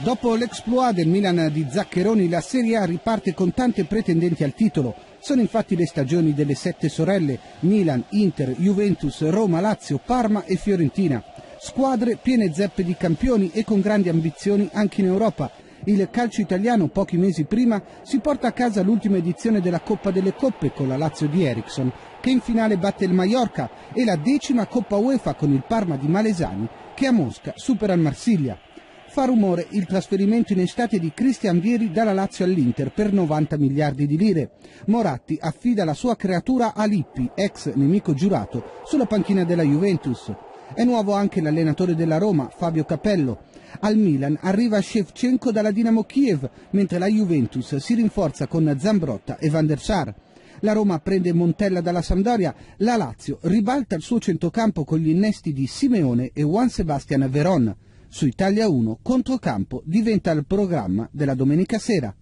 Dopo l'exploit del Milan di Zaccheroni, la Serie A riparte con tante pretendenti al titolo. Sono infatti le stagioni delle 7 sorelle: Milan, Inter, Juventus, Roma, Lazio, Parma e Fiorentina. Squadre piene zeppe di campioni e con grandi ambizioni anche in Europa. Il calcio italiano, pochi mesi prima, si porta a casa l'ultima edizione della Coppa delle Coppe con la Lazio di Eriksson, che in finale batte il Mallorca, e la 10ª Coppa UEFA con il Parma di Malesani, che a Mosca supera il Marsiglia. Fa rumore il trasferimento in estate di Christian Vieri dalla Lazio all'Inter per 90 miliardi di lire. Moratti affida la sua creatura a Lippi, ex nemico giurato, sulla panchina della Juventus. È nuovo anche l'allenatore della Roma, Fabio Capello. Al Milan arriva Shevchenko dalla Dinamo Kiev, mentre la Juventus si rinforza con Zambrotta e Van der Sar. La Roma prende Montella dalla Sampdoria, la Lazio ribalta il suo centrocampo con gli innesti di Simeone e Juan Sebastian Veron. Su Italia 1, Controcampo diventa il programma della domenica sera.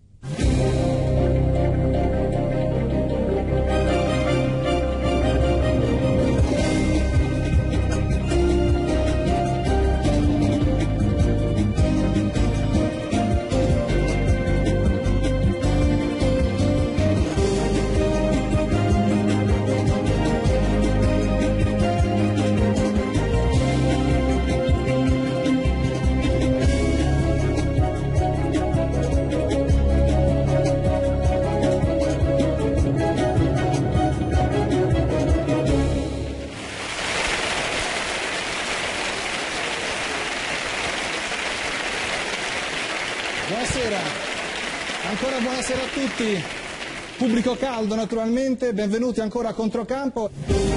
Buonasera, ancora buonasera a tutti, pubblico caldo naturalmente, benvenuti ancora a Controcampo.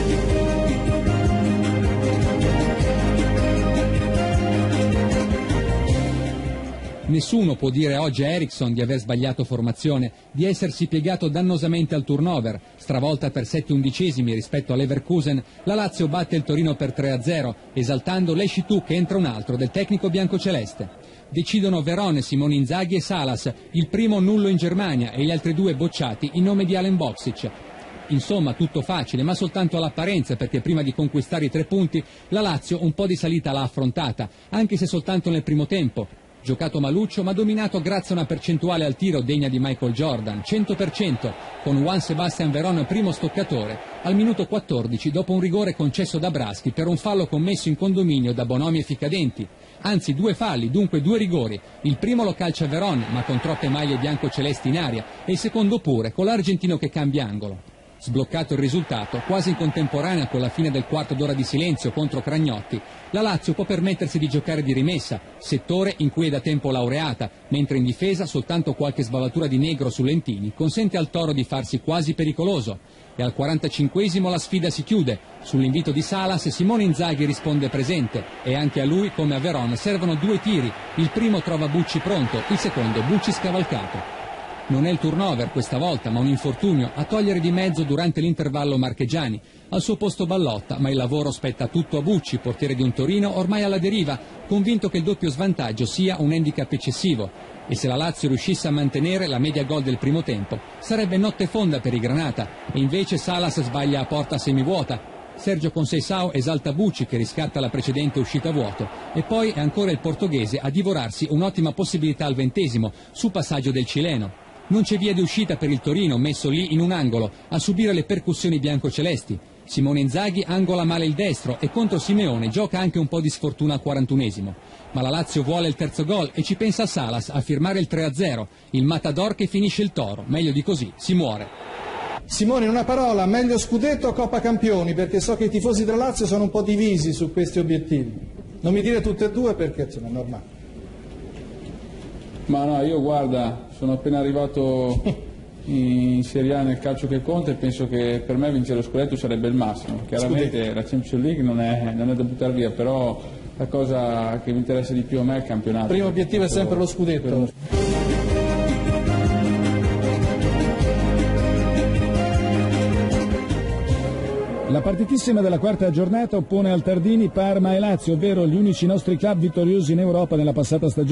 Nessuno può dire oggi a Eriksson di aver sbagliato formazione, di essersi piegato dannosamente al turnover. Stravolta per 7/11 rispetto all'Leverkusen, la Lazio batte il Torino per 3-0, esaltando l'esci tu che entra un altro del tecnico biancoceleste. Decidono Veron, Simone Inzaghi e Salas, il primo nullo in Germania e gli altri due bocciati in nome di Alen Boksic. Insomma, tutto facile, ma soltanto all'apparenza, perché prima di conquistare i 3 punti la Lazio un po' di salita l'ha affrontata, anche se soltanto nel primo tempo. Giocato maluccio, ma dominato grazie a una percentuale al tiro degna di Michael Jordan, 100%, con Juan Sebastian Veron primo stoccatore, al minuto 14 dopo un rigore concesso da Braschi per un fallo commesso in condominio da Bonomi e Ficadenti. Anzi, 2 falli, dunque 2 rigori. Il primo lo calcia Veron, ma con troppe maglie bianco-celesti in aria, e il secondo pure, con l'argentino che cambia angolo. Sbloccato il risultato, quasi in contemporanea con la fine del quarto d'ora di silenzio contro Cragnotti, la Lazio può permettersi di giocare di rimessa, settore in cui è da tempo laureata, mentre in difesa soltanto qualche sbavatura di negro su Lentini consente al Toro di farsi quasi pericoloso. E al 45esimo la sfida si chiude. Sull'invito di Salas Simone Inzaghi risponde presente, e anche a lui, come a Veron, servono 2 tiri. Il primo trova Bucci pronto, il secondo Bucci scavalcato. Non è il turnover questa volta, ma un infortunio a togliere di mezzo durante l'intervallo Marchegiani. Al suo posto Ballotta, ma il lavoro spetta tutto a Bucci, portiere di un Torino ormai alla deriva, convinto che il doppio svantaggio sia un handicap eccessivo. E se la Lazio riuscisse a mantenere la media gol del primo tempo, sarebbe notte fonda per i Granata, e invece Salas sbaglia a porta semivuota. Sergio Conceição esalta Bucci che riscatta la precedente uscita a vuoto, e poi è ancora il portoghese a divorarsi un'ottima possibilità al 20esimo, su passaggio del cileno. Non c'è via di uscita per il Torino, messo lì in un angolo, a subire le percussioni biancocelesti. Simone Inzaghi angola male il destro e contro Simeone gioca anche un po' di sfortuna al 41esimo. Ma la Lazio vuole il terzo gol e ci pensa Salas a firmare il 3-0, il Matador che finisce il Toro, meglio di così si muore. Simone, in una parola, meglio scudetto o Coppa Campioni? Perché so che i tifosi della Lazio sono un po' divisi su questi obiettivi. Non mi dire tutte e due perché insomma, è normale. Ma no, io guarda, sono appena arrivato in Serie A nel calcio che conta e penso che per me vincere lo scudetto sarebbe il massimo. Chiaramente la Champions League non è da buttare via, però la cosa che mi interessa di più a me è il campionato. Il primo obiettivo è sempre lo scudetto. La partitissima della quarta giornata oppone al Tardini Parma e Lazio, ovvero gli unici nostri club vittoriosi in Europa nella passata stagione.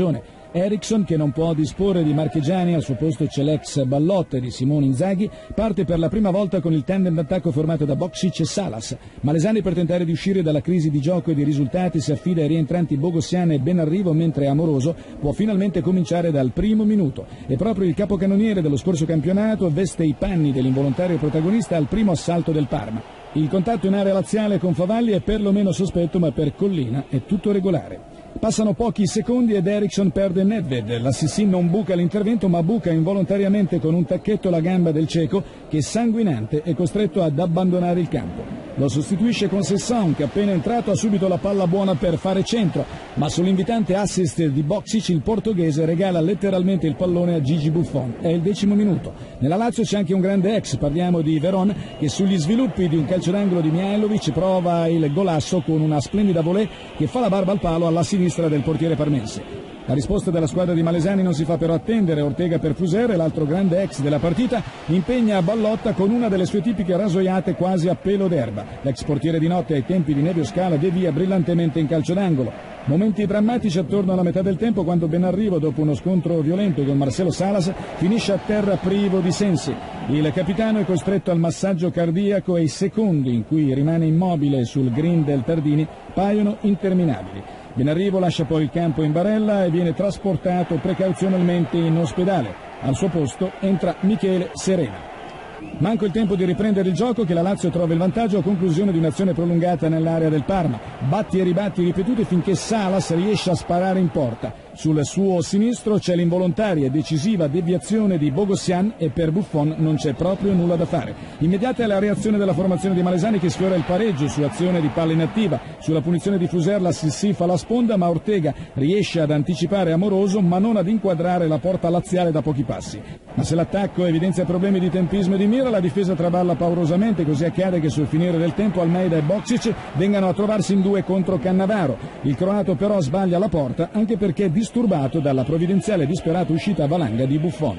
Eriksson, che non può disporre di Marchegiani, al suo posto c'è l'ex Ballotta di Simone Inzaghi, parte per la prima volta con il tandem d'attacco formato da Boksic e Salas. Malesani, per tentare di uscire dalla crisi di gioco e di risultati, si affida ai rientranti Bogosian e Benarrivo, mentre Amoroso può finalmente cominciare dal primo minuto. E proprio il capocannoniere dello scorso campionato veste i panni dell'involontario protagonista al primo assalto del Parma. Il contatto in area laziale con Favalli è perlomeno sospetto, ma per Collina è tutto regolare. Passano pochi secondi ed Eriksson perde Nedved. L'Assisi non buca l'intervento, ma buca involontariamente con un tacchetto la gamba del ceco, che sanguinante è costretto ad abbandonare il campo. Lo sostituisce con Sesson, che appena entrato ha subito la palla buona per fare centro, ma sull'invitante assist di Boksic il portoghese regala letteralmente il pallone a Gigi Buffon. È il 10° minuto. Nella Lazio c'è anche un grande ex, parliamo di Veron, che sugli sviluppi di un calcio d'angolo di Mihajlovic prova il golasso con una splendida volée che fa la barba al palo alla sinistra del portiere parmense. La risposta della squadra di Malesani non si fa però attendere. Ortega per Fuser, l'altro grande ex della partita, impegna Ballotta con una delle sue tipiche rasoiate quasi a pelo d'erba. L'ex portiere di notte ai tempi di Nevio Scala devia brillantemente in calcio d'angolo. Momenti drammatici attorno alla metà del tempo, quando Benarrivo, dopo uno scontro violento con Marcelo Salas, finisce a terra privo di sensi. Il capitano è costretto al massaggio cardiaco e i secondi in cui rimane immobile sul green del Tardini paiono interminabili. Benarrivo lascia poi il campo in barella e viene trasportato precauzionalmente in ospedale. Al suo posto entra Michele Serena. Manco il tempo di riprendere il gioco che la Lazio trova il vantaggio a conclusione di un'azione prolungata nell'area del Parma. Batti e ribatti ripetuti finché Salas riesce a sparare in porta. Sul suo sinistro c'è l'involontaria e decisiva deviazione di Bogosian e per Buffon non c'è proprio nulla da fare. Immediata è la reazione della formazione di Malesani, che sfiora il pareggio su azione di palla inattiva. Sulla punizione di Fuser la Sissi fa la sponda, ma Ortega riesce ad anticipare Amoroso ma non ad inquadrare la porta laziale da pochi passi. Ma se l'attacco evidenzia problemi di tempismo e di mira, la difesa traballa paurosamente. Così accade che sul finire del tempo Almeida e Boksic vengano a trovarsi in due contro Cannavaro. Il croato però sbaglia la porta, anche perché è disturbato dalla provvidenziale e disperata uscita a valanga di Buffon.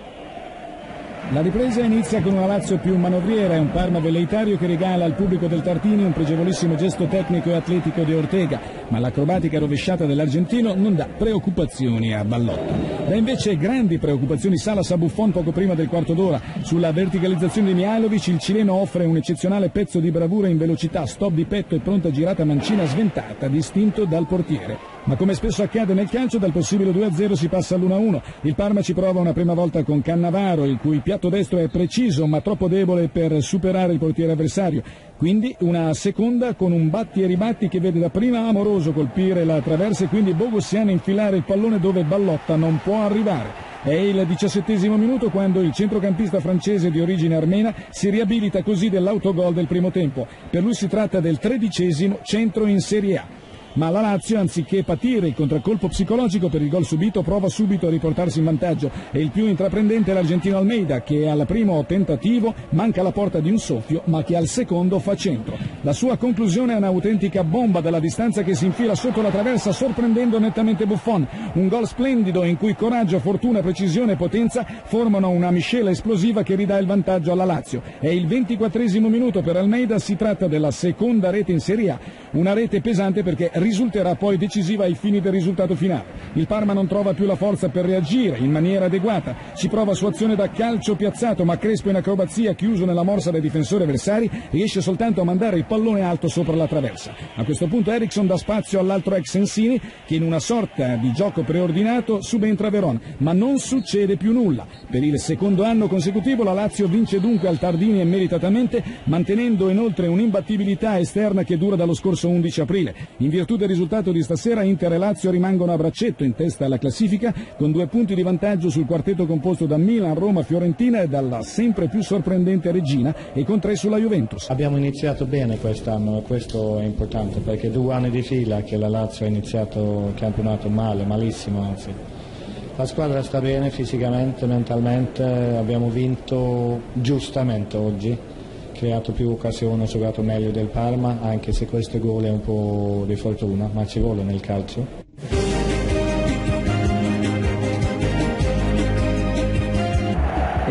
La ripresa inizia con una Lazio più manovriera e un Parma velleitario che regala al pubblico del Tartini un pregevolissimo gesto tecnico e atletico di Ortega, ma l'acrobatica rovesciata dell'argentino non dà preoccupazioni a Ballotta. Da invece grandi preoccupazioni Salas a Buffon poco prima del quarto d'ora. Sulla verticalizzazione di Mihajlovic il cileno offre un eccezionale pezzo di bravura in velocità, stop di petto e pronta girata mancina sventata, distinto dal portiere. Ma come spesso accade nel calcio, dal possibile 2-0 si passa all'1-1. Il Parma ci prova una prima volta con Cannavaro, il cui piatto destro è preciso ma troppo debole per superare il portiere avversario. Quindi una seconda con un batti e ribatti che vede dapprima Amoroso colpire la traversa e quindi Bogosian infilare il pallone dove Ballotta non può arrivare. È il 17° minuto quando il centrocampista francese di origine armena si riabilita così dell'autogol del primo tempo. Per lui si tratta del 13° centro in Serie A. Ma la Lazio, anziché patire il contraccolpo psicologico per il gol subito, prova subito a riportarsi in vantaggio, e il più intraprendente è l'argentino Almeida, che al primo tentativo manca la porta di un soffio, ma che al secondo fa centro. La sua conclusione è un'autentica bomba dalla distanza che si infila sotto la traversa, sorprendendo nettamente Buffon. Un gol splendido in cui coraggio, fortuna, precisione e potenza formano una miscela esplosiva che ridà il vantaggio alla Lazio. È il 24° minuto per Almeida, si tratta della seconda rete in Serie A, una rete pesante perché risulterà poi decisiva ai fini del risultato finale. Il Parma non trova più la forza per reagire in maniera adeguata, ci prova su azione da calcio piazzato, ma Crespo in acrobazia, chiuso nella morsa dai difensori avversari, riesce soltanto a mandare il pallone alto sopra la traversa. A questo punto Eriksson dà spazio all'altro ex Sensini, che in una sorta di gioco preordinato subentra Veron, ma non succede più nulla. Per il secondo anno consecutivo la Lazio vince dunque al Tardini e meritatamente, mantenendo inoltre un'imbattibilità esterna che dura dallo scorso 11 aprile. In virtù del risultato di stasera, Inter e Lazio rimangono a braccetto in testa alla classifica, con 2 punti di vantaggio sul quartetto composto da Milan, Roma, Fiorentina e dalla sempre più sorprendente Regina, e con 3 sulla Juventus. Abbiamo iniziato bene quest'anno e questo è importante, perché 2 anni di fila che la Lazio ha iniziato il campionato male, malissimo anzi. La squadra sta bene fisicamente, mentalmente, abbiamo vinto giustamente oggi, creato più occasioni, giocato meglio del Parma, anche se questo gol è un po' di fortuna, ma ci vuole nel calcio.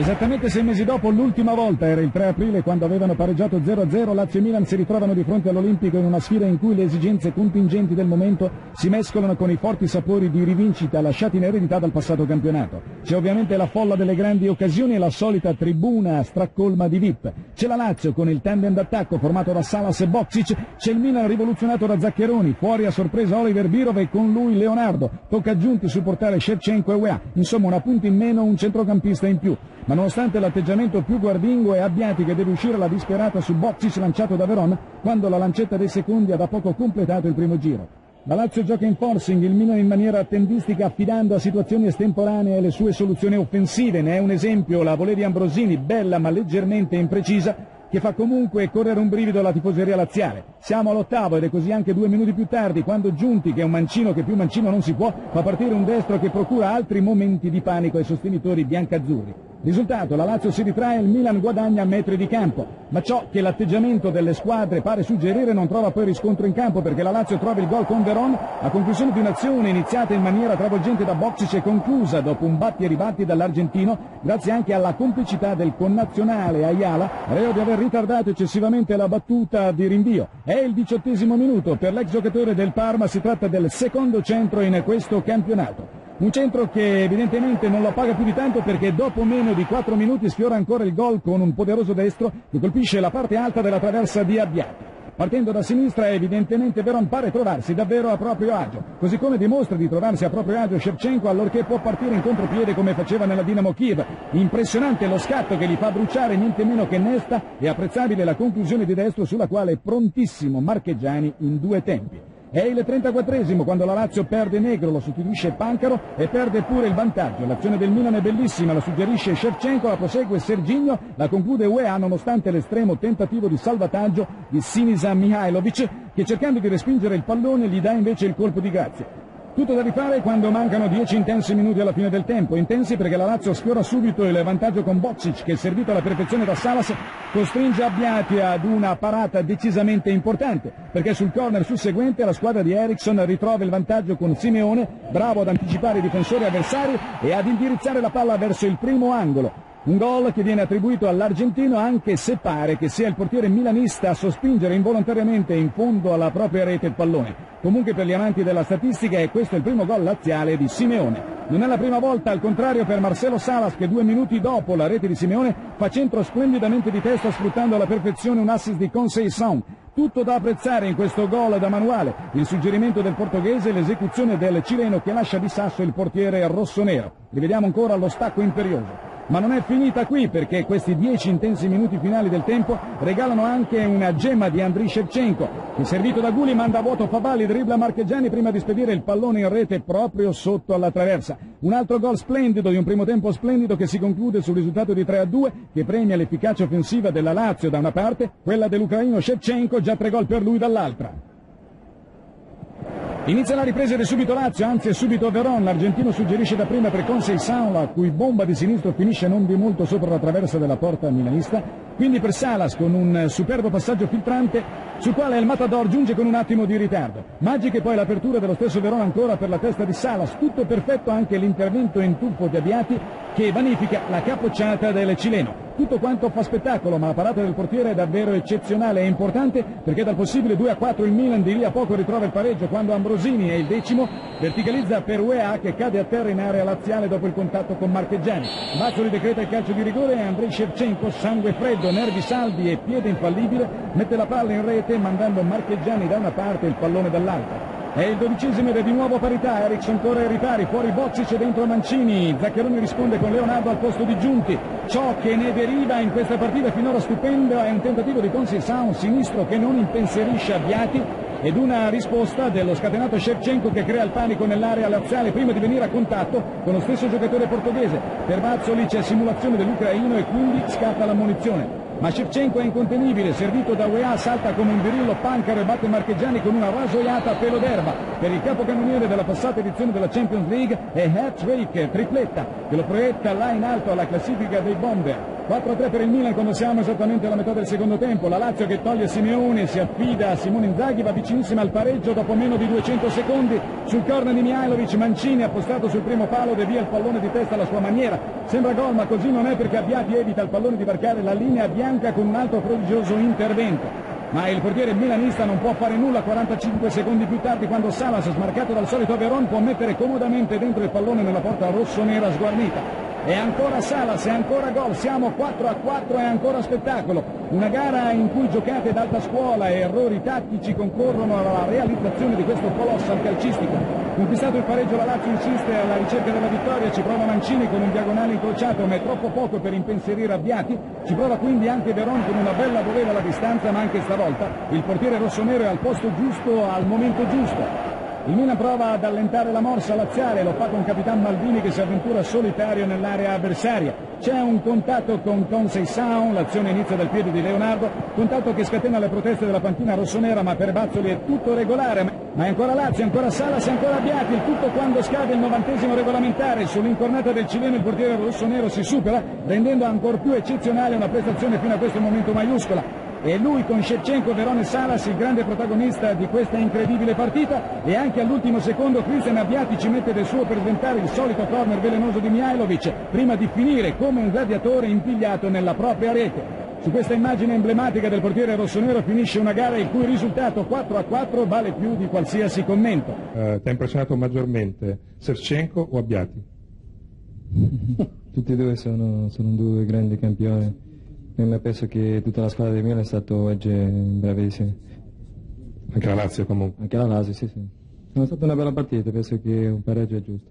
Esattamente 6 mesi dopo, l'ultima volta era il 3 aprile, quando avevano pareggiato 0-0, Lazio e Milan si ritrovano di fronte all'Olimpico in una sfida in cui le esigenze contingenti del momento si mescolano con i forti sapori di rivincita lasciati in eredità dal passato campionato. C'è ovviamente la folla delle grandi occasioni e la solita tribuna stracolma di VIP. C'è la Lazio con il tandem d'attacco formato da Salas e Boksic, c'è il Milan rivoluzionato da Zaccheroni, fuori a sorpresa Oliver Birov e con lui Leonardo, tocca aggiunti supportare Shevchenko e Weah, insomma una punta in meno, un centrocampista in più. Ma nonostante l'atteggiamento più guardingo e Abbiati che deve uscire alla disperata su Boksic lanciato da Veron, quando la lancetta dei secondi ha da poco completato il primo giro. La Lazio gioca in forcing, il Milan in maniera attendistica affidando a situazioni estemporanee le sue soluzioni offensive. Ne è un esempio la volée di Ambrosini, bella ma leggermente imprecisa, che fa comunque correre un brivido alla tifoseria laziale. Siamo all'8º ed è così anche 2 minuti più tardi, quando Giunti, che è un mancino che più mancino non si può, fa partire un destro che procura altri momenti di panico ai sostenitori biancazzurri. Risultato, la Lazio si ritrae e il Milan guadagna metri di campo, ma ciò che l'atteggiamento delle squadre pare suggerire non trova poi riscontro in campo, perché la Lazio trova il gol con Veron a conclusione di un'azione iniziata in maniera travolgente da Boksic e conclusa dopo un batti e ribatti dall'argentino, grazie anche alla complicità del connazionale Ayala, reo di aver ritardato eccessivamente la battuta di rinvio. È il 18° minuto, per l'ex giocatore del Parma si tratta del secondo centro in questo campionato. Un centro che evidentemente non lo paga più di tanto, perché dopo meno di 4 minuti sfiora ancora il gol con un poderoso destro che colpisce la parte alta della traversa di Abbiati. Partendo da sinistra evidentemente Veron pare trovarsi davvero a proprio agio, così come dimostra di trovarsi a proprio agio Shevchenko allorché può partire in contropiede come faceva nella Dinamo Kiev. Impressionante lo scatto che gli fa bruciare niente meno che Nesta e apprezzabile la conclusione di destro sulla quale è prontissimo Marchegiani in 2 tempi. È il 34° quando la Lazio perde Negro, lo sostituisce Pancaro e perde pure il vantaggio. L'azione del Milan è bellissima, la suggerisce Shevchenko, la prosegue Serginho, la conclude Weah nonostante l'estremo tentativo di salvataggio di Sinisa Mihajlovic, che cercando di respingere il pallone gli dà invece il colpo di grazia. Tutto da rifare quando mancano 10 intensi minuti alla fine del tempo, intensi perché la Lazio sfiora subito il vantaggio con Boksic, che servito alla perfezione da Salas costringe Abbiati ad una parata decisamente importante, perché sul corner susseguente la squadra di Eriksson ritrova il vantaggio con Simeone, bravo ad anticipare i difensori avversari e ad indirizzare la palla verso il primo angolo. Un gol che viene attribuito all'argentino, anche se pare che sia il portiere milanista a sospingere involontariamente in fondo alla propria rete il pallone. Comunque per gli amanti della statistica è questo il primo gol laziale di Simeone. Non è la prima volta, al contrario, per Marcelo Salas, che 2 minuti dopo la rete di Simeone fa centro splendidamente di testa sfruttando alla perfezione un assist di Conceição. Tutto da apprezzare in questo gol da manuale, il suggerimento del portoghese e l'esecuzione del cileno che lascia di sasso il portiere rossonero. Rivediamo ancora lo stacco imperioso. Ma non è finita qui, perché questi 10 intensi minuti finali del tempo regalano anche una gemma di Andriy Shevchenko, che servito da Guli manda a vuoto Favalli, dribbla Marchegiani prima di spedire il pallone in rete proprio sotto alla traversa. Un altro gol splendido di un primo tempo splendido che si conclude sul risultato di 3-2, che premia l'efficacia offensiva della Lazio da una parte, quella dell'ucraino Shevchenko, già 3 gol per lui dall'altra. Inizia la ripresa ed è subito Lazio, anzi è subito Veron. L'argentino suggerisce da prima per Conceição, la cui bomba di sinistro finisce non di molto sopra la traversa della porta milanista. Quindi per Salas con un superbo passaggio filtrante sul quale il Matador giunge con un attimo di ritardo. Magiche poi l'apertura dello stesso Veron ancora per la testa di Salas. Tutto perfetto anche l'intervento in tuffo di Abbiati che vanifica la capocciata del cileno. Tutto quanto fa spettacolo, ma la parata del portiere è davvero eccezionale e importante, perché dal possibile 2-4 il Milan di lì a poco ritrova il pareggio quando Ambrosini è il 10° verticalizza per Weah che cade a terra in area laziale dopo il contatto con Marchegiani. Mazzoli decreta il calcio di rigore e Andriy Shevchenko, sangue freddo, nervi saldi e piede infallibile, mette la palla in rete mandando Marchegiani da una parte e il pallone dall'altra. È il 12° ed è di nuovo parità, Eriksson corre ai ripari, fuori Boksic e dentro Mancini, Zaccheroni risponde con Leonardo al posto di Giunti. Ciò che ne deriva in questa partita finora stupendo è un tentativo di Conceição, sinistro che non impensierisce Abbiati, ed una risposta dello scatenato Shevchenko che crea il panico nell'area laziale prima di venire a contatto con lo stesso giocatore portoghese. Per Mazzoli c'è simulazione dell'ucraino e quindi scatta l'ammonizione. Ma Shevchenko è incontenibile, servito da Weah salta come un virillo Pancaro e batte Marchegiani con una rasoiata a pelo d'erba. Per il capocannoniere della passata edizione della Champions League è hat-trick, tripletta, che lo proietta là in alto alla classifica dei Bomber. 4-3 per il Milan quando siamo esattamente alla metà del secondo tempo. La Lazio che toglie Simeone, si affida a Simone Inzaghi, va vicinissima al pareggio dopo meno di 200 secondi. Sul corner di Mihajlovic, Mancini appostato sul primo palo devia il pallone di testa alla sua maniera. Sembra gol, ma così non è, perché Abbiati evita il pallone di varcare la linea bianca con un altro prodigioso intervento. Ma il portiere milanista non può fare nulla. 45 secondi più tardi, quando Salas, smarcato dal solito Veron, può mettere comodamente dentro il pallone nella porta rossonera sguarnita. E ancora Salas, e ancora gol, siamo 4-4 e ancora spettacolo. Una gara in cui giocate d'alta scuola e errori tattici concorrono alla realizzazione di questo colossal calcistico. Conquistato il pareggio, la Lazio insiste alla ricerca della vittoria, ci prova Mancini con un diagonale incrociato, ma è troppo poco per impensierire Abbiati. Ci prova quindi anche Veron con una bella voleva alla distanza, ma anche stavolta il portiere rossonero è al posto giusto al momento giusto. Il Milan prova ad allentare la morsa laziale, lo fa con Capitan Maldini che si avventura solitario nell'area avversaria. C'è un contatto con Conceição, l'azione inizia dal piede di Leonardo, contatto che scatena le proteste della panchina rossonera, ma per Bazzoli è tutto regolare. Ma è ancora Lazio, ancora Salas, ancora Abbiati, il tutto quando scade il 90° regolamentare. Sull'incornata del cileno il portiere rossonero si supera, rendendo ancor più eccezionale una prestazione fino a questo momento maiuscola. E lui con Shevchenko, Veron e Salas il grande protagonista di questa incredibile partita, e anche all'ultimo secondo Christian Abbiati ci mette del suo per sventare il solito corner velenoso di Mihajlovic prima di finire come un gladiatore impigliato nella propria rete. Su questa immagine emblematica del portiere rossonero finisce una gara il cui risultato 4-4 vale più di qualsiasi commento. Ti ha impressionato maggiormente Shevchenko o Abbiati? Tutti e due sono due grandi campioni. E penso che tutta la squadra del Milan è stato oggi bravissima. Anche la Lazio comunque? Anche la Lazio, sì. È stata una bella partita, penso che un pareggio è giusto.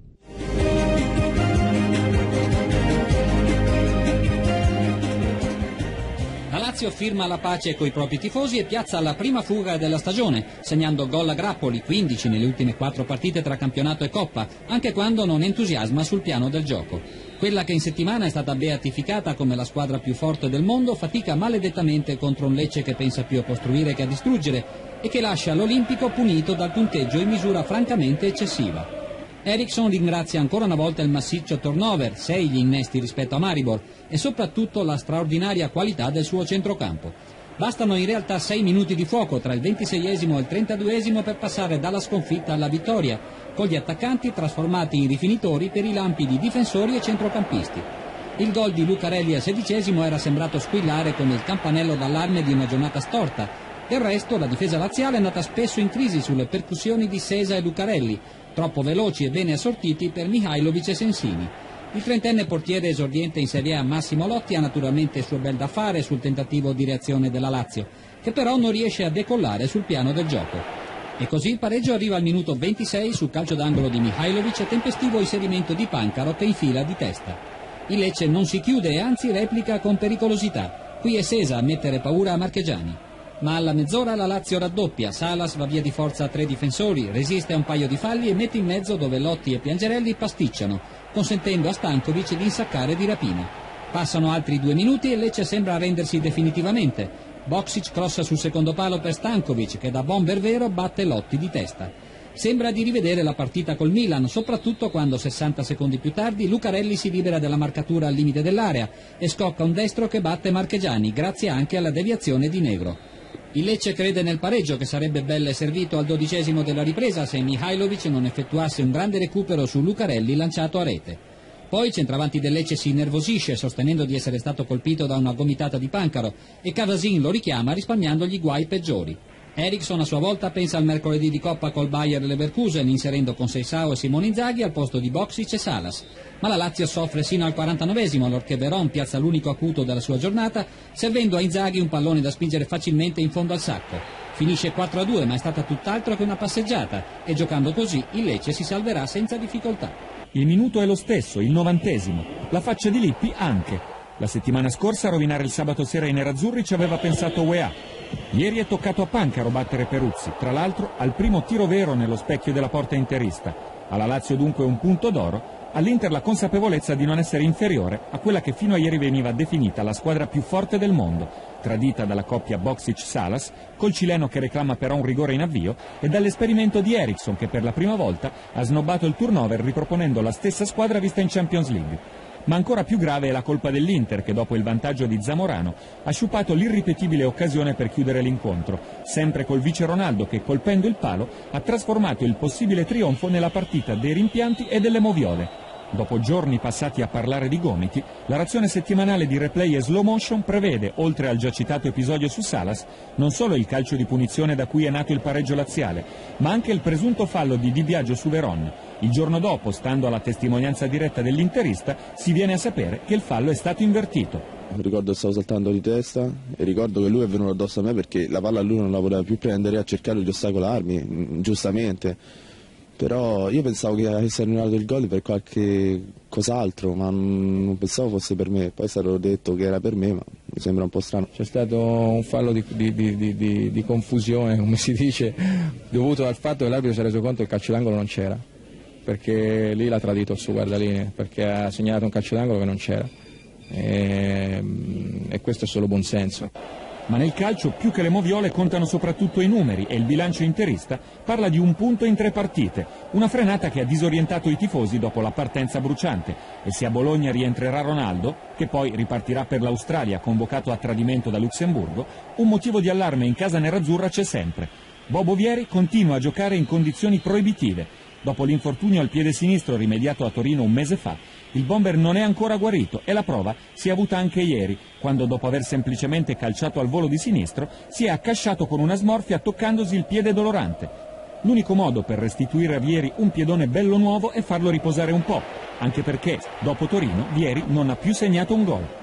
La Lazio firma la pace coi propri tifosi e piazza la prima fuga della stagione, segnando gol a grappoli, 15 nelle ultime 4 partite tra campionato e Coppa, anche quando non entusiasma sul piano del gioco. Quella che in settimana è stata beatificata come la squadra più forte del mondo fatica maledettamente contro un Lecce che pensa più a costruire che a distruggere e che lascia l'Olimpico punito dal punteggio in misura francamente eccessiva. Eriksson ringrazia ancora una volta il massiccio turnover, 6 gli innesti rispetto a Maribor, e soprattutto la straordinaria qualità del suo centrocampo. Bastano in realtà 6 minuti di fuoco tra il 26esimo e il 32esimo per passare dalla sconfitta alla vittoria, con gli attaccanti trasformati in rifinitori per i lampi di difensori e centrocampisti. Il gol di Lucarelli al 16esimo era sembrato squillare come il campanello d'allarme di una giornata storta. Del resto la difesa laziale è andata spesso in crisi sulle percussioni di Sesa e Lucarelli, troppo veloci e bene assortiti per Mihajlovic e Sensini. Il trentenne portiere esordiente in Serie A Massimo Lotti ha naturalmente il suo bel da fare sul tentativo di reazione della Lazio, che però non riesce a decollare sul piano del gioco. E così il pareggio arriva al minuto 26 sul calcio d'angolo di Mihajlovic e tempestivo inserimento di Pancaro che infila di testa. Il Lecce non si chiude e anzi replica con pericolosità. Qui è Sesa a mettere paura a Marchegiani. Ma alla mezz'ora la Lazio raddoppia, Salas va via di forza a 3 difensori, resiste a un paio di falli e mette in mezzo dove Lotti e Piangerelli pasticciano, consentendo a Stankovic di insaccare di rapina. Passano altri 2 minuti e Lecce sembra arrendersi definitivamente. Boksic crossa sul secondo palo per Stankovic che da bomber vero batte Lotti di testa. Sembra di rivedere la partita col Milan, soprattutto quando 60 secondi più tardi Lucarelli si libera della marcatura al limite dell'area e scocca un destro che batte Marchegiani, grazie anche alla deviazione di Negro. Il Lecce crede nel pareggio che sarebbe belle servito al 12esimo della ripresa se Mihajlovic non effettuasse un grande recupero su Lucarelli lanciato a rete. Poi il centravanti del Lecce si innervosisce sostenendo di essere stato colpito da una gomitata di Pancaro e Cavasin lo richiama risparmiandogli guai peggiori. Eriksson a sua volta pensa al mercoledì di Coppa col Bayer Leverkusen inserendo Conceição e Simone Inzaghi al posto di Boksic e Salas. Ma la Lazio soffre sino al 49esimo allorché Veron piazza l'unico acuto della sua giornata servendo a Inzaghi un pallone da spingere facilmente in fondo al sacco. Finisce 4-2 ma è stata tutt'altro che una passeggiata e giocando così il Lecce si salverà senza difficoltà. Il minuto è lo stesso, il 90esimo. La faccia di Lippi anche. La settimana scorsa a rovinare il sabato sera i nerazzurri ci aveva pensato UEA. Ieri è toccato a Pancaro battere Peruzzi, tra l'altro al primo tiro vero nello specchio della porta interista. Alla Lazio dunque un punto d'oro, all'Inter la consapevolezza di non essere inferiore a quella che fino a ieri veniva definita la squadra più forte del mondo, tradita dalla coppia Boksic-Salas, col cileno che reclama però un rigore in avvio e dall'esperimento di Eriksson che per la prima volta ha snobbato il turnover riproponendo la stessa squadra vista in Champions League. ma ancora più grave è la colpa dell'Inter che dopo il vantaggio di Zamorano ha sciupato l'irripetibile occasione per chiudere l'incontro, sempre col vice Ronaldo che colpendo il palo ha trasformato il possibile trionfo nella partita dei rimpianti e delle moviole. Dopo giorni passati a parlare di gomiti, la razione settimanale di replay e slow motion prevede, oltre al già citato episodio su Salas, non solo il calcio di punizione da cui è nato il pareggio laziale, ma anche il presunto fallo di Di Biagio su Veron. Il giorno dopo, stando alla testimonianza diretta dell'interista, si viene a sapere che il fallo è stato invertito. Ricordo che stavo saltando di testa e ricordo che lui è venuto addosso a me perché la palla lui non la voleva più prendere e ha cercato di ostacolarmi, giustamente. Però io pensavo che avesse annullato il gol per qualche cos'altro, ma non pensavo fosse per me. Poi è stato detto che era per me, ma mi sembra un po' strano. C'è stato un fallo di confusione, come si dice, dovuto al fatto che l'arbitro si è reso conto che il calcio d'angolo non c'era, perché lì l'ha tradito il suo guardalinee, perché ha segnalato un calcio d'angolo che non c'era. E questo è solo buonsenso. Ma nel calcio più che le moviole contano soprattutto i numeri e il bilancio interista parla di 1 punto in 3 partite, una frenata che ha disorientato i tifosi dopo la partenza bruciante. E se a Bologna rientrerà Ronaldo, che poi ripartirà per l'Australia convocato a tradimento da Lussemburgo, un motivo di allarme in casa nerazzurra c'è sempre. Bobo Vieri continua a giocare in condizioni proibitive. Dopo l'infortunio al piede sinistro rimediato a Torino un mese fa, il bomber non è ancora guarito e la prova si è avuta anche ieri, quando dopo aver semplicemente calciato al volo di sinistro si è accasciato con una smorfia toccandosi il piede dolorante. L'unico modo per restituire a Vieri un piedone bello nuovo è farlo riposare un po', anche perché dopo Torino Vieri non ha più segnato un gol.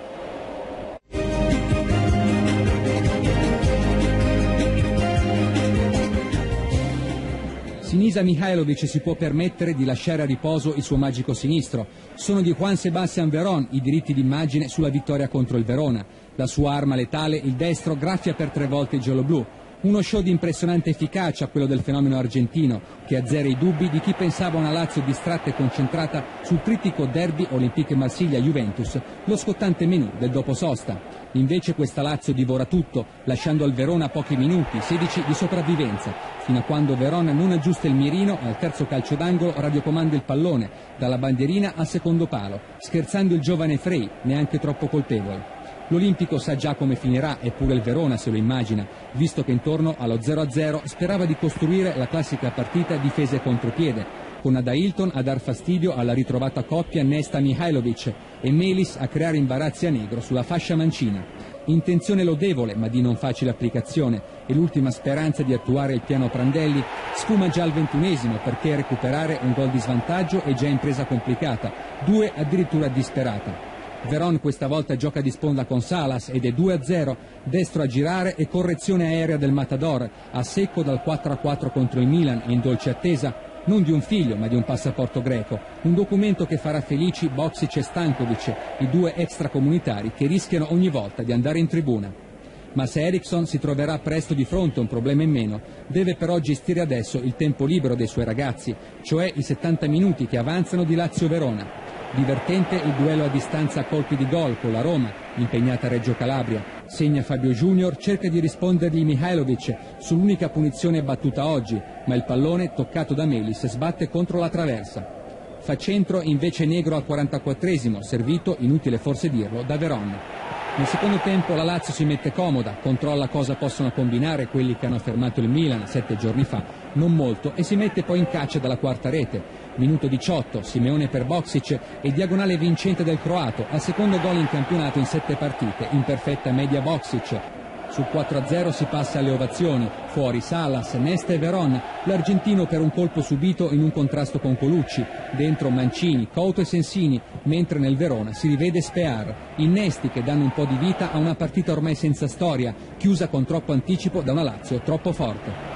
Sinisa Mihajlovic si può permettere di lasciare a riposo il suo magico sinistro. Sono di Juan Sebastián Verón i diritti d'immagine sulla vittoria contro il Verona. La sua arma letale, il destro, graffia per 3 volte il gialloblu. Uno show di impressionante efficacia, quello del fenomeno argentino, che azzera i dubbi di chi pensava a una Lazio distratta e concentrata sul trittico derby Olympique Marsiglia-Juventus, lo scottante menù del dopo sosta. Invece questa Lazio divora tutto, lasciando al Verona pochi minuti, 16 di sopravvivenza, fino a quando Verona non aggiusta il mirino e al terzo calcio d'angolo radiocomanda il pallone, dalla bandierina al secondo palo, scherzando il giovane Frey, neanche troppo colpevole. L'Olimpico sa già come finirà, eppure il Verona se lo immagina, visto che intorno allo 0-0 sperava di costruire la classica partita difesa e contropiede, con Adailton a dar fastidio alla ritrovata coppia Nesta-Mihajlovic e Melis a creare imbarazzi a Negro sulla fascia mancina. Intenzione lodevole ma di non facile applicazione, e l'ultima speranza di attuare il piano Prandelli sfuma già al 21esimo, perché recuperare un gol di svantaggio è già impresa complicata, 2 addirittura disperata. Veron questa volta gioca di sponda con Salas ed è 2-0, destro a girare e correzione aerea del Matador, a secco dal 4-4 contro il Milan e in dolce attesa non di un figlio ma di un passaporto greco, un documento che farà felici Boksic e Stankovic, i 2 extracomunitari che rischiano ogni volta di andare in tribuna. Ma se Eriksson si troverà presto di fronte a un problema in meno, deve però gestire adesso il tempo libero dei suoi ragazzi, cioè i 70 minuti che avanzano di Lazio-Verona. Divertente il duello a distanza a colpi di gol con la Roma, impegnata a Reggio Calabria. Segna Fabio Junior, cerca di rispondergli Mihajlovic sull'unica punizione battuta oggi, ma il pallone, toccato da Melis, sbatte contro la traversa. Fa centro invece Negro al 44esimo, servito, inutile forse dirlo, da Veron. Nel secondo tempo la Lazio si mette comoda, controlla cosa possono combinare quelli che hanno fermato il Milan 7 giorni fa, non molto, e si mette poi in caccia dalla quarta rete. Minuto 18, Simeone per Boksic e diagonale vincente del croato, al secondo gol in campionato in 7 partite, in perfetta media Boksic. Sul 4-0 si passa alle ovazioni, fuori Salas, Nesta e Veron, l'argentino per un colpo subito in un contrasto con Colucci, dentro Mancini, Couto e Sensini, mentre nel Verona si rivede Spear, innesti che danno un po' di vita a una partita ormai senza storia, chiusa con troppo anticipo da una Lazio troppo forte.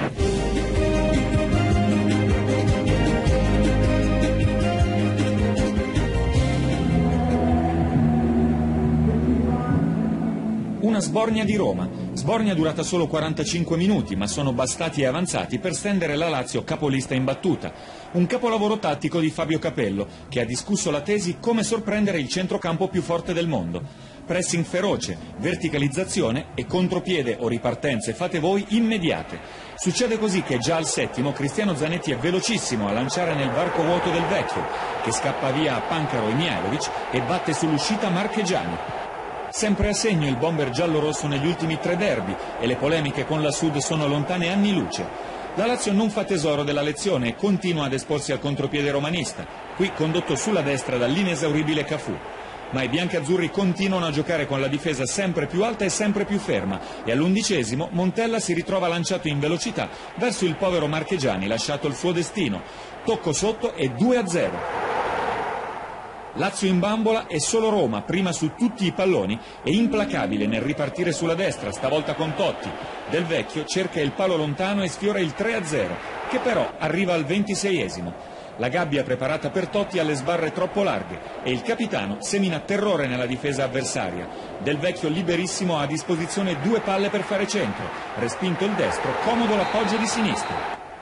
Una sbornia di Roma, sbornia durata solo 45 minuti, ma sono bastati e avanzati per stendere la Lazio capolista in battuta. Un capolavoro tattico di Fabio Capello, che ha discusso la tesi come sorprendere il centrocampo più forte del mondo. pressing feroce, verticalizzazione e contropiede o ripartenze fate voi immediate. Succede così che già al settimo Cristiano Zanetti è velocissimo a lanciare nel varco vuoto del Vecchio, che scappa via a Pancaro e Mihajlovic e batte sull'uscita Marchegiani. Sempre a segno il bomber giallo-rosso negli ultimi 3 derby e le polemiche con la Sud sono lontane anni luce. La Lazio non fa tesoro della lezione e continua ad esporsi al contropiede romanista, qui condotto sulla destra dall'inesauribile Cafù. Ma i biancazzurri continuano a giocare con la difesa sempre più alta e sempre più ferma e all'11° Montella si ritrova lanciato in velocità verso il povero Marchegiani, lasciato il suo destino. Tocco sotto e 2-0. Lazio in bambola e solo Roma, prima su tutti i palloni e implacabile nel ripartire sulla destra, stavolta con Totti. Del Vecchio cerca il palo lontano e sfiora il 3-0, che però arriva al 26°. La gabbia preparata per Totti ha le sbarre troppo larghe e il capitano semina terrore nella difesa avversaria. Del Vecchio liberissimo ha a disposizione 2 palle per fare centro. Respinto il destro, comodo l'appoggio di sinistra.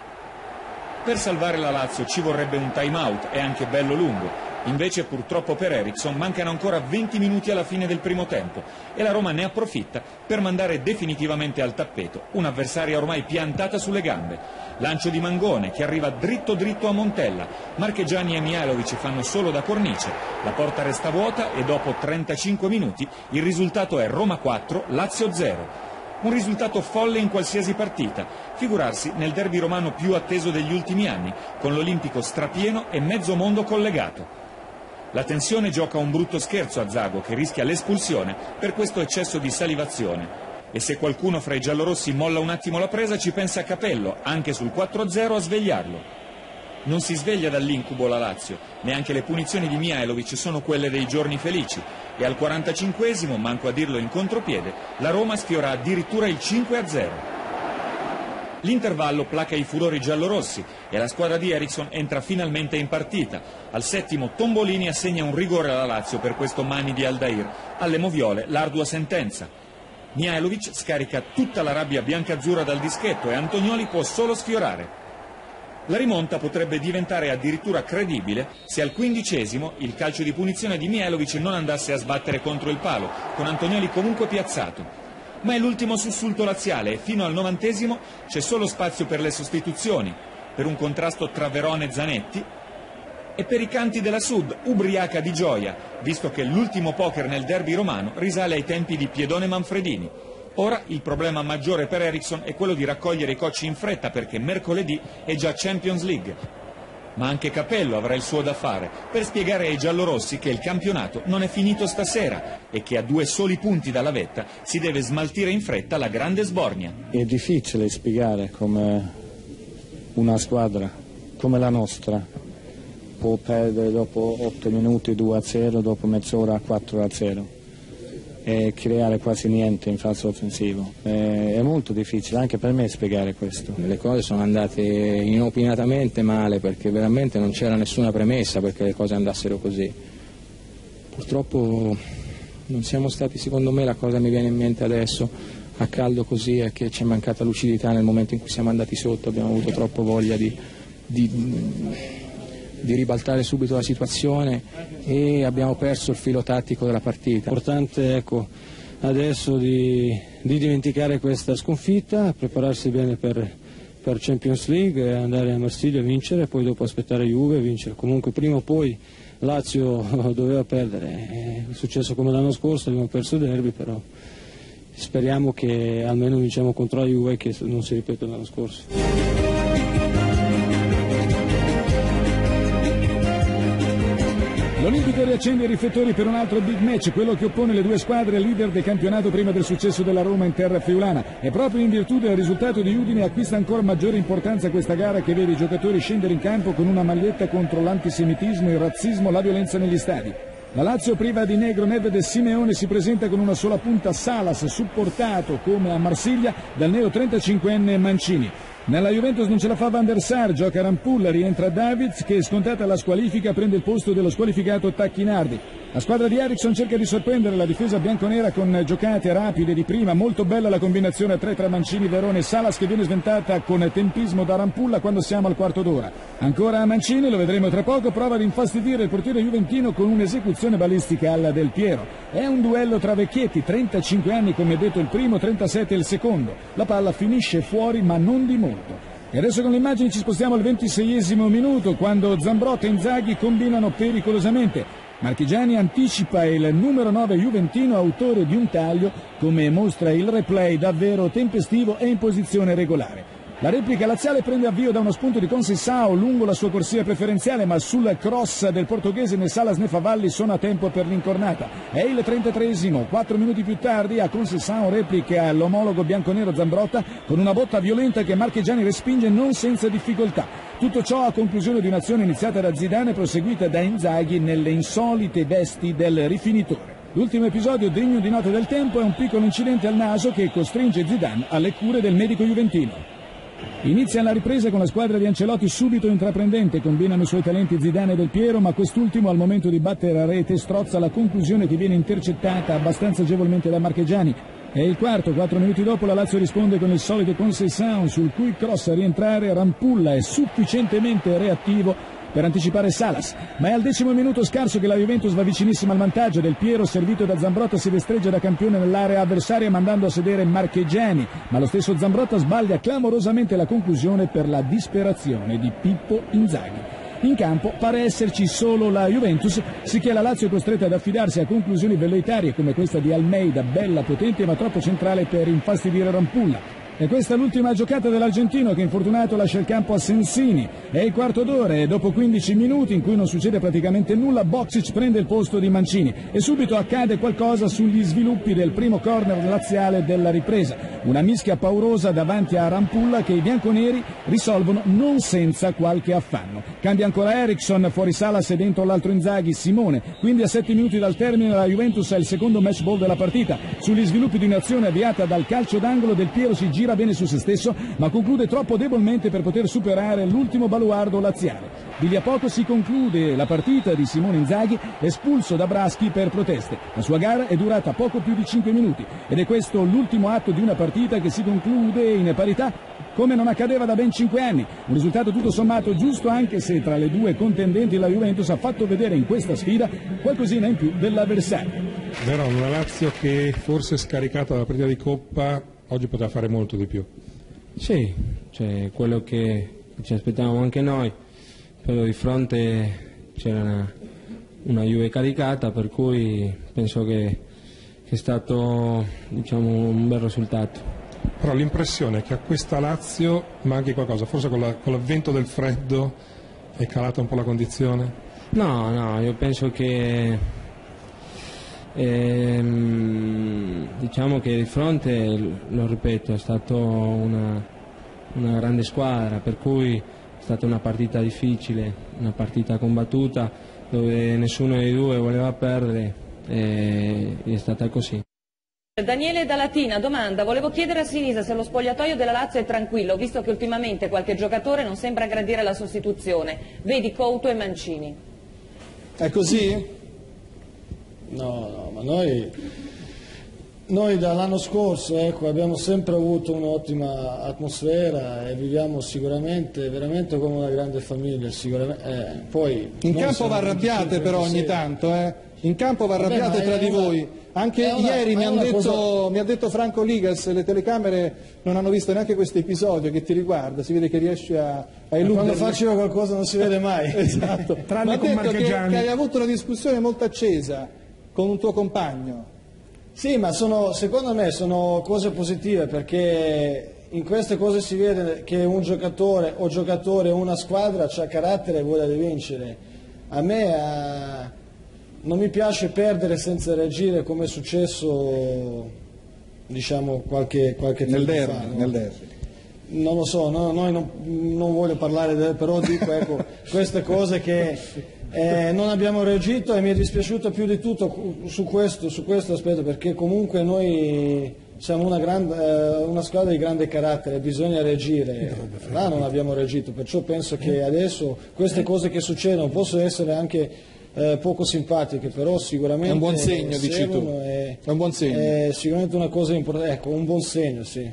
Per salvare la Lazio ci vorrebbe un time out e anche bello lungo. Invece purtroppo per Eriksson mancano ancora 20 minuti alla fine del primo tempo e la Roma ne approfitta per mandare definitivamente al tappeto un'avversaria ormai piantata sulle gambe. Lancio di Mangone che arriva dritto dritto a Montella. Marchegiani e Mihajlovic fanno solo da cornice. La porta resta vuota e dopo 35 minuti il risultato è Roma 4, Lazio 0. Un risultato folle in qualsiasi partita, figurarsi nel derby romano più atteso degli ultimi anni, con l'Olimpico strapieno e mezzo mondo collegato. La tensione gioca un brutto scherzo a Zago, che rischia l'espulsione per questo eccesso di salivazione. E se qualcuno fra i giallorossi molla un attimo la presa, ci pensa Capello, anche sul 4-0, a svegliarlo. Non si sveglia dall'incubo la Lazio, neanche le punizioni di Mihajlovic sono quelle dei giorni felici. E al 45°, manco a dirlo in contropiede, la Roma sfiora addirittura il 5-0. L'intervallo placa i furori giallorossi e la squadra di Eriksson entra finalmente in partita. Al 7° Tombolini assegna un rigore alla Lazio per questo Mani di Aldair. Alle moviole l'ardua sentenza. Mihajlovic scarica tutta la rabbia biancazzurra dal dischetto e Antonioli può solo sfiorare. La rimonta potrebbe diventare addirittura credibile se al 15° il calcio di punizione di Mihajlovic non andasse a sbattere contro il palo, con Antonioli comunque piazzato. Ma è l'ultimo sussulto laziale e fino al 90° c'è solo spazio per le sostituzioni, per un contrasto tra Verona e Zanetti e per i canti della Sud, ubriaca di gioia, visto che l'ultimo poker nel derby romano risale ai tempi di Piedone Manfredini. Ora il problema maggiore per Eriksson è quello di raccogliere i cocci in fretta perché mercoledì è già Champions League. Ma anche Capello avrà il suo da fare per spiegare ai giallorossi che il campionato non è finito stasera e che a 2 soli punti dalla vetta si deve smaltire in fretta la grande sbornia. È difficile spiegare come una squadra come la nostra può perdere dopo 8 minuti 2-0, dopo mezz'ora 4-0 e creare quasi niente in fase offensivo. È molto difficile anche per me spiegare questo. Le cose sono andate inopinatamente male perché veramente non c'era nessuna premessa perché le cose andassero così. Purtroppo non siamo stati, secondo me, la cosa mi viene in mente adesso a caldo così è che ci è mancata lucidità nel momento in cui siamo andati sotto, abbiamo avuto troppo voglia di ribaltare subito la situazione e abbiamo perso il filo tattico della partita. L'importante adesso di dimenticare questa sconfitta, prepararsi bene per Champions League, andare a Marsiglia a vincere e poi dopo aspettare Juve e vincere. Comunque prima o poi Lazio doveva perdere, è successo come l'anno scorso, abbiamo perso il derby, però speriamo che almeno vinciamo contro la Juve e che non si ripeta l'anno scorso. L'Olimpico riaccende i riflettori per un altro big match, quello che oppone le due squadre leader del campionato prima del successo della Roma in terra friulana. E proprio in virtù del risultato di Udine acquista ancora maggiore importanza questa gara che vede i giocatori scendere in campo con una maglietta contro l'antisemitismo, il razzismo, la violenza negli stadi. La Lazio priva di Negro, Nedved e Simeone si presenta con una sola punta Salas, supportato come a Marsiglia dal neo 35enne Mancini. Nella Juventus non ce la fa Van der Sar, gioca Rampulla, rientra Davids che scontata la squalifica prende il posto dello squalificato Tacchinardi. La squadra di Eriksson cerca di sorprendere la difesa bianconera con giocate rapide di prima, molto bella la combinazione a 3 tra Mancini, Verone e Salas che viene sventata con tempismo da Rampulla quando siamo al quarto d'ora. Ancora Mancini, lo vedremo tra poco, prova ad infastidire il portiere juventino con un'esecuzione balistica alla Del Piero. È un duello tra vecchietti, 35 anni come detto il primo, 37 il secondo. La palla finisce fuori ma non di molto. E adesso con le immagini ci spostiamo al 26esimo minuto quando Zambrotta e Inzaghi combinano pericolosamente. Marchigiani anticipa il numero 9 juventino, autore di un taglio, come mostra il replay, davvero tempestivo e in posizione regolare. La replica laziale prende avvio da uno spunto di Conceição lungo la sua corsia preferenziale, ma sul cross del portoghese né Salas né Favalli sono a tempo per l'incornata. È il 33esimo, 4 minuti più tardi a Conceição replica l'omologo bianconero Zambrotta con una botta violenta che Marchigiani respinge non senza difficoltà. Tutto ciò a conclusione di un'azione iniziata da Zidane e proseguita da Inzaghi nelle insolite vesti del rifinitore. L'ultimo episodio degno di nota del tempo è un piccolo incidente al naso che costringe Zidane alle cure del medico juventino. Inizia la ripresa con la squadra di Ancelotti subito intraprendente, combinano i suoi talenti Zidane e Del Piero, ma quest'ultimo al momento di battere a rete strozza la conclusione che viene intercettata abbastanza agevolmente da Marchigiani. È il quarto, 4 minuti dopo la Lazio risponde con il solito Conceição, sul cui cross a rientrare Rampulla è sufficientemente reattivo per anticipare Salas, ma è al 10° minuto scarso che la Juventus va vicinissima al vantaggio. Del Piero, servito da Zambrotta, si destreggia da campione nell'area avversaria mandando a sedere Marchigiani, ma lo stesso Zambrotta sbaglia clamorosamente la conclusione per la disperazione di Pippo Inzaghi. In campo pare esserci solo la Juventus, sicché la Lazio è costretta ad affidarsi a conclusioni velleitarie come questa di Almeida, bella, potente ma troppo centrale per infastidire Rampulla. E questa è l'ultima giocata dell'argentino che infortunato lascia il campo a Sensini. È il quarto d'ora e dopo 15 minuti in cui non succede praticamente nulla, Boksic prende il posto di Mancini e subito accade qualcosa sugli sviluppi del primo corner laziale della ripresa. Una mischia paurosa davanti a Rampulla che i bianconeri risolvono non senza qualche affanno. Cambia ancora Eriksson, fuori Salas e dentro l'altro Inzaghi, Simone. Quindi a 7 minuti dal termine la Juventus ha il secondo match ball della partita. Sugli sviluppi di un'azione avviata dal calcio d'angolo, Del Piero si gira bene su se stesso ma conclude troppo debolmente per poter superare l'ultimo baluardo laziale. Di lì a poco si conclude la partita di Simone Inzaghi, espulso da Braschi per proteste. La sua gara è durata poco più di 5 minuti ed è questo l'ultimo atto di una partita che si conclude in parità come non accadeva da ben 5 anni. Un risultato tutto sommato giusto, anche se tra le due contendenti la Juventus ha fatto vedere in questa sfida qualcosina in più dell'avversario. Vero, una Lazio che forse scaricata dalla partita di Coppa oggi poteva fare molto di più. Sì, cioè quello che ci aspettavamo anche noi, però di fronte c'era una Juve caricata, per cui penso che è stato, diciamo, un bel risultato. Però l'impressione è che a questa Lazio manchi qualcosa, forse con l'avvento del freddo è calata un po' la condizione? No, io penso che diciamo che di fronte, lo ripeto, è stata una grande squadra, per cui è stata una partita difficile, una partita combattuta dove nessuno dei due voleva perdere e è stata così. Daniele da Latina domanda: volevo chiedere a Sinisa se lo spogliatoio della Lazio è tranquillo, visto che ultimamente qualche giocatore non sembra gradire la sostituzione, vedi Couto e Mancini. È così? No, ma noi dall'anno scorso abbiamo sempre avuto un'ottima atmosfera e viviamo sicuramente veramente come una grande famiglia. Poi in campo va arrabbiate però ogni tanto, in campo va arrabbiate tra di voi. Anche ieri mi ha detto Franco Ligas, le telecamere non hanno visto neanche questo episodio che ti riguarda, si vede che riesci a eludere. Quando faccio io qualcosa non si vede mai. Esatto. Tranne con Marchigiani. Che hai avuto una discussione molto accesa con un tuo compagno. Sì, ma secondo me sono cose positive, perché in queste cose si vede che un giocatore o una squadra ha carattere e voglia di vincere. A me non mi piace perdere senza reagire, come è successo, diciamo, qualche tempo fa. Nel derby. Non lo so, noi non voglio parlare, però dico, ecco, queste cose che non abbiamo reagito, e mi è dispiaciuto più di tutto su questo aspetto, perché comunque noi siamo una squadra di grande carattere, bisogna reagire. Là non abbiamo reagito, perciò penso che adesso queste cose che succedono possono essere anche poco simpatiche, però sicuramente è un buon segno, dici tu. È un buon segno. È sicuramente una cosa importante, ecco, un buon segno, sì.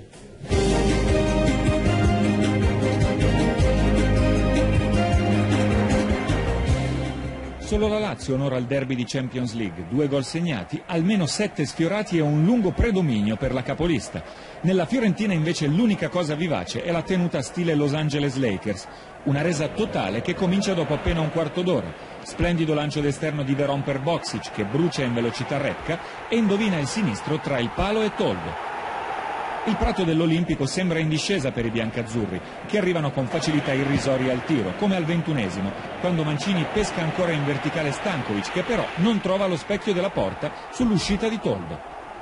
Solo la Lazio onora il derby di Champions League, 2 gol segnati, almeno 7 sfiorati e un lungo predominio per la capolista. Nella Fiorentina invece l'unica cosa vivace è la tenuta stile Los Angeles Lakers, una resa totale che comincia dopo appena un quarto d'ora. Splendido lancio d'esterno di Veron per Boksic che brucia in velocità Repka e indovina il sinistro tra il palo e Toldo. Il prato dell'Olimpico sembra in discesa per i biancazzurri, che arrivano con facilità irrisorie al tiro, come al 21esimo, quando Mancini pesca ancora in verticale Stankovic, che però non trova lo specchio della porta sull'uscita di Toldo.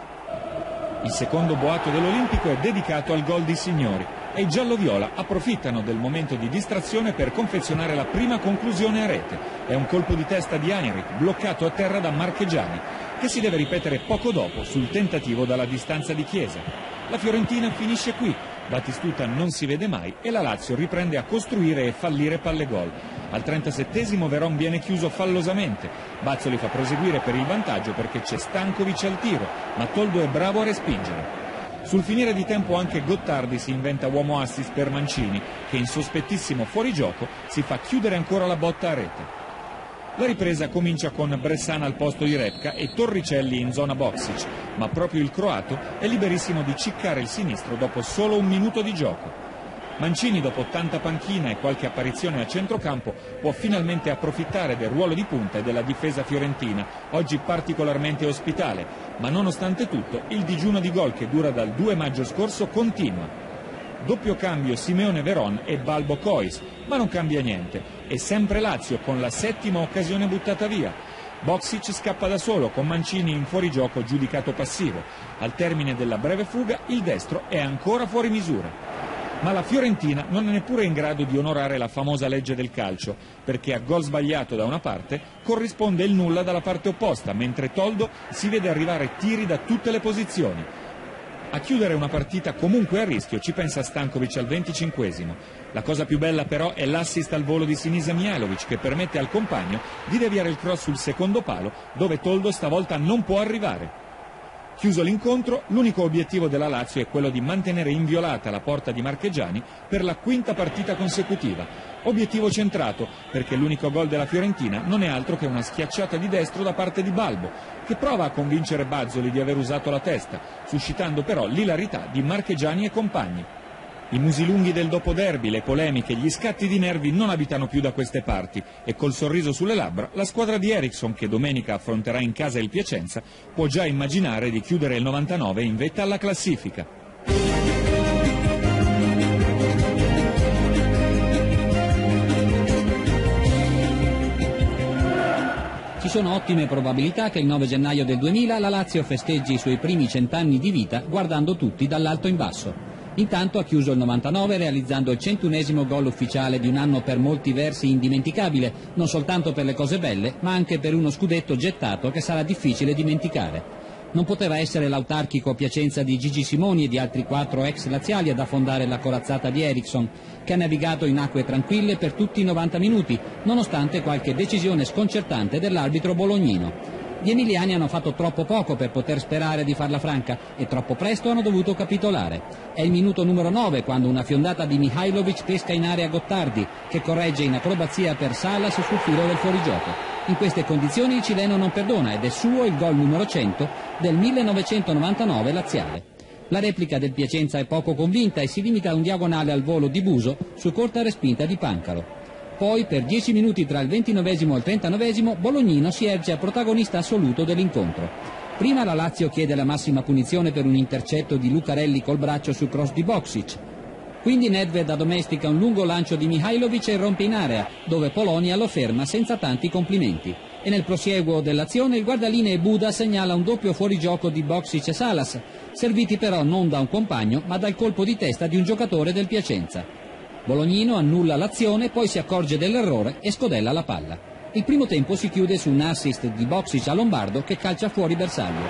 Il secondo boato dell'Olimpico è dedicato al gol di Signori e i gialloviola approfittano del momento di distrazione per confezionare la prima conclusione a rete. È un colpo di testa di Heinrich, bloccato a terra da Marchegiani, che si deve ripetere poco dopo sul tentativo dalla distanza di Chiesa. La Fiorentina finisce qui, Batistuta non si vede mai e la Lazio riprende a costruire e fallire palle gol. Al 37esimo Veron viene chiuso fallosamente, Bazzoli fa proseguire per il vantaggio perché c'è Stankovic al tiro, ma Toldo è bravo a respingere. Sul finire di tempo anche Gottardi si inventa uomo assist per Mancini, che in sospettissimo fuorigioco si fa chiudere ancora la botta a rete. La ripresa comincia con Bressan al posto di Repka e Torricelli in zona Boksic, ma proprio il croato è liberissimo di ciccare il sinistro dopo solo un minuto di gioco. Mancini, dopo tanta panchina e qualche apparizione a centrocampo, può finalmente approfittare del ruolo di punta e della difesa fiorentina, oggi particolarmente ospitale, ma nonostante tutto il digiuno di gol che dura dal 2 maggio scorso continua. Doppio cambio Simeone-Veron e Balbo-Cois, ma non cambia niente. È sempre Lazio con la 7ª occasione buttata via. Boksic scappa da solo con Mancini in fuorigioco giudicato passivo. Al termine della breve fuga il destro è ancora fuori misura. Ma la Fiorentina non è neppure in grado di onorare la famosa legge del calcio, perché a gol sbagliato da una parte corrisponde il nulla dalla parte opposta, mentre Toldo si vede arrivare tiri da tutte le posizioni. A chiudere una partita comunque a rischio ci pensa Stankovic al 25esimo. La cosa più bella però è l'assist al volo di Sinisa Mihajlovic che permette al compagno di deviare il cross sul secondo palo dove Toldo stavolta non può arrivare. Chiuso l'incontro, l'unico obiettivo della Lazio è quello di mantenere inviolata la porta di Marchegiani per la 5ª partita consecutiva. Obiettivo centrato, perché l'unico gol della Fiorentina non è altro che una schiacciata di destro da parte di Balbo, che prova a convincere Bazzoli di aver usato la testa, suscitando però l'ilarità di Marchegiani e compagni. I musilunghi del dopoderby, le polemiche, gli scatti di nervi non abitano più da queste parti e col sorriso sulle labbra la squadra di Eriksson, che domenica affronterà in casa il Piacenza, può già immaginare di chiudere il 99 in vetta alla classifica. Ci sono ottime probabilità che il 9 gennaio del 2000 la Lazio festeggi i suoi primi 100 anni di vita guardando tutti dall'alto in basso. Intanto ha chiuso il 99 realizzando il 101esimo gol ufficiale di un anno per molti versi indimenticabile, non soltanto per le cose belle, ma anche per uno scudetto gettato che sarà difficile dimenticare. Non poteva essere l'autarchico Piacenza di Gigi Simoni e di altri 4 ex laziali ad affondare la corazzata di Eriksson, che ha navigato in acque tranquille per tutti i 90 minuti, nonostante qualche decisione sconcertante dell'arbitro bolognino. Gli emiliani hanno fatto troppo poco per poter sperare di farla franca e troppo presto hanno dovuto capitolare. È il minuto numero 9 quando una fiondata di Mihajlovic pesca in area Gottardi, che corregge in acrobazia per Salas sul filo del fuorigioco. In queste condizioni il cileno non perdona ed è suo il gol numero 100 del 1999 laziale. La replica del Piacenza è poco convinta e si limita a un diagonale al volo di Buso su corta respinta di Pancaro. Poi, per 10 minuti tra il 29esimo e il 39esimo, Bolognino si erge a protagonista assoluto dell'incontro. Prima la Lazio chiede la massima punizione per un intercetto di Lucarelli col braccio sul cross di Boksic. Quindi Nedved addomestica un lungo lancio di Mihajlovic e rompe in area, dove Polonia lo ferma senza tanti complimenti. E nel prosieguo dell'azione il guardalinee Buda segnala un doppio fuorigioco di Boksic e Salas, serviti però non da un compagno ma dal colpo di testa di un giocatore del Piacenza. Bolognino annulla l'azione, poi si accorge dell'errore e scodella la palla. Il primo tempo si chiude su un assist di Boksic a Lombardo che calcia fuori bersaglio.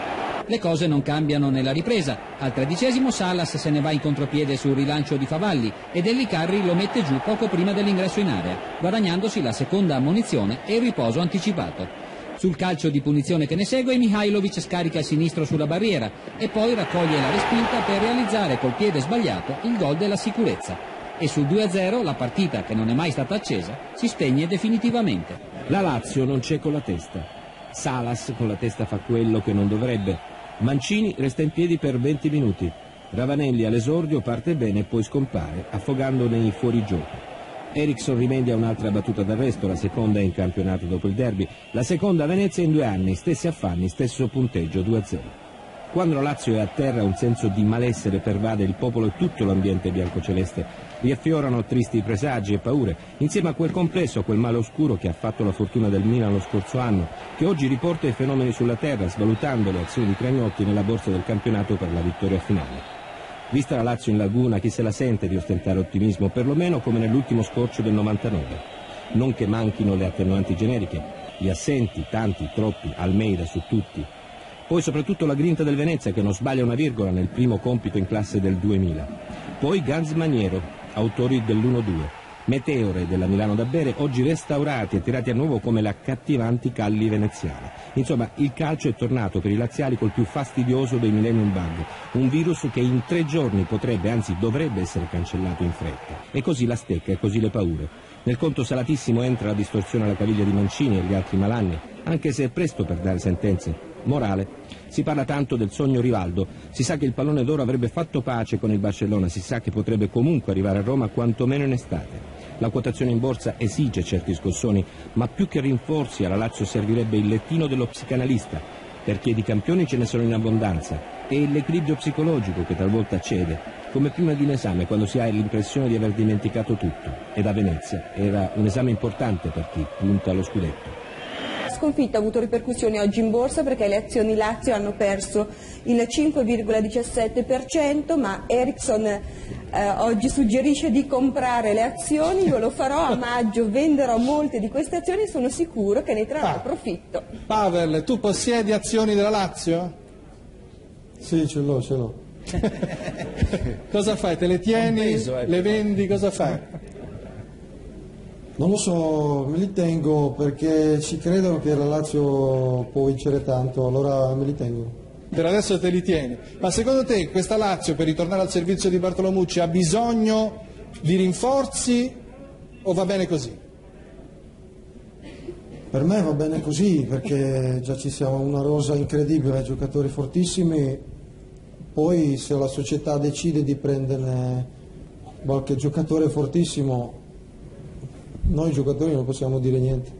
Le cose non cambiano nella ripresa. Al 13° Salas se ne va in contropiede sul rilancio di Favalli e Deli Carri lo mette giù poco prima dell'ingresso in area, guadagnandosi la seconda ammonizione e il riposo anticipato. Sul calcio di punizione che ne segue, Mihajlovic scarica a sinistro sulla barriera e poi raccoglie la respinta per realizzare col piede sbagliato il gol della sicurezza. E sul 2-0 la partita, che non è mai stata accesa, si spegne definitivamente. La Lazio non c'è con la testa. Salas con la testa fa quello che non dovrebbe. Mancini resta in piedi per 20 minuti. Ravanelli all'esordio parte bene e poi scompare, affogando nei fuorigioco. Eriksson rimedia un'altra battuta d'arresto, la seconda in campionato dopo il derby, la seconda a Venezia in 2 anni, stessi affanni, stesso punteggio, 2-0. Quando la Lazio è a terra un senso di malessere pervade il popolo e tutto l'ambiente biancoceleste. Riaffiorano tristi presagi e paure, insieme a quel complesso, a quel male oscuro che ha fatto la fortuna del Milan lo scorso anno, che oggi riporta i fenomeni sulla terra, svalutando le azioni di Cragnotti nella borsa del campionato per la vittoria finale. Vista la Lazio in laguna, chi se la sente di ostentare ottimismo, perlomeno come nell'ultimo scorcio del 99. Non che manchino le attenuanti generiche, gli assenti, tanti, troppi, Almeida su tutti. Poi soprattutto la grinta del Venezia che non sbaglia una virgola nel primo compito in classe del 2000. Poi Gans Maniero, autori dell'1-2. Meteore della Milano da bere, oggi restaurati e tirati a nuovo come le accattivanti calli veneziane. Insomma, il calcio è tornato per i laziali col più fastidioso dei millennium bug, un virus che in 3 giorni potrebbe, anzi dovrebbe essere cancellato in fretta. E così la stecca, e così le paure. Nel conto salatissimo entra la distorsione alla caviglia di Mancini e gli altri malanni, anche se è presto per dare sentenze. Morale. Si parla tanto del sogno Rivaldo, si sa che il pallone d'oro avrebbe fatto pace con il Barcellona, si sa che potrebbe comunque arrivare a Roma quantomeno in estate. La quotazione in borsa esige certi scossoni, ma più che rinforzi alla Lazio servirebbe il lettino dello psicanalista, perché di campioni ce ne sono in abbondanza, e l'equilibrio psicologico che talvolta cede, come prima di un esame quando si ha l'impressione di aver dimenticato tutto, ed a Venezia era un esame importante per chi punta allo scudetto. Sconfitta ha avuto ripercussioni oggi in borsa perché le azioni Lazio hanno perso il 5,17%, ma Eriksson oggi suggerisce di comprare le azioni. Io lo farò a maggio, venderò molte di queste azioni e sono sicuro che ne trarrò profitto. Pavel, tu possiedi azioni della Lazio? Sì, ce l'ho. Cosa fai? Te le tieni? Le vendi? Cosa fai? Non lo so, me li tengo perché ci credono che la Lazio può vincere tanto, allora me li tengo. Per adesso te li tieni. Ma secondo te questa Lazio, per ritornare al servizio di Bartolomucci, ha bisogno di rinforzi o va bene così? Per me va bene così perché già ci siamo una rosa incredibile, giocatori fortissimi, poi se la società decide di prenderne qualche giocatore fortissimo, noi giocatori non possiamo dire niente.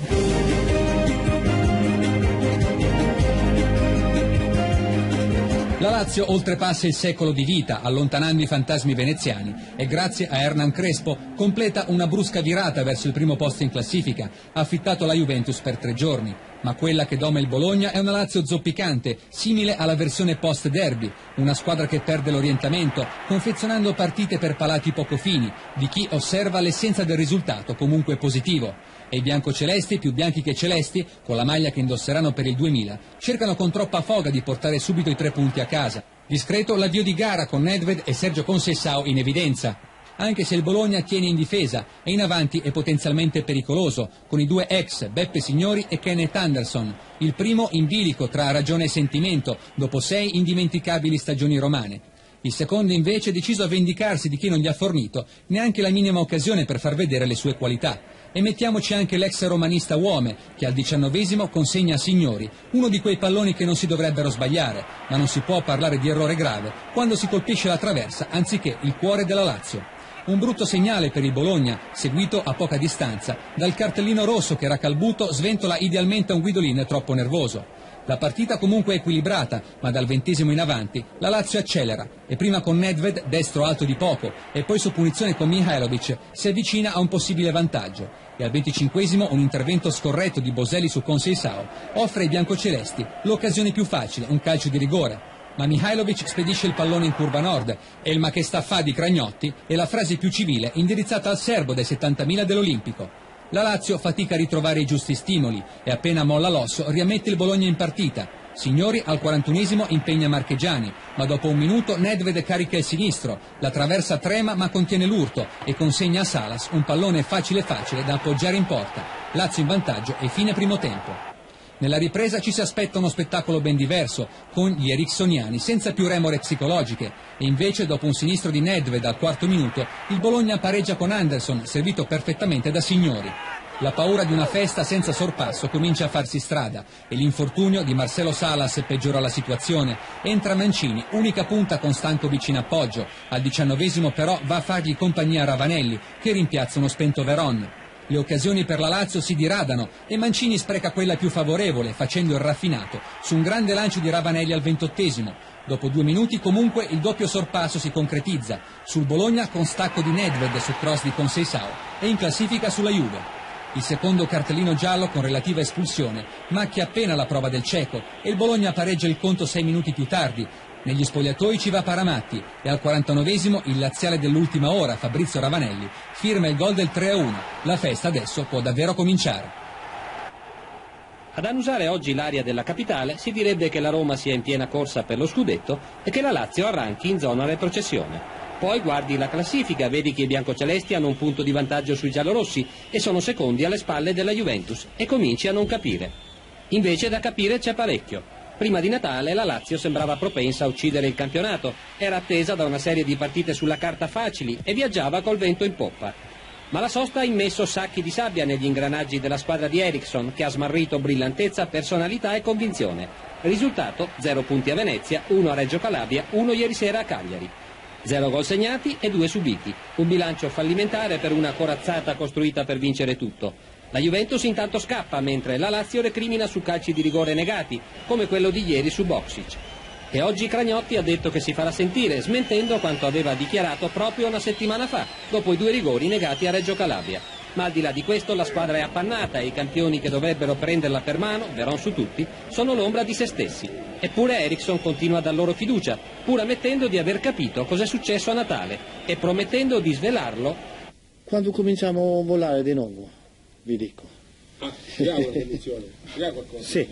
La Lazio oltrepassa il secolo di vita, allontanando i fantasmi veneziani, e grazie a Hernan Crespo completa una brusca virata verso il primo posto in classifica, affittato alla Juventus per 3 giorni. Ma quella che doma il Bologna è una Lazio zoppicante, simile alla versione post-derby, una squadra che perde l'orientamento, confezionando partite per palati poco fini, di chi osserva l'essenza del risultato, comunque positivo. E i biancocelesti, più bianchi che celesti, con la maglia che indosseranno per il 2000, cercano con troppa foga di portare subito i 3 punti a casa. Discreto l'avvio di gara con Nedved e Sergio Conceição in evidenza. Anche se il Bologna tiene in difesa e in avanti è potenzialmente pericoloso, con i 2 ex, Beppe Signori e Kenneth Anderson, il primo in bilico tra ragione e sentimento, dopo 6 indimenticabili stagioni romane. Il secondo invece è deciso a vendicarsi di chi non gli ha fornito neanche la minima occasione per far vedere le sue qualità. E mettiamoci anche l'ex romanista Uome, che al 19° consegna a Signori uno di quei palloni che non si dovrebbero sbagliare, ma non si può parlare di errore grave quando si colpisce la traversa anziché il cuore della Lazio. Un brutto segnale per il Bologna, seguito a poca distanza dal cartellino rosso che Racalbuto sventola idealmente a un Guidolin troppo nervoso. La partita comunque è equilibrata, ma dal 20° in avanti la Lazio accelera e prima con Nedved, destro alto di poco, e poi su punizione con Mihajlovic si avvicina a un possibile vantaggio. E al 25° un intervento scorretto di Boselli su Conceição offre ai biancocelesti l'occasione più facile, un calcio di rigore. Ma Mihajlovic spedisce il pallone in curva nord e il "ma che sta fa" di Cragnotti è la frase più civile indirizzata al serbo dei 70.000 dell'Olimpico. La Lazio fatica a ritrovare i giusti stimoli e appena molla l'osso riammette il Bologna in partita. Signori al 41esimo impegna Marchegiani, ma dopo un minuto Nedved carica il sinistro, la traversa trema ma contiene l'urto e consegna a Salas un pallone facile da appoggiare in porta. Lazio in vantaggio e fine primo tempo. Nella ripresa ci si aspetta uno spettacolo ben diverso, con gli ericksoniani senza più remore psicologiche, e invece dopo un sinistro di Nedved al quarto minuto il Bologna pareggia con Anderson, servito perfettamente da Signori. La paura di una festa senza sorpasso comincia a farsi strada e l'infortunio di Marcelo Salas peggiora la situazione. Entra Mancini, unica punta con Stankovic in appoggio. Al 19esimo però va a fargli compagnia Ravanelli, che rimpiazza uno spento Veron. Le occasioni per la Lazio si diradano e Mancini spreca quella più favorevole, facendo il raffinato su un grande lancio di Ravanelli al 28esimo. Dopo 2 minuti comunque il doppio sorpasso si concretizza. Sul Bologna con stacco di Nedved su cross di Conceição e in classifica sulla Juve. Il secondo cartellino giallo con relativa espulsione macchia appena la prova del ceco e il Bologna pareggia il conto 6 minuti più tardi. Negli spogliatoi ci va Paramatti e al 49esimo il laziale dell'ultima ora, Fabrizio Ravanelli, firma il gol del 3-1. La festa adesso può davvero cominciare. Ad annusare oggi l'aria della capitale si direbbe che la Roma sia in piena corsa per lo scudetto e che la Lazio arranchi in zona retrocessione. Poi guardi la classifica, vedi che i biancocelesti hanno un punto di vantaggio sui giallorossi e sono secondi alle spalle della Juventus e cominci a non capire. Invece da capire c'è parecchio. Prima di Natale la Lazio sembrava propensa a uccidere il campionato, era attesa da una serie di partite sulla carta facili e viaggiava col vento in poppa. Ma la sosta ha immesso sacchi di sabbia negli ingranaggi della squadra di Eriksson, che ha smarrito brillantezza, personalità e convinzione. Risultato: 0 punti a Venezia, 1 a Reggio Calabria, 1 ieri sera a Cagliari. 0 gol segnati e 2 subiti, un bilancio fallimentare per una corazzata costruita per vincere tutto. La Juventus intanto scappa, mentre la Lazio recrimina su calci di rigore negati, come quello di ieri su Boksic. E oggi Cragnotti ha detto che si farà sentire, smentendo quanto aveva dichiarato proprio una settimana fa, dopo i 2 rigori negati a Reggio Calabria. Ma al di là di questo la squadra è appannata e i campioni che dovrebbero prenderla per mano, Veron su tutti, sono l'ombra di se stessi. Eppure Eriksson continua a dar loro fiducia, pur ammettendo di aver capito cos'è successo a Natale e promettendo di svelarlo. Quando cominciamo a volare di nuovo, vi dico. Dirà una condizione, dirà qualcosa. Sì.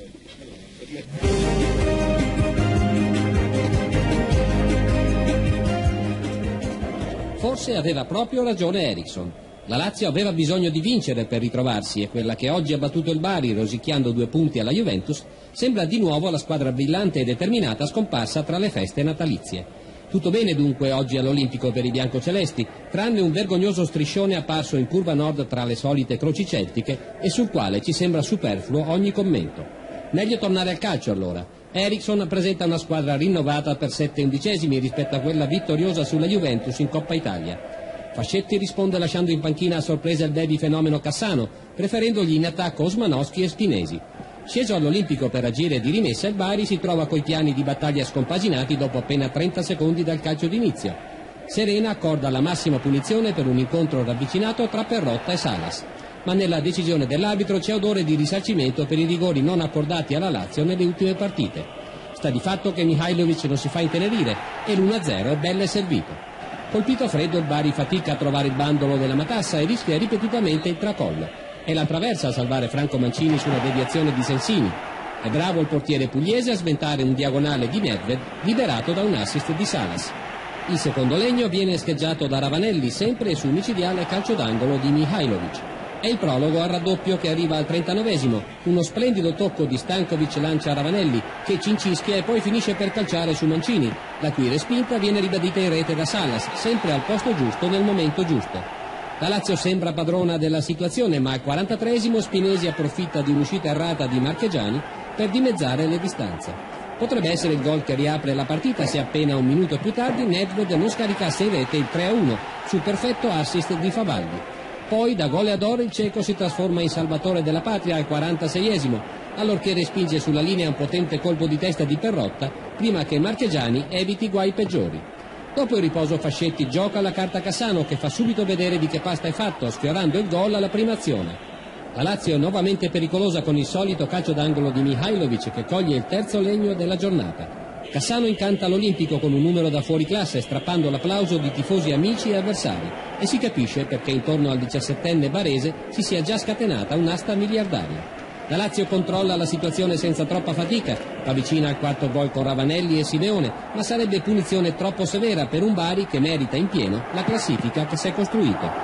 Forse aveva proprio ragione Eriksson. La Lazio aveva bisogno di vincere per ritrovarsi e quella che oggi ha battuto il Bari rosicchiando 2 punti alla Juventus sembra di nuovo la squadra brillante e determinata scomparsa tra le feste natalizie. Tutto bene dunque oggi all'Olimpico per i biancocelesti, tranne un vergognoso striscione apparso in curva nord tra le solite croci celtiche e sul quale ci sembra superfluo ogni commento. Meglio tornare al calcio allora. Eriksson presenta una squadra rinnovata per 7 undicesimi rispetto a quella vittoriosa sulla Juventus in Coppa Italia. Fascetti risponde lasciando in panchina a sorpresa il baby fenomeno Cassano, preferendogli in attacco Osmanowski e Spinesi. Sceso all'Olimpico per agire di rimessa, il Bari si trova coi piani di battaglia scompaginati dopo appena 30 secondi dal calcio d'inizio. Serena accorda la massima punizione per un incontro ravvicinato tra Perrotta e Salas, ma nella decisione dell'arbitro c'è odore di risarcimento per i rigori non accordati alla Lazio nelle ultime partite. Sta di fatto che Mihajlovic non si fa intenerire e l'1-0 è belle servito. Colpito a freddo il Bari fatica a trovare il bandolo della matassa e rischia ripetutamente il tracollo. È la traversa a salvare Franco Mancini su una deviazione di Sensini. È bravo il portiere pugliese a sventare un diagonale di Nedved liberato da un assist di Salas. Il secondo legno viene scheggiato da Ravanelli sempre su micidiale calcio d'angolo di Mihajlovic. È il prologo al raddoppio che arriva al 39esimo. Uno splendido tocco di Stankovic lancia Ravanelli, che cincischia e poi finisce per calciare su Mancini, la cui respinta viene ribadita in rete da Salas, sempre al posto giusto nel momento giusto. La Lazio sembra padrona della situazione, ma al 43esimo Spinesi approfitta di un'uscita errata di Marchegiani per dimezzare le distanze. Potrebbe essere il gol che riapre la partita se appena un minuto più tardi Nedved non scaricasse in rete il 3-1 sul perfetto assist di Favalli. Poi da goleador il ceco si trasforma in salvatore della patria al 46esimo, allorché respinge sulla linea un potente colpo di testa di Perrotta prima che Marchegiani eviti guai peggiori. Dopo il riposo Fascetti gioca la carta Cassano, che fa subito vedere di che pasta è fatto, sfiorando il gol alla prima azione. La Lazio è nuovamente pericolosa con il solito calcio d'angolo di Mihajlovic, che coglie il terzo legno della giornata. Cassano incanta l'Olimpico con un numero da fuori classe, strappando l'applauso di tifosi amici e avversari, e si capisce perché intorno al 17enne barese si sia già scatenata un'asta miliardaria. La Lazio controlla la situazione senza troppa fatica, va vicina al quarto gol con Ravanelli e Simeone, ma sarebbe punizione troppo severa per un Bari che merita in pieno la classifica che si è costruito.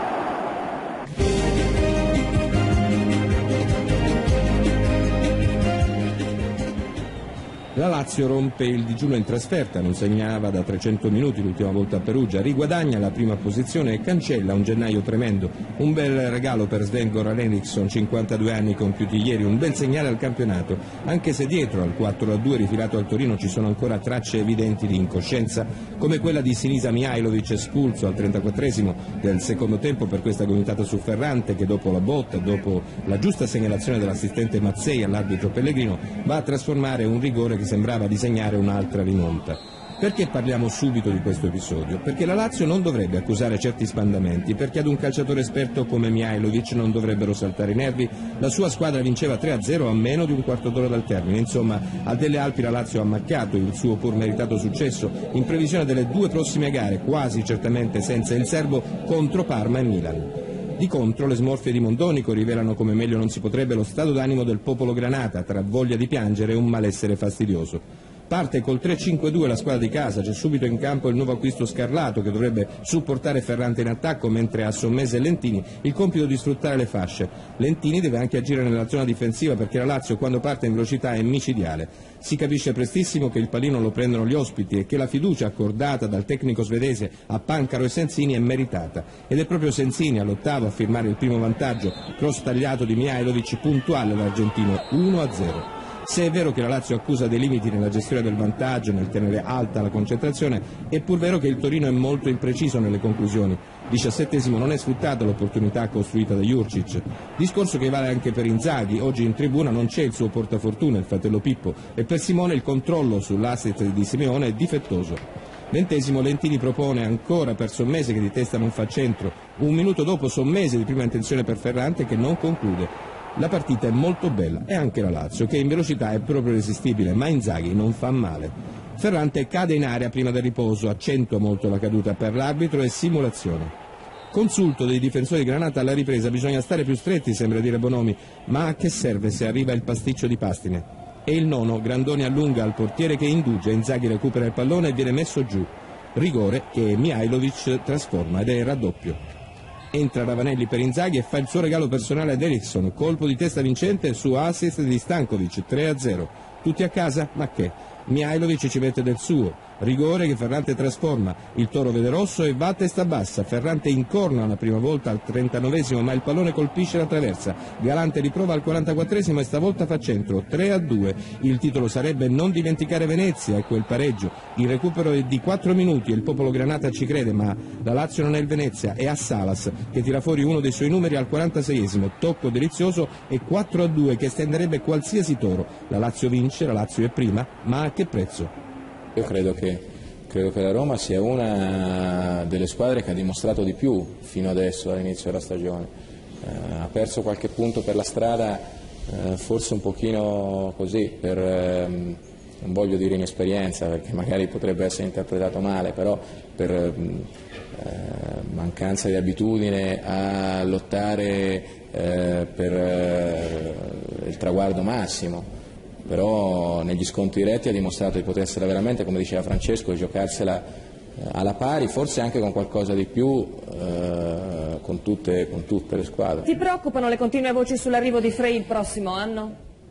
La Lazio rompe il digiuno in trasferta, non segnava da 300 minuti l'ultima volta a Perugia, riguadagna la prima posizione e cancella un gennaio tremendo. Un bel regalo per Sven-Goran Eriksson, 52 anni compiuti ieri, un bel segnale al campionato, anche se dietro al 4-2 rifilato al Torino ci sono ancora tracce evidenti di incoscienza, come quella di Sinisa Mihajlovic, espulso al 34esimo del secondo tempo per questa gomitata su Ferrante, che dopo la botta, dopo la giusta segnalazione dell'assistente Mazzei all'arbitro Pellegrino, va a trasformare un rigore che sembrava disegnare un'altra rimonta. Perché parliamo subito di questo episodio? Perché la Lazio non dovrebbe accusare certi spandamenti, perché ad un calciatore esperto come Mihajlovic non dovrebbero saltare i nervi. La sua squadra vinceva 3-0 a meno di un quarto d'ora dal termine. Insomma, a Delle Alpi la Lazio ha macchiato il suo pur meritato successo in previsione delle due prossime gare, quasi certamente senza il serbo, contro Parma e Milan. Di contro, le smorfie di Mondonico rivelano come meglio non si potrebbe lo stato d'animo del popolo granata, tra voglia di piangere e un malessere fastidioso. Parte col 3-5-2 la squadra di casa, c'è subito in campo il nuovo acquisto Scarlato che dovrebbe supportare Ferrante in attacco, mentre ha Sommese e Lentini il compito di sfruttare le fasce. Lentini deve anche agire nella zona difensiva perché la Lazio quando parte in velocità è micidiale. Si capisce prestissimo che il pallino lo prendono gli ospiti e che la fiducia accordata dal tecnico svedese a Pancaro e Sensini è meritata. Ed è proprio Sensini all'ottavo a firmare il primo vantaggio, cross tagliato di Mihajlovic, puntuale l'argentino, 1-0. Se è vero che la Lazio accusa dei limiti nella gestione del vantaggio, nel tenere alta la concentrazione, è pur vero che il Torino è molto impreciso nelle conclusioni. 17esimo non è sfruttata l'opportunità costruita da Jurčić. Discorso che vale anche per Inzaghi, oggi in tribuna non c'è il suo portafortuna, il fratello Pippo, e per Simone il controllo sull'asset di Simeone è difettoso. 20esimo Lentini propone ancora per Sommese che di testa non fa centro, un minuto dopo Sommese di prima intenzione per Ferrante che non conclude. La partita è molto bella e anche la Lazio che in velocità è proprio irresistibile, ma Inzaghi non fa male. Ferrante cade in area prima del riposo, accentua molto la caduta per l'arbitro e simulazione. Consulto dei difensori di Granata alla ripresa, bisogna stare più stretti, sembra dire Bonomi, ma a che serve se arriva il pasticcio di Pastine? E il nono, Grandoni allunga al portiere che indugia, Inzaghi recupera il pallone e viene messo giù. Rigore che Mihajlovic trasforma ed è il raddoppio. Entra Ravanelli per Inzaghi e fa il suo regalo personale ad Eriksson, colpo di testa vincente su assist di Stankovic, 3-0. Tutti a casa? Ma che? Mihajlovic ci mette del suo. Rigore che Ferrante trasforma, il Toro vede rosso e va a testa bassa. Ferrante incorna la prima volta al 39esimo, ma il pallone colpisce la traversa. Galante riprova al 44esimo e stavolta fa centro, 3-2. Il titolo sarebbe non dimenticare Venezia e quel pareggio. Il recupero è di 4 minuti e il popolo granata ci crede, ma la Lazio non è il Venezia, è a Salas che tira fuori uno dei suoi numeri al 46esimo, tocco delizioso e 4-2 che stenderebbe qualsiasi toro. La Lazio vince, la Lazio è prima, ma a che prezzo? Io credo che la Roma sia una delle squadre che ha dimostrato di più fino adesso all'inizio della stagione. Ha perso qualche punto per la strada, forse un pochino così, non voglio dire inesperienza perché magari potrebbe essere interpretato male, però per mancanza di abitudine a lottare per il traguardo massimo. Però negli scontri diretti ha dimostrato di poter essere veramente, come diceva Francesco, di giocarsela alla pari, forse anche con qualcosa di più con tutte le squadre. Ti preoccupano le continue voci sull'arrivo di Frey il prossimo anno?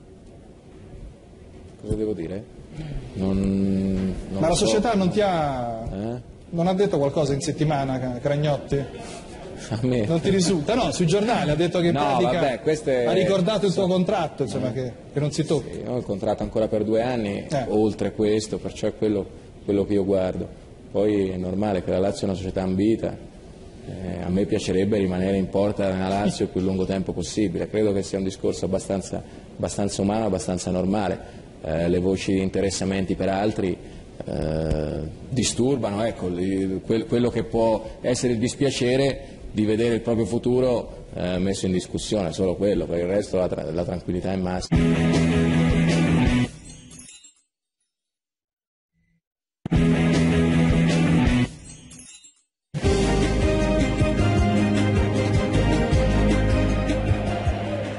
Cosa devo dire? Ma la società non ti ha... non ha detto qualcosa in settimana, Cragnotti? A me. Non ti risulta? No, sui giornali ha detto che in pratica ha ricordato il tuo contratto, insomma, che non si tocca. Sì, ho il contratto ancora per 2 anni, oltre questo, perciò è quello che io guardo. Poi è normale che la Lazio è una società ambita, a me piacerebbe rimanere in porta nella Lazio il più lungo tempo possibile, credo che sia un discorso abbastanza umano, abbastanza normale. Le voci di interessamenti per altri disturbano, ecco, quello che può essere il dispiacere di vedere il proprio futuro messo in discussione, solo quello, per il resto la tranquillità è massima. È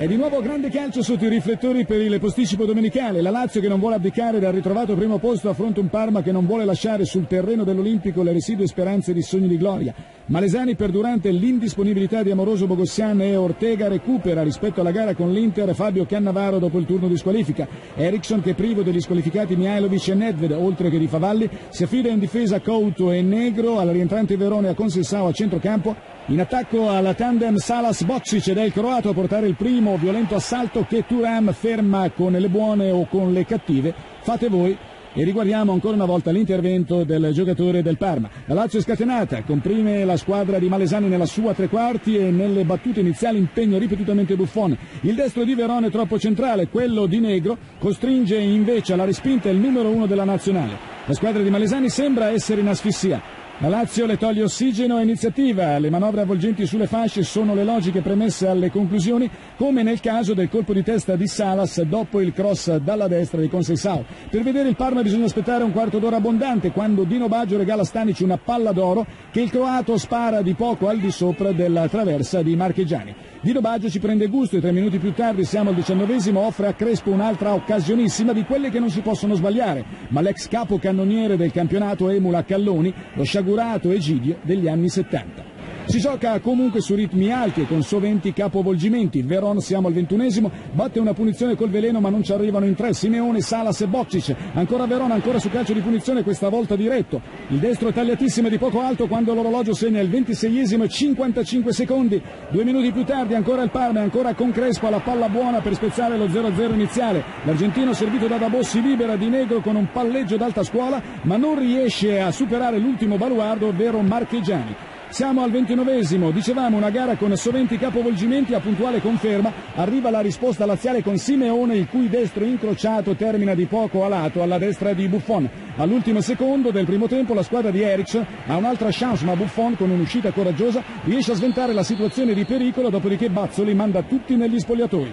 E di nuovo grande calcio sotto i riflettori per il posticipo domenicale. La Lazio, che non vuole abdicare dal ritrovato primo posto, affronta un Parma che non vuole lasciare sul terreno dell'Olimpico le residue speranze di sogni di gloria. Malesani, perdurante l'indisponibilità di Amoroso, Bogossian e Ortega, recupera rispetto alla gara con l'Inter Fabio Cannavaro dopo il turno di squalifica. Eriksson, che privo degli squalificati Mihailovic e Nedved, oltre che di Favalli, si affida in difesa a Couto e Negro, al rientrante Verone a Conceição a centrocampo. In attacco alla tandem Salas-Boksic, ed è il croato a portare il primo violento assalto che Thuram ferma con le buone o con le cattive. Fate voi. E riguardiamo ancora una volta l'intervento del giocatore del Parma. La Lazio è scatenata, comprime la squadra di Malesani nella sua tre quarti e nelle battute iniziali impegna ripetutamente Buffon. Il destro di Verone è troppo centrale, quello di Negro costringe invece alla respinta il numero 1 della nazionale. La squadra di Malesani sembra essere in asfissia. La Lazio le toglie ossigeno e iniziativa, le manovre avvolgenti sulle fasce sono le logiche premesse alle conclusioni, come nel caso del colpo di testa di Salas dopo il cross dalla destra di Conceição. Per vedere il Parma bisogna aspettare un quarto d'ora abbondante, quando Dino Baggio regala a Stanic una palla d'oro che il croato spara di poco al di sopra della traversa di Marchegiani. Dino Baggio ci prende gusto e 3 minuti più tardi, siamo al 19esimo, offre a Crespo un'altra occasionissima di quelle che non si possono sbagliare, ma l'ex capocannoniere del campionato emula Calloni, lo sciagurato Egidio degli anni 70. Si gioca comunque su ritmi alti e con soventi capovolgimenti. Il Verón, siamo al 21esimo, batte una punizione col veleno ma non ci arrivano in 3. Simeone, Salas e Boksic. Ancora Verón, ancora su calcio di punizione, questa volta diretto. Il destro è tagliatissimo e di poco alto quando l'orologio segna il 26esimo e 55 secondi. 2 minuti più tardi ancora il Parma, ancora con Crespo alla palla buona per spezzare lo 0-0 iniziale. L'argentino, servito da Dabò, si libera di Negro con un palleggio d'alta scuola ma non riesce a superare l'ultimo baluardo, ovvero Marchegiani. Siamo al 29esimo, dicevamo una gara con soventi capovolgimenti. A puntuale conferma arriva la risposta laziale con Simeone, il cui destro incrociato termina di poco a lato alla destra di Buffon. All'ultimo secondo del primo tempo la squadra di Eriksson ha un'altra chance, ma Buffon, con un'uscita coraggiosa, riesce a sventare la situazione di pericolo, dopodiché Bazzoli manda tutti negli spogliatoi.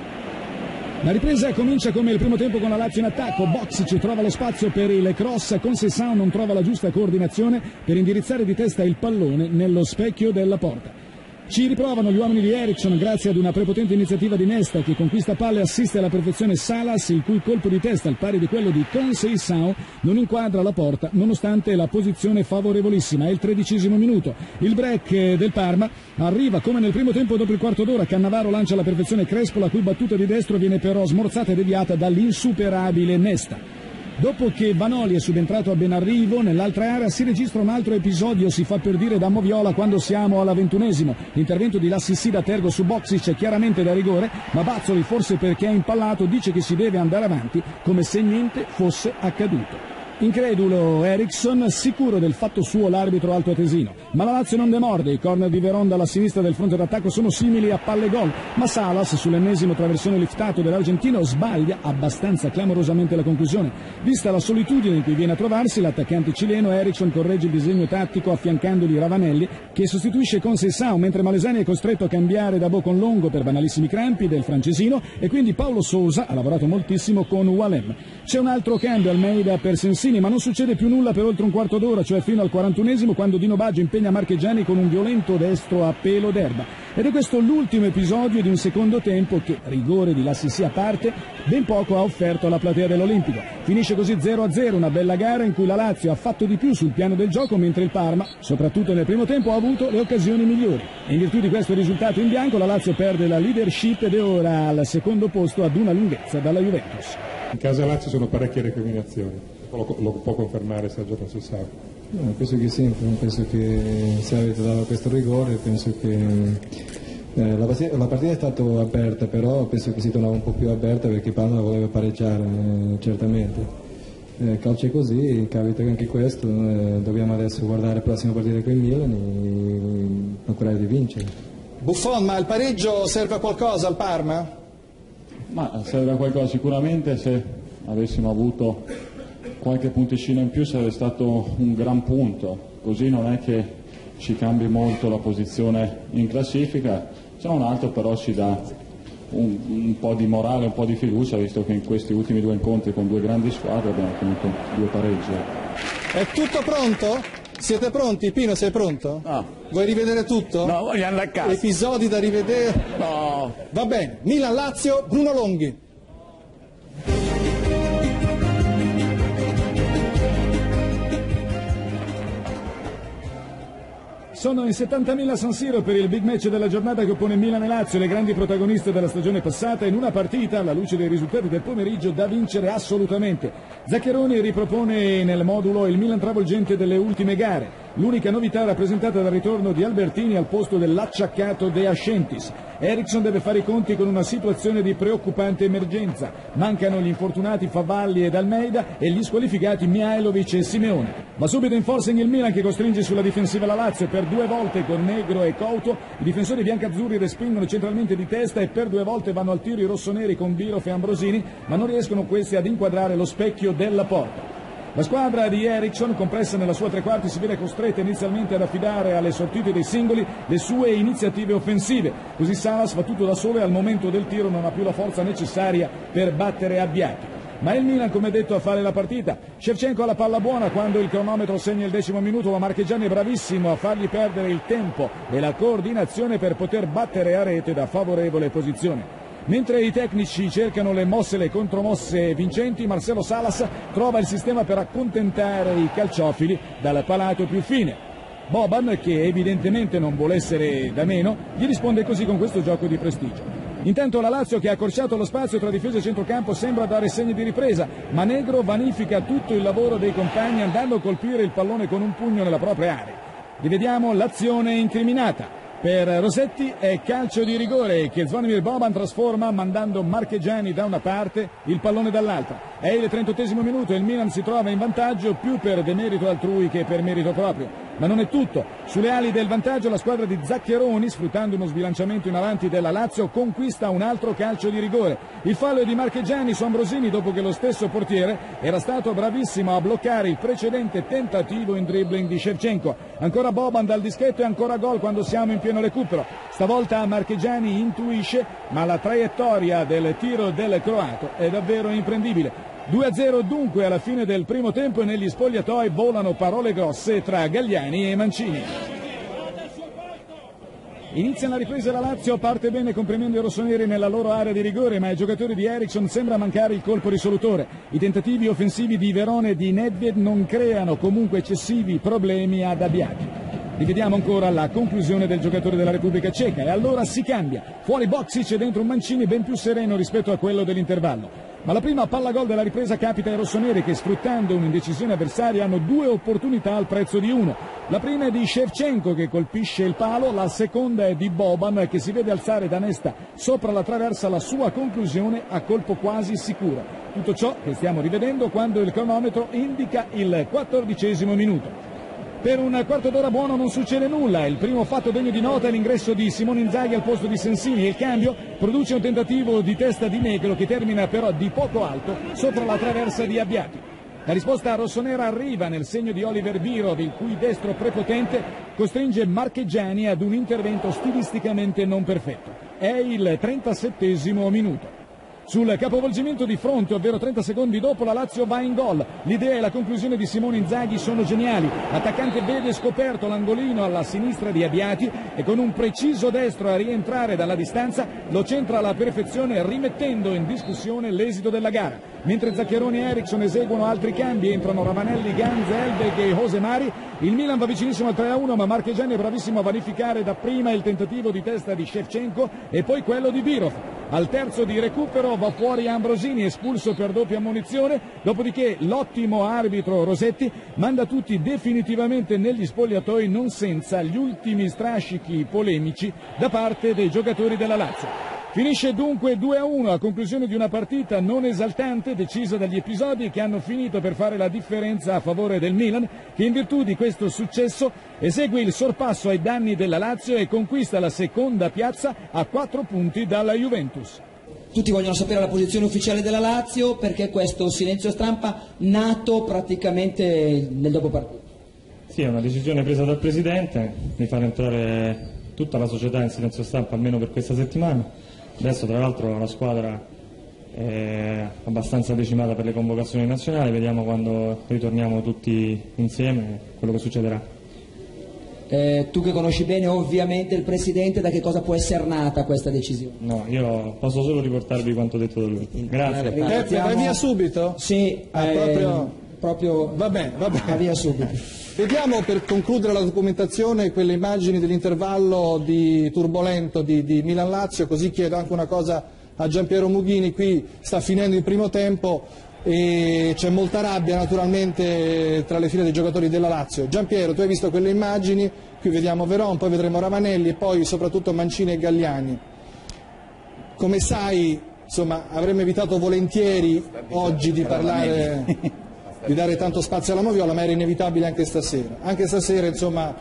La ripresa comincia come il primo tempo con la Lazio in attacco. Boksic trova lo spazio per il cross, Conceição non trova la giusta coordinazione per indirizzare di testa il pallone nello specchio della porta. Ci riprovano gli uomini di Eriksson grazie ad una prepotente iniziativa di Nesta, che conquista palle e assiste alla perfezione Salas, il cui colpo di testa, al pari di quello di Conceição, non inquadra la porta nonostante la posizione favorevolissima. È il 13esimo minuto. Il break del Parma arriva come nel primo tempo dopo il quarto d'ora. Cannavaro lancia alla perfezione Crespo, la cui battuta di destro viene però smorzata e deviata dall'insuperabile Nesta. Dopo che Vanoli è subentrato a Benarrivo, nell'altra area si registra un altro episodio, si fa per dire da Moviola, quando siamo alla 21esimo. L'intervento di Lassissi da Tergo su Boksic è chiaramente da rigore, ma Bazzoli, forse perché è impallato, dice che si deve andare avanti come se niente fosse accaduto. Incredulo Eriksson, sicuro del fatto suo l'arbitro altoatesino. Ma la Lazio non demorde, i corner di Verón dalla sinistra del fronte d'attacco sono simili a palle gol, ma Salas, sull'ennesimo traversone liftato dell'argentino, sbaglia abbastanza clamorosamente la conclusione. Vista la solitudine in cui viene a trovarsi l'attaccante cileno, Eriksson corregge il disegno tattico affiancandogli Ravanelli, che sostituisce Conceição, mentre Malesani è costretto a cambiare Dabò con Longo per banalissimi crampi del francesino, e quindi Paulo Sousa ha lavorato moltissimo con Walem. C'è un altro cambio, Almeida per Sensini, ma non succede più nulla per oltre un quarto d'ora, cioè fino al 41esimo, quando Dino Baggio impegna Marchegiani con un violento destro a pelo d'erba. Ed è questo l'ultimo episodio di un secondo tempo che, rigore di Lassissi a parte, ben poco ha offerto alla platea dell'Olimpico. Finisce così 0-0, una bella gara in cui la Lazio ha fatto di più sul piano del gioco, mentre il Parma, soprattutto nel primo tempo, ha avuto le occasioni migliori. E in virtù di questo risultato in bianco la Lazio perde la leadership ed è ora al secondo posto ad una lunghezza dalla Juventus. In casa Lazio sono parecchie recriminazioni. Lo può confermare Sergio Conceição? No, penso che sì, penso che se avete dato questo rigore, penso che la partita è stata aperta, però penso che si tornava un po' più aperta perché Parma voleva pareggiare, certamente. Calcio è così, capita anche questo, dobbiamo adesso guardare la prossima partita con il Milan e procurare di vincere. Buffon, ma il pareggio serve a qualcosa al Parma? Ma serve a qualcosa sicuramente. Se avessimo avuto qualche punticino in più sarebbe stato un gran punto, così non è che ci cambi molto la posizione in classifica, se non altro però ci dà un po' di morale, un po' di fiducia, visto che in questi ultimi 2 incontri con 2 grandi squadre abbiamo ottenuto 2 pareggi. È tutto pronto? Siete pronti? Pino, sei pronto? No. Vuoi rivedere tutto? No, voglio andare a casa. Episodi da rivedere? No. Va bene, Milan-Lazio, Bruno Longhi. Sono in 70.000 a San Siro per il big match della giornata che oppone Milan e Lazio, le grandi protagoniste della stagione passata, in una partita, alla luce dei risultati del pomeriggio, da vincere assolutamente. Zaccheroni ripropone nel modulo il Milan travolgente delle ultime gare. L'unica novità rappresentata dal ritorno di Albertini al posto dell'acciaccato De Ascentis. Eriksson deve fare i conti con una situazione di preoccupante emergenza. Mancano gli infortunati Favalli ed Almeida e gli squalificati Mihailovic e Simeone. Va subito in forcing il Milan che costringe sulla difensiva la Lazio per 2 volte con Negro e Couto. I difensori biancazzurri respingono centralmente di testa e per 2 volte vanno al tiro i rossoneri con Birov e Ambrosini, ma non riescono questi ad inquadrare lo specchio della porta. La squadra di Eriksson, compressa nella sua tre quarti, si vede costretta inizialmente ad affidare alle sortite dei singoli le sue iniziative offensive. Così Salas fa tutto da solo e al momento del tiro non ha più la forza necessaria per battere Abbiati. Ma è il Milan, come detto, a fare la partita. Shevchenko ha la palla buona quando il cronometro segna il 10° minuto, ma Marchegiani è bravissimo a fargli perdere il tempo e la coordinazione per poter battere a rete da favorevole posizione. Mentre i tecnici cercano le mosse e le contromosse vincenti, Marcelo Salas trova il sistema per accontentare i calciofili dal palato più fine. Boban, che evidentemente non vuole essere da meno, gli risponde così con questo gioco di prestigio. Intanto la Lazio, che ha accorciato lo spazio tra difesa e centrocampo, sembra dare segni di ripresa, ma Negro vanifica tutto il lavoro dei compagni andando a colpire il pallone con un pugno nella propria area. Rivediamo l'azione incriminata. Per Rossetti è calcio di rigore che Zvonimir Boban trasforma mandando Marchegiani da una parte, il pallone dall'altra. È il 38° minuto e il Milan si trova in vantaggio più per demerito altrui che per merito proprio. Ma non è tutto. Sulle ali del vantaggio la squadra di Zaccheroni, sfruttando uno sbilanciamento in avanti della Lazio, conquista un altro calcio di rigore. Il fallo è di Marchegiani su Ambrosini dopo che lo stesso portiere era stato bravissimo a bloccare il precedente tentativo in dribbling di Shevchenko. Ancora Boban dal dischetto e ancora gol quando siamo in pieno recupero. Stavolta Marchegiani intuisce, ma la traiettoria del tiro del croato è davvero imprendibile. 2-0 dunque alla fine del primo tempo e negli spogliatoi volano parole grosse tra Galliani e Mancini. Inizia la ripresa la Lazio, parte bene comprimendo i rossoneri nella loro area di rigore, ma ai giocatori di Eriksson sembra mancare il colpo risolutore. I tentativi offensivi di Verone e di Nedved non creano comunque eccessivi problemi ad Abbiati. Rivediamo ancora la conclusione del giocatore della Repubblica Ceca e allora si cambia. Fuori Boksic e dentro un Mancini ben più sereno rispetto a quello dell'intervallo. Ma la prima palla gol della ripresa capita ai rossoneri che, sfruttando un'indecisione avversaria, hanno 2 opportunità al prezzo di 1. La prima è di Shevchenko che colpisce il palo, la seconda è di Boban che si vede alzare da Nesta sopra la traversa la sua conclusione a colpo quasi sicuro. Tutto ciò che stiamo rivedendo quando il cronometro indica il 14° minuto. Per un quarto d'ora buono non succede nulla. Il primo fatto degno di nota è l'ingresso di Simone Inzaghi al posto di Sensini e il cambio produce un tentativo di testa di Negro che termina però di poco alto sopra la traversa di Abbiati. La risposta rossonera arriva nel segno di Oliver Birov, il cui destro prepotente costringe Marchegiani ad un intervento stilisticamente non perfetto. È il 37° minuto. Sul capovolgimento di fronte, ovvero 30 secondi dopo, la Lazio va in gol. L'idea e la conclusione di Simone Inzaghi sono geniali. L'attaccante vede scoperto l'angolino alla sinistra di Abbiati e con un preciso destro a rientrare dalla distanza lo centra alla perfezione, rimettendo in discussione l'esito della gara. Mentre Zaccheroni e Eriksson eseguono altri cambi, entrano Ravanelli, Ganz, Elbeg e Josemari. Il Milan va vicinissimo al 3-1, ma Marchegiani è bravissimo a vanificare dapprima il tentativo di testa di Shevchenko e poi quello di Birov. Al terzo di recupero va fuori Ambrosini, espulso per doppia ammonizione, dopodiché l'ottimo arbitro Rossetti manda tutti definitivamente negli spogliatoi, non senza gli ultimi strascichi polemici da parte dei giocatori della Lazio. Finisce dunque 2-1 a conclusione di una partita non esaltante, decisa dagli episodi che hanno finito per fare la differenza a favore del Milan, che in virtù di questo successo esegue il sorpasso ai danni della Lazio e conquista la seconda piazza a 4 punti dalla Juventus. Tutti vogliono sapere la posizione ufficiale della Lazio, perché questo silenzio stampa nato praticamente nel dopopartita. Sì, è una decisione presa dal Presidente di far entrare tutta la società in silenzio stampa almeno per questa settimana. Adesso tra l'altro la squadra è abbastanza decimata per le convocazioni nazionali, vediamo quando ritorniamo tutti insieme quello che succederà. Tu che conosci bene ovviamente il Presidente, da che cosa può essere nata questa decisione? No, io posso solo riportarvi quanto detto da lui. Grazie. Peppe, vai via subito? Sì, proprio va bene. Va via subito. Vediamo, per concludere la documentazione, quelle immagini dell'intervallo turbolento di Milan-Lazio, così chiedo anche una cosa a Giampiero Mughini. Qui sta finendo il primo tempo e c'è molta rabbia naturalmente tra le file dei giocatori della Lazio. Giampiero, tu hai visto quelle immagini, qui vediamo Veron, poi vedremo Ravanelli e poi soprattutto Mancini e Galliani. Come sai, insomma, avremmo evitato volentieri oggi di parlare, di dare tanto spazio alla Moviola, ma era inevitabile anche stasera. Anche stasera, insomma,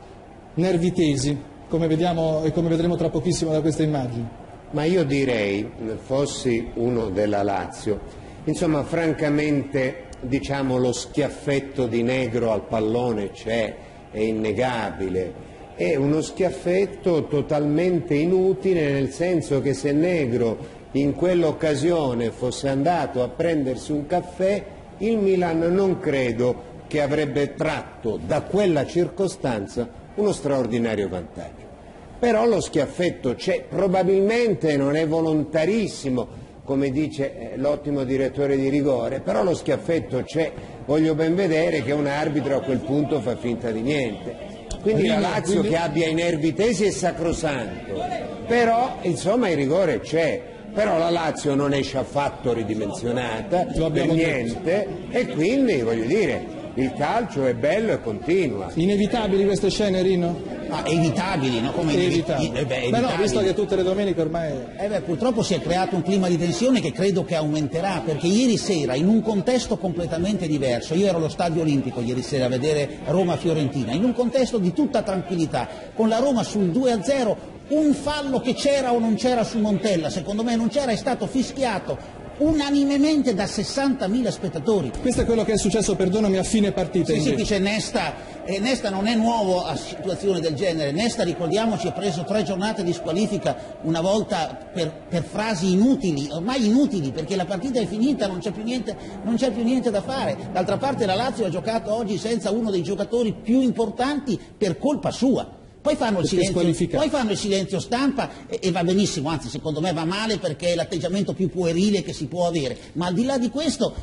nervi tesi, come vediamo e come vedremo tra pochissimo da queste immagini. Ma io direi, fossi uno della Lazio, insomma, francamente, diciamo, lo schiaffetto di Negro al pallone c'è, è innegabile. È uno schiaffetto totalmente inutile, nel senso che se Negro in quell'occasione fosse andato a prendersi un caffè, il Milan non credo che avrebbe tratto da quella circostanza uno straordinario vantaggio. Però lo schiaffetto c'è, probabilmente non è volontarissimo, come dice l'ottimo direttore di rigore, però lo schiaffetto c'è. Voglio ben vedere che un arbitro a quel punto fa finta di niente. Quindi la Lazio che abbia i nervi tesi è sacrosanto, però insomma il rigore c'è. Però la Lazio non esce affatto ridimensionata per niente e quindi, voglio dire, il calcio è bello e continua. Inevitabili queste scene, Rino? Ah, evitabili, no? Come evitabili? Beh no, visto che tutte le domeniche ormai... purtroppo si è creato un clima di tensione che credo che aumenterà, perché ieri sera, in un contesto completamente diverso, io ero allo Stadio Olimpico ieri sera a vedere Roma-Fiorentina, in un contesto di tutta tranquillità, con la Roma sul 2-0, un fallo che c'era o non c'era su Montella, secondo me non c'era, è stato fischiato unanimemente da 60.000 spettatori. Questo è quello che è successo, perdonami, a fine partita. Sì, dice Nesta non è nuovo a situazioni del genere. Nesta, ricordiamoci, ha preso 3 giornate di squalifica una volta per frasi inutili, ormai inutili, perché la partita è finita, non c'è più niente da fare. D'altra parte la Lazio ha giocato oggi senza uno dei giocatori più importanti per colpa sua. Poi fanno il silenzio stampa e va benissimo, anzi secondo me va male perché è l'atteggiamento più puerile che si può avere, ma al di là di questo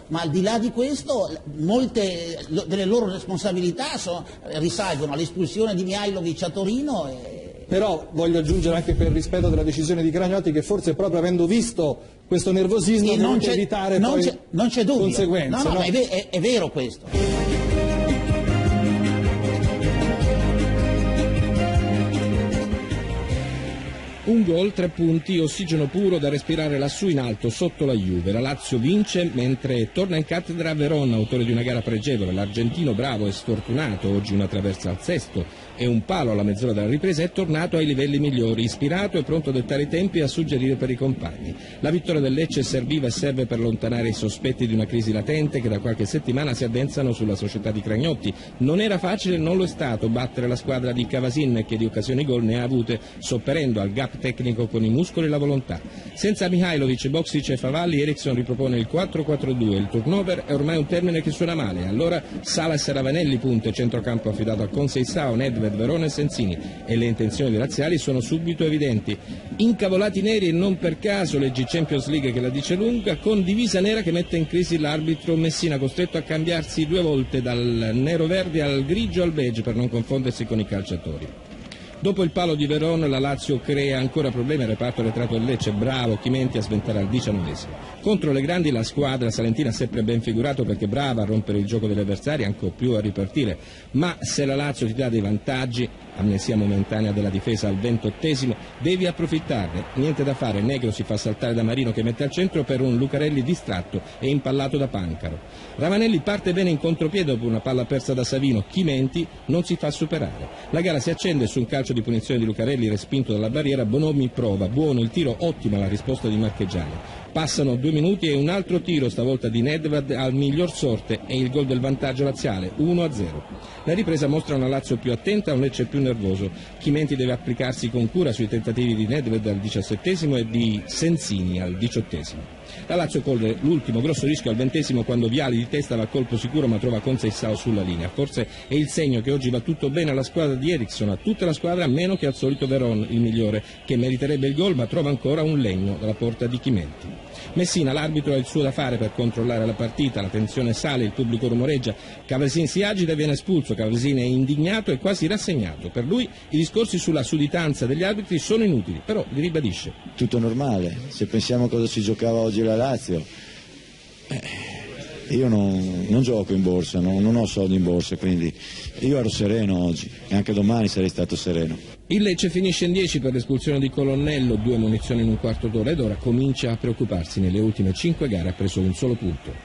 molte delle loro responsabilità risalgono all'espulsione di Mihajlovic a Torino. Però voglio aggiungere, anche per rispetto della decisione di Cragnotti, che forse proprio avendo visto questo nervosismo non c'è evitare non c'è dubbio. Conseguenze. No? È vero questo. Un gol, 3 punti, ossigeno puro da respirare lassù in alto sotto la Juve. La Lazio vince mentre torna in cattedra Veron, autore di una gara pregevole. L'argentino bravo e sfortunato, oggi una traversa al sesto e un palo alla mezz'ora della ripresa, è tornato ai livelli migliori, ispirato e pronto a dettare i tempi e a suggerire per i compagni. La vittoria del Lecce serviva e serve per allontanare i sospetti di una crisi latente che da qualche settimana si addensano sulla società di Cragnotti. Non era facile, non lo è stato, battere la squadra di Cavasin, che di occasioni gol ne ha avute, sopperendo al gap tecnico con i muscoli e la volontà. Senza Mihajlovic, Boksic e Favalli, Eriksson ripropone il 4-4-2. Il turnover è ormai un termine che suona male. Allora Salas e Ravanelli, punto, e centrocampo affidato a Conceição, Nedved, Verona e Sensini, e le intenzioni dei razziali sono subito evidenti. Incavolati neri e non per caso, leggi Champions League che la dice lunga, con divisa nera che mette in crisi l'arbitro Messina, costretto a cambiarsi 2 volte dal nero-verde al grigio al beige per non confondersi con i calciatori. Dopo il palo di Veron la Lazio crea ancora problemi al reparto arretrato del Lecce, bravo Chimenti a sventare al 19esimo. Contro le grandi la squadra salentina ha sempre ben figurato perché brava a rompere il gioco degli avversari, ancor più a ripartire, ma se la Lazio ti dà dei vantaggi, amnesia momentanea della difesa al 28esimo, devi approfittarne. Niente da fare, Negro si fa saltare da Marino che mette al centro per un Lucarelli distratto e impallato da Pancaro. Ravanelli parte bene in contropiede dopo una palla persa da Savino, Chimenti non si fa superare. La gara si accende su un calcio di punizione di Lucarelli respinto dalla barriera, Bonomi prova, buono il tiro, ottima la risposta di Marchegiani. Passano 2 minuti e un altro tiro, stavolta di Nedved, al miglior sorte e il gol del vantaggio laziale, 1-0. La ripresa mostra una Lazio più attenta, un Lecce più nervoso. Chimenti deve applicarsi con cura sui tentativi di Nedved al 17esimo e di Sensini al 18esimo. La Lazio corre l'ultimo grosso rischio al 20° quando Viali di testa va a colpo sicuro ma trova Conceição sulla linea. Forse è il segno che oggi va tutto bene alla squadra di Eriksson, a tutta la squadra meno che al solito Veron, il migliore, che meriterebbe il gol ma trova ancora un legno dalla porta di Chimenti. Messina, l'arbitro ha il suo da fare per controllare la partita, la tensione sale, il pubblico rumoreggia, Cavresin si agita e viene espulso, Cavresin è indignato e quasi rassegnato. Per lui i discorsi sulla sudditanza degli arbitri sono inutili, però li ribadisce. Tutto normale, se pensiamo a cosa si giocava oggi la Lazio, io non gioco in borsa, non ho soldi in borsa, quindi io ero sereno oggi e anche domani sarei stato sereno. Il Lecce finisce in 10 per l'espulsione di Colonnello, 2 munizioni in un quarto d'ora ed ora comincia a preoccuparsi. Nelle ultime 5 gare ha preso un solo punto.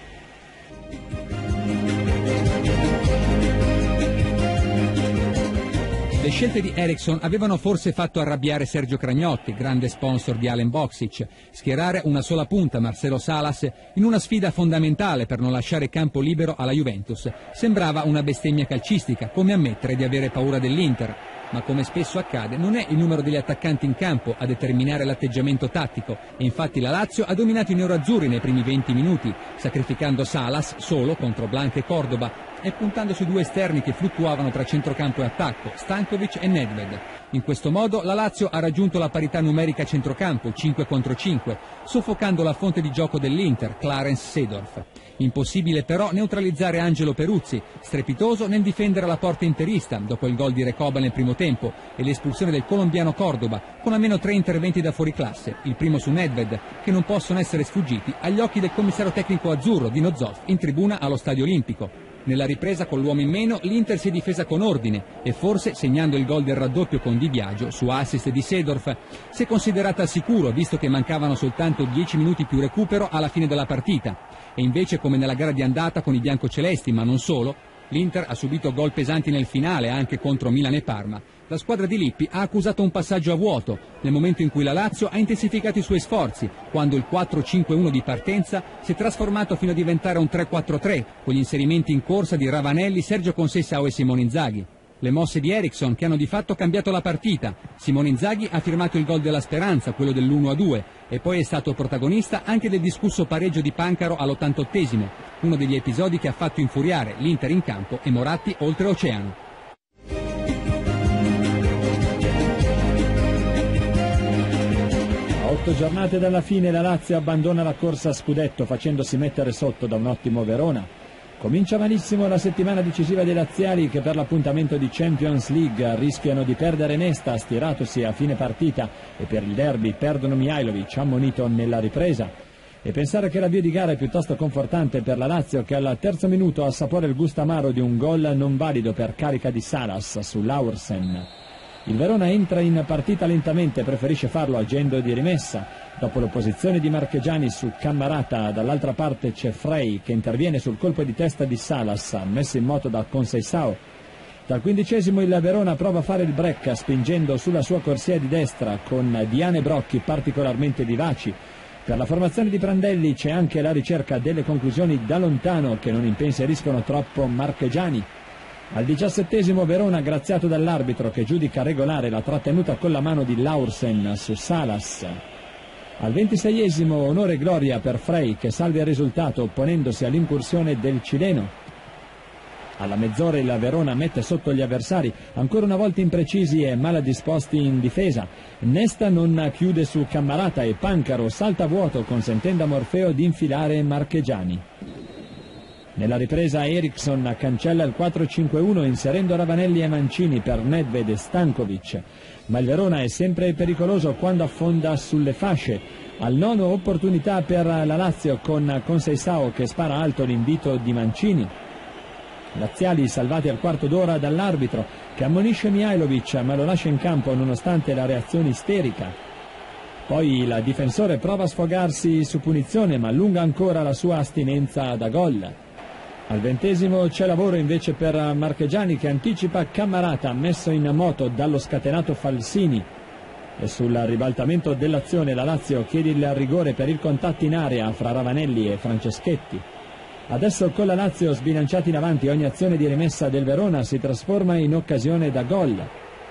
Le scelte di Eriksson avevano forse fatto arrabbiare Sergio Cragnotti, grande sponsor di Alen Boksic. Schierare una sola punta, Marcelo Salas, in una sfida fondamentale per non lasciare campo libero alla Juventus, sembrava una bestemmia calcistica, come ammettere di avere paura dell'Inter. Ma come spesso accade, non è il numero degli attaccanti in campo a determinare l'atteggiamento tattico, e infatti la Lazio ha dominato i neroazzurri nei primi 20 minuti, sacrificando Salas solo contro Blanca e Cordoba e puntando sui 2 esterni che fluttuavano tra centrocampo e attacco, Stankovic e Nedved. In questo modo la Lazio ha raggiunto la parità numerica a centrocampo, 5 contro 5, soffocando la fonte di gioco dell'Inter, Clarence Seedorf. Impossibile però neutralizzare Angelo Peruzzi, strepitoso nel difendere la porta interista dopo il gol di Recoba nel primo tempo e l'espulsione del colombiano Cordoba, con almeno 3 interventi da fuoriclasse, il primo su Nedved, che non possono essere sfuggiti agli occhi del commissario tecnico azzurro Dino Zoff in tribuna allo Stadio Olimpico. Nella ripresa con l'uomo in meno l'Inter si è difesa con ordine e forse, segnando il gol del raddoppio con Di Biagio su assist di Seedorf, si è considerata al sicuro visto che mancavano soltanto 10 minuti più recupero alla fine della partita. E invece, come nella gara di andata con i biancocelesti, ma non solo, l'Inter ha subito gol pesanti nel finale anche contro Milan e Parma. La squadra di Lippi ha accusato un passaggio a vuoto nel momento in cui la Lazio ha intensificato i suoi sforzi, quando il 4-5-1 di partenza si è trasformato fino a diventare un 3-4-3 con gli inserimenti in corsa di Ravanelli, Sergio Conceição e Simone Inzaghi. Le mosse di Eriksson che hanno di fatto cambiato la partita. Simone Inzaghi ha firmato il gol della speranza, quello dell'1-2, e poi è stato protagonista anche del discusso pareggio di Pancaro all'88esimo, uno degli episodi che ha fatto infuriare l'Inter in campo e Moratti oltreoceano. A 8 giornate dalla fine la Lazio abbandona la corsa a scudetto facendosi mettere sotto da un ottimo Verona. Comincia malissimo la settimana decisiva dei laziali che per l'appuntamento di Champions League rischiano di perdere Nesta stiratosi a fine partita e per il derby perdono Mihajlovic ammonito nella ripresa. E pensare che l'avvio di gara è piuttosto confortante per la Lazio che al terzo minuto assapora il gusto amaro di un gol non valido per carica di Salas su Laursen. Il Verona entra in partita lentamente e preferisce farlo agendo di rimessa. Dopo l'opposizione di Marchegiani su Cammarata, dall'altra parte c'è Frey che interviene sul colpo di testa di Salas, messo in moto da Conceição. Dal 15° il Verona prova a fare il break spingendo sulla sua corsia di destra con Diane e Brocchi particolarmente vivaci. Per la formazione di Prandelli c'è anche la ricerca delle conclusioni da lontano che non impensieriscono troppo Marchegiani. Al 17° Verona graziato dall'arbitro che giudica regolare la trattenuta con la mano di Laursen su Salas. Al 26° onore e gloria per Frey che salva il risultato opponendosi all'incursione del cileno. Alla mezz'ora il Verona mette sotto gli avversari, ancora una volta imprecisi e maladisposti in difesa. Nesta non chiude su Cammarata e Pancaro salta a vuoto consentendo a Morfeo di infilare Marchegiani. Nella ripresa Eriksson cancella il 4-5-1 inserendo Ravanelli e Mancini per Nedved e Stankovic, ma il Verona è sempre pericoloso quando affonda sulle fasce. Al 9° opportunità per la Lazio con Conceição che spara alto l'invito di Mancini. Laziali salvati al quarto d'ora dall'arbitro che ammonisce Mihajlovic ma lo lascia in campo nonostante la reazione isterica. Poi il difensore prova a sfogarsi su punizione ma allunga ancora la sua astinenza da gol. Al 20° c'è lavoro invece per Marchegiani che anticipa Cammarata messo in moto dallo scatenato Falsini. E sul ribaltamento dell'azione la Lazio chiede il rigore per il contatto in area fra Ravanelli e Franceschetti. Adesso con la Lazio sbilanciati in avanti ogni azione di rimessa del Verona si trasforma in occasione da gol.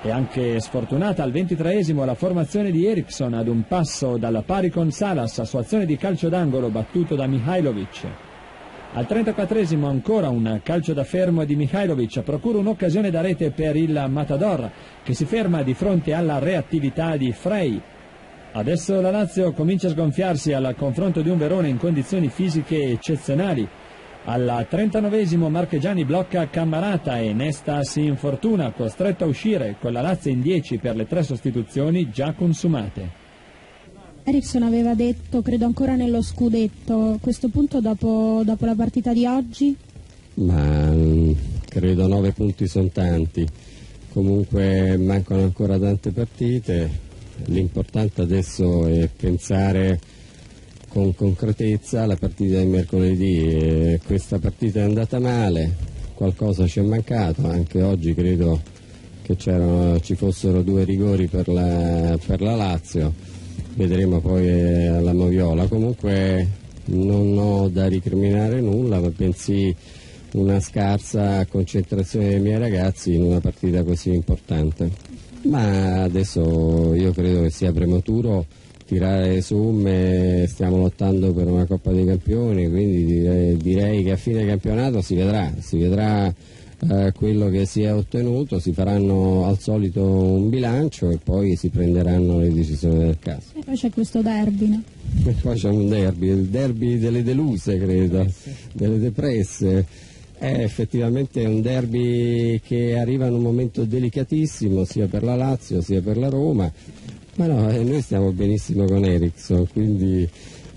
E anche sfortunata al 23esimo la formazione di Eriksson ad un passo dalla pari con Salas su azione di calcio d'angolo battuto da Mihajlovic. Al 34esimo ancora un calcio da fermo di Mihajlovic procura un'occasione da rete per il Matador, che si ferma di fronte alla reattività di Frey. Adesso la Lazio comincia a sgonfiarsi al confronto di un Verona in condizioni fisiche eccezionali. Al 39esimo Marchegiani blocca Cammarata e Nesta si infortuna, costretto a uscire con la Lazio in 10 per le 3 sostituzioni già consumate. Eriksson aveva detto, credo ancora nello scudetto, a questo punto dopo la partita di oggi? Ma credo 9 punti sono tanti, comunque mancano ancora tante partite, l'importante adesso è pensare con concretezza alla partita di mercoledì. Questa partita è andata male, qualcosa ci è mancato, anche oggi credo che ci fossero 2 rigori per la Lazio, vedremo poi alla Moviola. Comunque non ho da ricriminare nulla, ma bensì una scarsa concentrazione dei miei ragazzi in una partita così importante. Ma adesso io credo che sia prematuro tirare somme, stiamo lottando per una Coppa dei Campioni, quindi direi che a fine campionato si vedrà quello che si è ottenuto, si faranno al solito un bilancio e poi si prenderanno le decisioni del caso. E poi c'è questo derby, no? E poi c'è un derby, il derby delle deluse, credo, delle depresse. Effettivamente è un derby che arriva in un momento delicatissimo sia per la Lazio sia per la Roma. Ma no, noi stiamo benissimo con Eriksson, quindi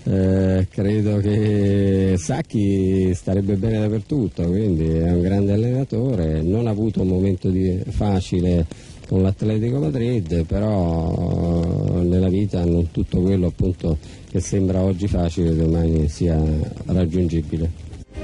credo che Sacchi starebbe bene dappertutto, quindi è un grande allenatore, non ha avuto un momento facile con l'Atletico Madrid, però nella vita non tutto quello appunto che sembra oggi facile domani sia raggiungibile.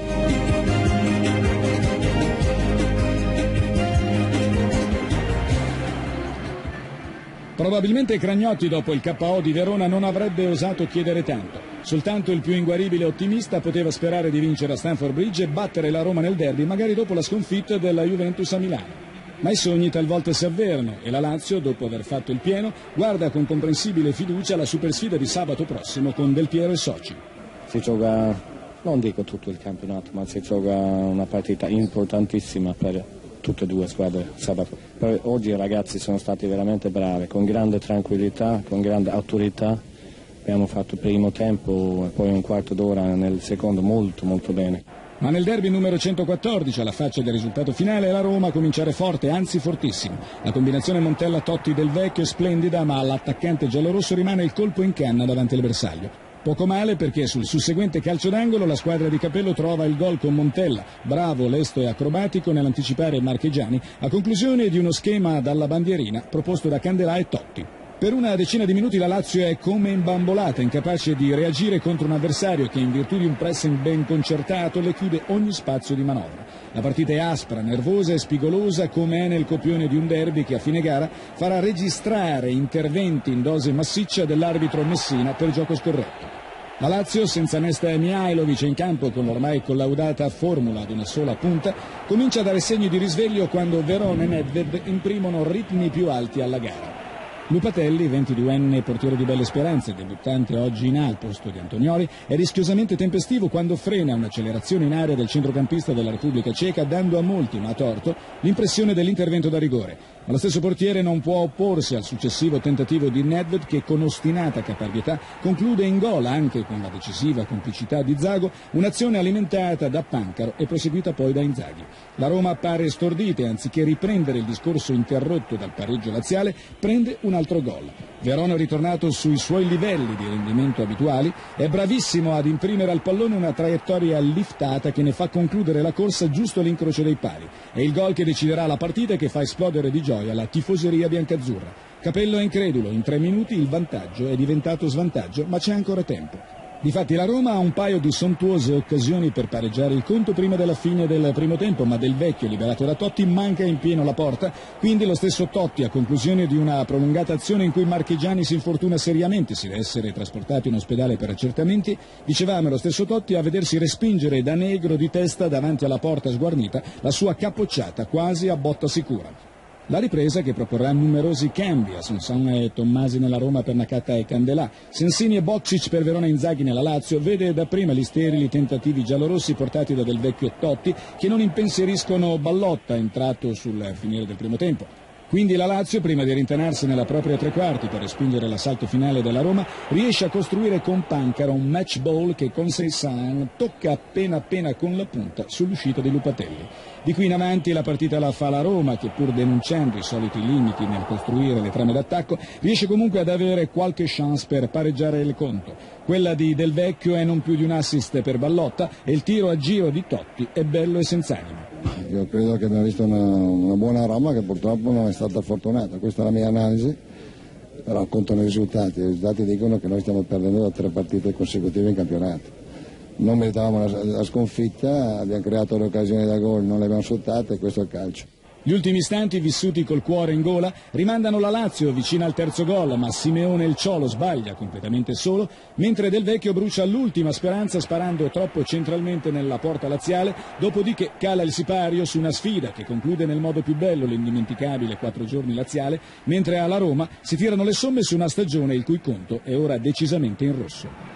Probabilmente Cragnotti dopo il KO di Verona non avrebbe osato chiedere tanto. Soltanto il più inguaribile ottimista poteva sperare di vincere a Stamford Bridge e battere la Roma nel derby, magari dopo la sconfitta della Juventus a Milano. Ma i sogni talvolta si avverano e la Lazio, dopo aver fatto il pieno, guarda con comprensibile fiducia la supersfida di sabato prossimo con Del Piero e soci. Si gioca, non dico tutto il campionato, ma si gioca una partita importantissima per tutte e 2 squadre sabato. Per oggi i ragazzi sono stati veramente bravi, con grande tranquillità, con grande autorità. Abbiamo fatto il primo tempo e poi un quarto d'ora nel secondo molto bene. Ma nel derby numero 114, alla faccia del risultato finale, la Roma a cominciare forte, anzi fortissimo. La combinazione Montella-Totti del Vecchio è splendida, ma all'attaccante giallorosso rimane il colpo in canna davanti al bersaglio. Poco male perché sul susseguente calcio d'angolo la squadra di Capello trova il gol con Montella, bravo, lesto e acrobatico nell'anticipare Marchegiani, a conclusione di uno schema dalla bandierina proposto da Candelà e Totti. Per una decina di minuti la Lazio è come imbambolata, incapace di reagire contro un avversario che in virtù di un pressing ben concertato le chiude ogni spazio di manovra. La partita è aspra, nervosa e spigolosa come è nel copione di un derby che a fine gara farà registrare interventi in dose massiccia dell'arbitro Messina per gioco scorretto. La Lazio, senza Nesta e Mihajlovic in campo con l'ormai collaudata formula ad una sola punta, comincia a dare segni di risveglio quando Verona e Nedved imprimono ritmi più alti alla gara. Lupatelli, 22enne portiere di Belle Speranze, debuttante oggi in A al posto di Antonioli, è rischiosamente tempestivo quando frena un'accelerazione in area del centrocampista della Repubblica Ceca, dando a molti, ma a torto, l'impressione dell'intervento da rigore. Ma lo stesso portiere non può opporsi al successivo tentativo di Nedved che con ostinata caparbietà conclude in gol, anche con la decisiva complicità di Zago, un'azione alimentata da Pancaro e proseguita poi da Inzaghi. La Roma appare stordita e anziché riprendere il discorso interrotto dal pareggio laziale, prende un altro gol. Verona è ritornato sui suoi livelli di rendimento abituali, è bravissimo ad imprimere al pallone una traiettoria liftata che ne fa concludere la corsa giusto all'incrocio dei pali. È il gol che deciderà la partita e che fa esplodere di gioia la tifoseria biancazzurra. Capello è incredulo, in 3 minuti il vantaggio è diventato svantaggio, ma c'è ancora tempo. Difatti la Roma ha un paio di sontuose occasioni per pareggiare il conto prima della fine del primo tempo, ma Del Vecchio, liberato da Totti, manca in pieno la porta, quindi lo stesso Totti, a conclusione di una prolungata azione in cui Marchegiani si infortuna seriamente, si deve essere trasportato in ospedale per accertamenti, dicevamo lo stesso Totti a vedersi respingere da negro di testa davanti alla porta sguarnita la sua capocciata quasi a botta sicura. La ripresa, che proporrà numerosi cambi, Assunção e Tommasi nella Roma per Nakata e Candelà, Sensini e Boksic per Verona e Inzaghi nella Lazio, vede dapprima gli sterili tentativi giallorossi portati da Del Vecchio e Totti, che non impensieriscono Ballotta, entrato sul finire del primo tempo. Quindi la Lazio, prima di rintanarsi nella propria tre quarti per respingere l'assalto finale della Roma, riesce a costruire con Pancaro un match ball che con Seysan tocca appena con la punta sull'uscita di Lupatelli. Di qui in avanti la partita la fa la Roma, che pur denunciando i soliti limiti nel costruire le trame d'attacco, riesce comunque ad avere qualche chance per pareggiare il conto. Quella di Del Vecchio è non più di un assist per Ballotta e il tiro a giro di Totti è bello e senz'anima. Io credo che abbiamo visto una buona Roma che purtroppo non è stata fortunata, questa è la mia analisi, però contano i risultati dicono che noi stiamo perdendo da 3 partite consecutive in campionato. Non meritavamo la sconfitta, abbiamo creato le occasioni da gol, non le abbiamo sfruttate e questo è il calcio. Gli ultimi istanti, vissuti col cuore in gola, rimandano la Lazio vicina al terzo gol, ma Simeone il Ciolo sbaglia completamente solo, mentre Del Vecchio brucia l'ultima speranza sparando troppo centralmente nella porta laziale, dopodiché cala il sipario su una sfida che conclude nel modo più bello l'indimenticabile 4 giorni laziale, mentre alla Roma si tirano le somme su una stagione il cui conto è ora decisamente in rosso.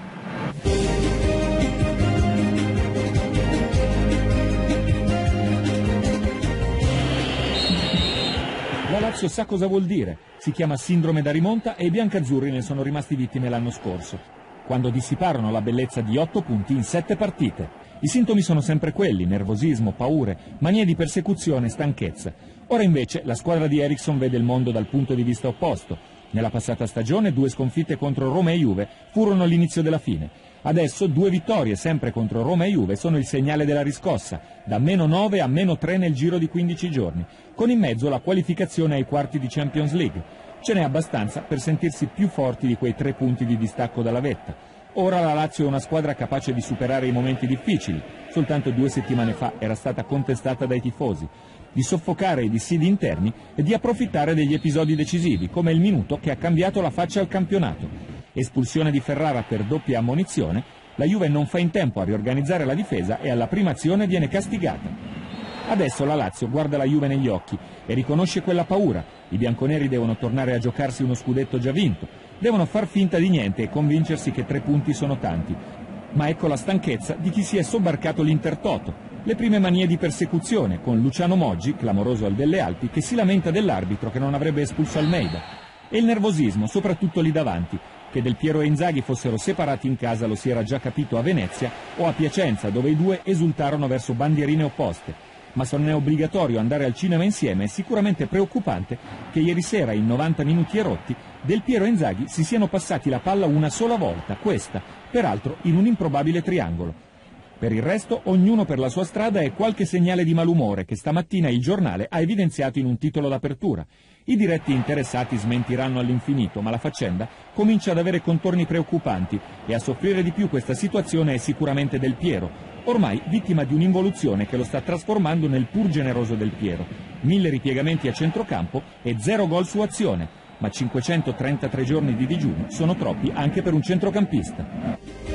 La Lazio sa cosa vuol dire, si chiama sindrome da rimonta e i biancazzurri ne sono rimasti vittime l'anno scorso, quando dissiparono la bellezza di 8 punti in 7 partite. I sintomi sono sempre quelli, nervosismo, paure, manie di persecuzione, stanchezza. Ora invece la squadra di Eriksson vede il mondo dal punto di vista opposto. Nella passata stagione 2 sconfitte contro Roma e Juve furono l'inizio della fine. Adesso 2 vittorie sempre contro Roma e Juve sono il segnale della riscossa, da -9 a -3 nel giro di 15 giorni, con in mezzo la qualificazione ai quarti di Champions League. Ce n'è abbastanza per sentirsi più forti di quei 3 punti di distacco dalla vetta. Ora la Lazio è una squadra capace di superare i momenti difficili, soltanto 2 settimane fa era stata contestata dai tifosi, di soffocare i dissidi interni e di approfittare degli episodi decisivi, come il minuto che ha cambiato la faccia al campionato. Espulsione di Ferrara per doppia ammonizione, la Juve non fa in tempo a riorganizzare la difesa e alla prima azione viene castigata. Adesso la Lazio guarda la Juve negli occhi e riconosce quella paura. I bianconeri devono tornare a giocarsi uno scudetto già vinto, devono far finta di niente e convincersi che 3 punti sono tanti. Ma ecco la stanchezza di chi si è sobbarcato l'Intertoto, le prime manie di persecuzione, con Luciano Moggi, clamoroso al delle Alpi, che si lamenta dell'arbitro che non avrebbe espulso Almeida, e il nervosismo, soprattutto lì davanti. Che Del Piero e Inzaghi fossero separati in casa lo si era già capito a Venezia o a Piacenza, dove i 2 esultarono verso bandierine opposte. Ma se non è obbligatorio andare al cinema insieme, è sicuramente preoccupante che ieri sera, in 90 minuti erotti, Del Piero e Inzaghi si siano passati la palla una sola volta, questa, peraltro in un improbabile triangolo. Per il resto, ognuno per la sua strada e qualche segnale di malumore che stamattina il giornale ha evidenziato in un titolo d'apertura. I diretti interessati smentiranno all'infinito, ma la faccenda comincia ad avere contorni preoccupanti e a soffrire di più questa situazione è sicuramente Del Piero, ormai vittima di un'involuzione che lo sta trasformando nel pur generoso Del Piero. 1000 ripiegamenti a centrocampo e 0 gol su azione, ma 533 giorni di digiuno sono troppi anche per un centrocampista.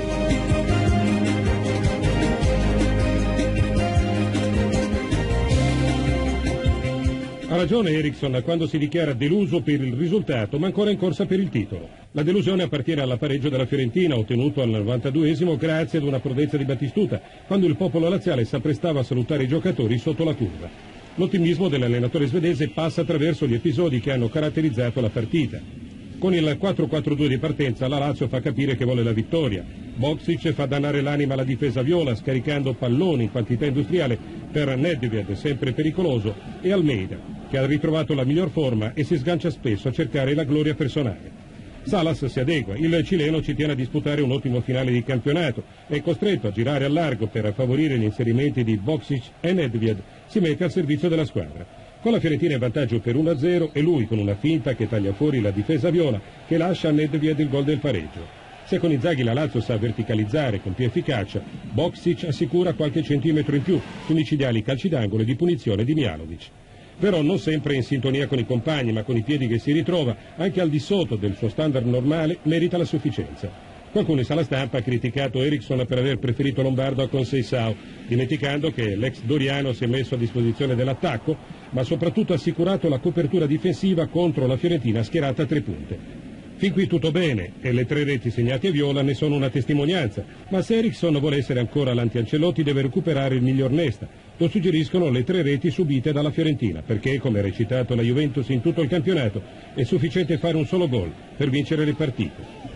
Ha ragione Eriksson quando si dichiara deluso per il risultato, ma ancora in corsa per il titolo. La delusione appartiene al pareggio della Fiorentina, ottenuto al 92esimo grazie ad una prudenza di Battistuta, quando il popolo laziale s'apprestava a salutare i giocatori sotto la curva. L'ottimismo dell'allenatore svedese passa attraverso gli episodi che hanno caratterizzato la partita. Con il 4-4-2 di partenza la Lazio fa capire che vuole la vittoria. Boksic fa dannare l'anima alla difesa viola, scaricando palloni in quantità industriale per Nedved, sempre pericoloso, e Almeida, che ha ritrovato la miglior forma e si sgancia spesso a cercare la gloria personale. Salas si adegua, il cileno ci tiene a disputare un ottimo finale di campionato, è costretto a girare al largo per favorire gli inserimenti di Boksic e Nedved, si mette al servizio della squadra. Con la Fiorentina in vantaggio per 1-0 e lui con una finta che taglia fuori la difesa viola che lascia a Nedved il gol del pareggio. Se con Inzaghi la Lazio sa verticalizzare con più efficacia, Boksic assicura qualche centimetro in più sui micidiali calci d'angolo e di punizione di Mihajlovic. Però non sempre in sintonia con i compagni, ma con i piedi che si ritrova, anche al di sotto del suo standard normale, merita la sufficienza. Qualcuno in sala stampa ha criticato Eriksson per aver preferito Lombardo a Conceição, dimenticando che l'ex doriano si è messo a disposizione dell'attacco, ma soprattutto ha assicurato la copertura difensiva contro la Fiorentina schierata a 3 punte. Fin qui tutto bene e le 3 reti segnate a Viola ne sono una testimonianza, ma se Eriksson vuole essere ancora l'anti-Ancelotti deve recuperare il miglior Nesta. Lo suggeriscono le 3 reti subite dalla Fiorentina, perché, come ha recitato la Juventus in tutto il campionato, è sufficiente fare un solo gol per vincere le partite.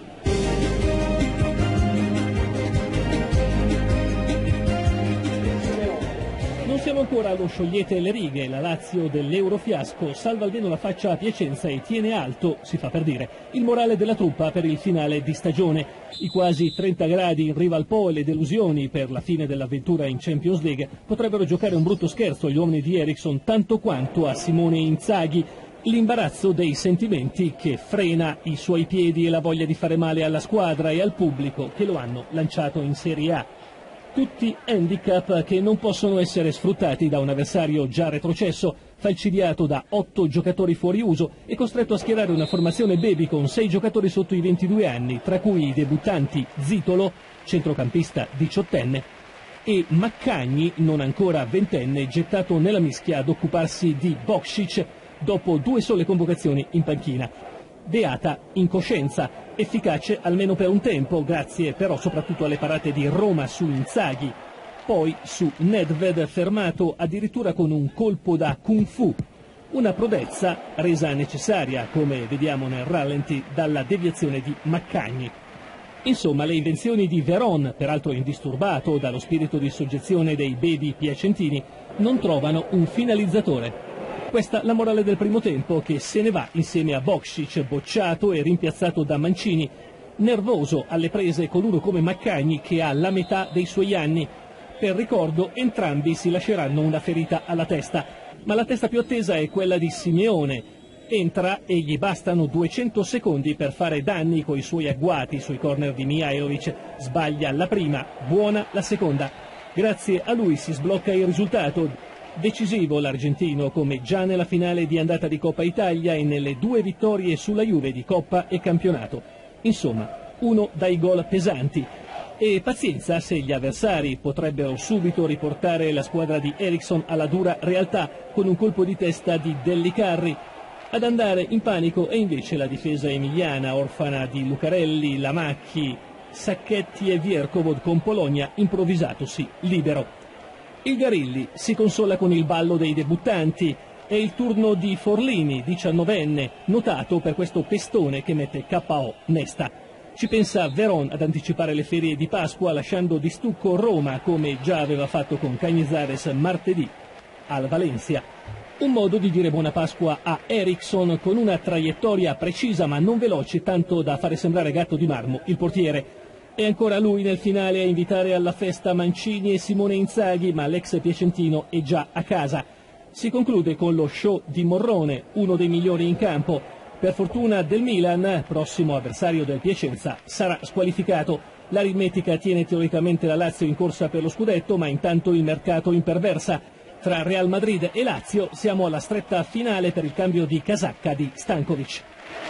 Siamo ancora allo sciogliete le righe, la Lazio dell'Eurofiasco salva almeno la faccia a Piacenza e tiene alto, si fa per dire, il morale della truppa per il finale di stagione. I quasi 30 gradi in riva al Po e le delusioni per la fine dell'avventura in Champions League potrebbero giocare un brutto scherzo agli uomini di Eriksson tanto quanto a Simone Inzaghi. L'imbarazzo dei sentimenti che frena i suoi piedi e la voglia di fare male alla squadra e al pubblico che lo hanno lanciato in Serie A. Tutti handicap che non possono essere sfruttati da un avversario già retrocesso, falcidiato da 8 giocatori fuori uso e costretto a schierare una formazione baby con 6 giocatori sotto i 22 anni, tra cui i debuttanti Zitolo, centrocampista 18enne, e Maccagni, non ancora 20enne, gettato nella mischia ad occuparsi di Bokšić dopo 2 sole convocazioni in panchina. Beata incoscienza, efficace almeno per un tempo, grazie però soprattutto alle parate di Roma su Inzaghi, poi su Nedved fermato addirittura con un colpo da Kung Fu, una prodezza resa necessaria, come vediamo nel rallenti, dalla deviazione di Maccagni. Insomma, le invenzioni di Veron, peraltro indisturbato dallo spirito di soggezione dei baby piacentini, non trovano un finalizzatore. Questa la morale del primo tempo, che se ne va insieme a Bokšić, bocciato e rimpiazzato da Mancini, nervoso alle prese con uno come Maccagni che ha la metà dei suoi anni. Per ricordo, entrambi si lasceranno una ferita alla testa, ma la testa più attesa è quella di Simeone. Entra e gli bastano 200 secondi per fare danni coi suoi agguati sui corner di Mihajlović. Sbaglia la prima, buona la seconda. Grazie a lui si sblocca il risultato. Decisivo l'argentino, come già nella finale di andata di Coppa Italia e nelle 2 vittorie sulla Juve di Coppa e campionato. Insomma, uno dai gol pesanti. E pazienza se gli avversari potrebbero subito riportare la squadra di Eriksson alla dura realtà con un colpo di testa di Dellicarri. Ad andare in panico è invece la difesa emiliana, orfana di Lucarelli, Lamacchi, Sacchetti e Vierkovod, con Pologna improvvisatosi libero. Il Garilli si consola con il ballo dei debuttanti. È il turno di Forlini, 19enne, notato per questo pestone che mette KO Nesta. Ci pensa Veron ad anticipare le ferie di Pasqua lasciando di stucco Roma, come già aveva fatto con Cañizares martedì al Valencia. Un modo di dire buona Pasqua a Eriksson, con una traiettoria precisa ma non veloce, tanto da fare sembrare gatto di marmo il portiere. È ancora lui nel finale a invitare alla festa Mancini e Simone Inzaghi, ma l'ex piacentino è già a casa. Si conclude con lo show di Morrone, uno dei migliori in campo. Per fortuna del Milan, prossimo avversario del Piacenza, sarà squalificato. L'aritmetica tiene teoricamente la Lazio in corsa per lo scudetto, ma intanto il mercato imperversa. Tra Real Madrid e Lazio siamo alla stretta finale per il cambio di casacca di Stanković.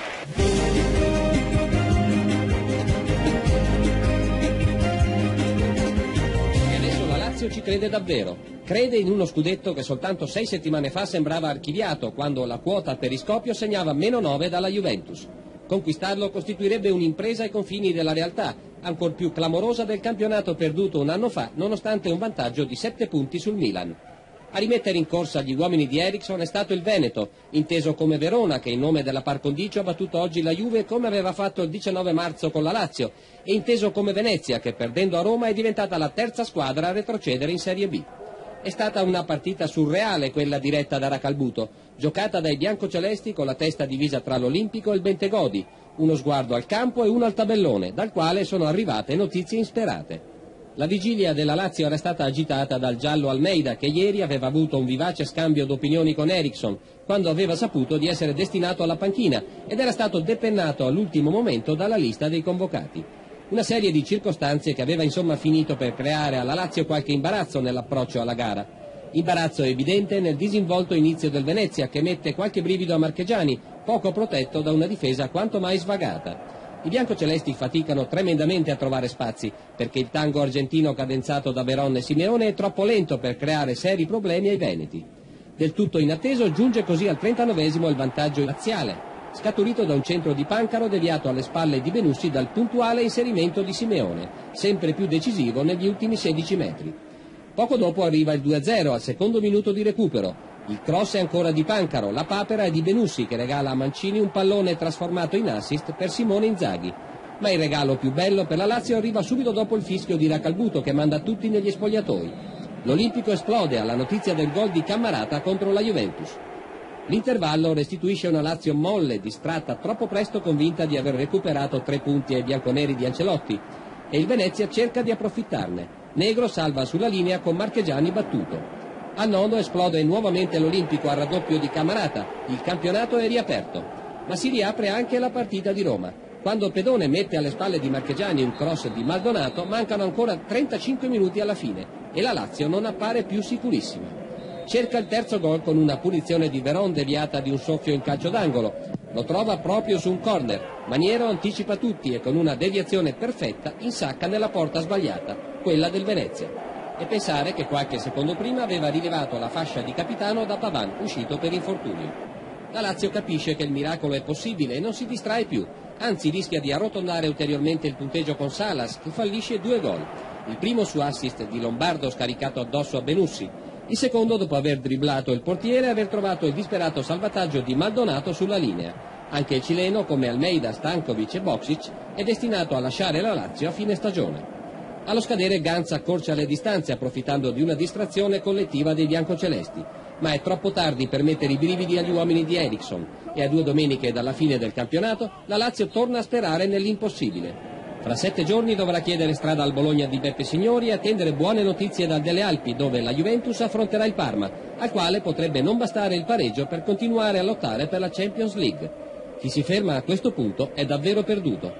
Ci crede davvero, crede in uno scudetto che soltanto 6 settimane fa sembrava archiviato, quando la quota a periscopio segnava -9 dalla Juventus. Conquistarlo costituirebbe un'impresa ai confini della realtà, ancor più clamorosa del campionato perduto un anno fa, nonostante un vantaggio di 7 punti sul Milan. A rimettere in corsa gli uomini di Eriksson è stato il Veneto, inteso come Verona, che in nome della par condicio ha battuto oggi la Juve come aveva fatto il 19 marzo con la Lazio, e inteso come Venezia, che perdendo a Roma è diventata la terza squadra a retrocedere in Serie B. È stata una partita surreale quella diretta da Racalbuto, giocata dai biancocelesti con la testa divisa tra l'Olimpico e il Bentegodi, uno sguardo al campo e uno al tabellone, dal quale sono arrivate notizie insperate. La vigilia della Lazio era stata agitata dal giallo Almeida, che ieri aveva avuto un vivace scambio d'opinioni con Eriksson, quando aveva saputo di essere destinato alla panchina ed era stato depennato all'ultimo momento dalla lista dei convocati. Una serie di circostanze che aveva insomma finito per creare alla Lazio qualche imbarazzo nell'approccio alla gara. Imbarazzo evidente nel disinvolto inizio del Venezia, che mette qualche brivido a Marchegiani, poco protetto da una difesa quanto mai svagata. I biancocelesti faticano tremendamente a trovare spazi, perché il tango argentino cadenzato da Verón e Simeone è troppo lento per creare seri problemi ai veneti. Del tutto inatteso giunge così al 39esimo il vantaggio laziale, scaturito da un centro di Pancaro deviato alle spalle di Benussi dal puntuale inserimento di Simeone, sempre più decisivo negli ultimi 16 metri. Poco dopo arriva il 2-0 al secondo minuto di recupero. Il cross è ancora di Pancaro, la papera è di Benussi che regala a Mancini un pallone trasformato in assist per Simone Inzaghi. Ma il regalo più bello per la Lazio arriva subito dopo il fischio di Racalbuto che manda tutti negli spogliatoi. L'Olimpico esplode alla notizia del gol di Cammarata contro la Juventus. L'intervallo restituisce una Lazio molle, distratta troppo presto, convinta di aver recuperato 3 punti ai bianconeri di Ancelotti, e il Venezia cerca di approfittarne. Negro salva sulla linea con Marchegiani battuto. Al nono esplode nuovamente l'Olimpico al raddoppio di Cammarata, il campionato è riaperto, ma si riapre anche la partita di Roma. Quando Pedone mette alle spalle di Marchegiani un cross di Maldonato, mancano ancora 35 minuti alla fine e la Lazio non appare più sicurissima. Cerca il terzo gol con una punizione di Verón deviata di un soffio in calcio d'angolo. Lo trova proprio su un corner. Maniero anticipa tutti e con una deviazione perfetta insacca nella porta sbagliata, quella del Venezia. E pensare che qualche secondo prima aveva rilevato la fascia di capitano da Paván, uscito per infortunio. La Lazio capisce che il miracolo è possibile e non si distrae più, anzi rischia di arrotondare ulteriormente il punteggio con Salas, che fallisce 2 gol. Il primo su assist di Lombardo scaricato addosso a Benussi, il secondo dopo aver dribblato il portiere e aver trovato il disperato salvataggio di Maldonato sulla linea. Anche il cileno, come Almeida, Stankovic e Boksic, è destinato a lasciare la Lazio a fine stagione. Allo scadere Ganz accorcia le distanze approfittando di una distrazione collettiva dei biancocelesti, ma è troppo tardi per mettere i brividi agli uomini di Eriksson e a 2 domeniche dalla fine del campionato la Lazio torna a sperare nell'impossibile. Fra 7 giorni dovrà chiedere strada al Bologna di Beppe Signori e attendere buone notizie dal Delle Alpi, dove la Juventus affronterà il Parma, al quale potrebbe non bastare il pareggio per continuare a lottare per la Champions League. Chi si ferma a questo punto è davvero perduto.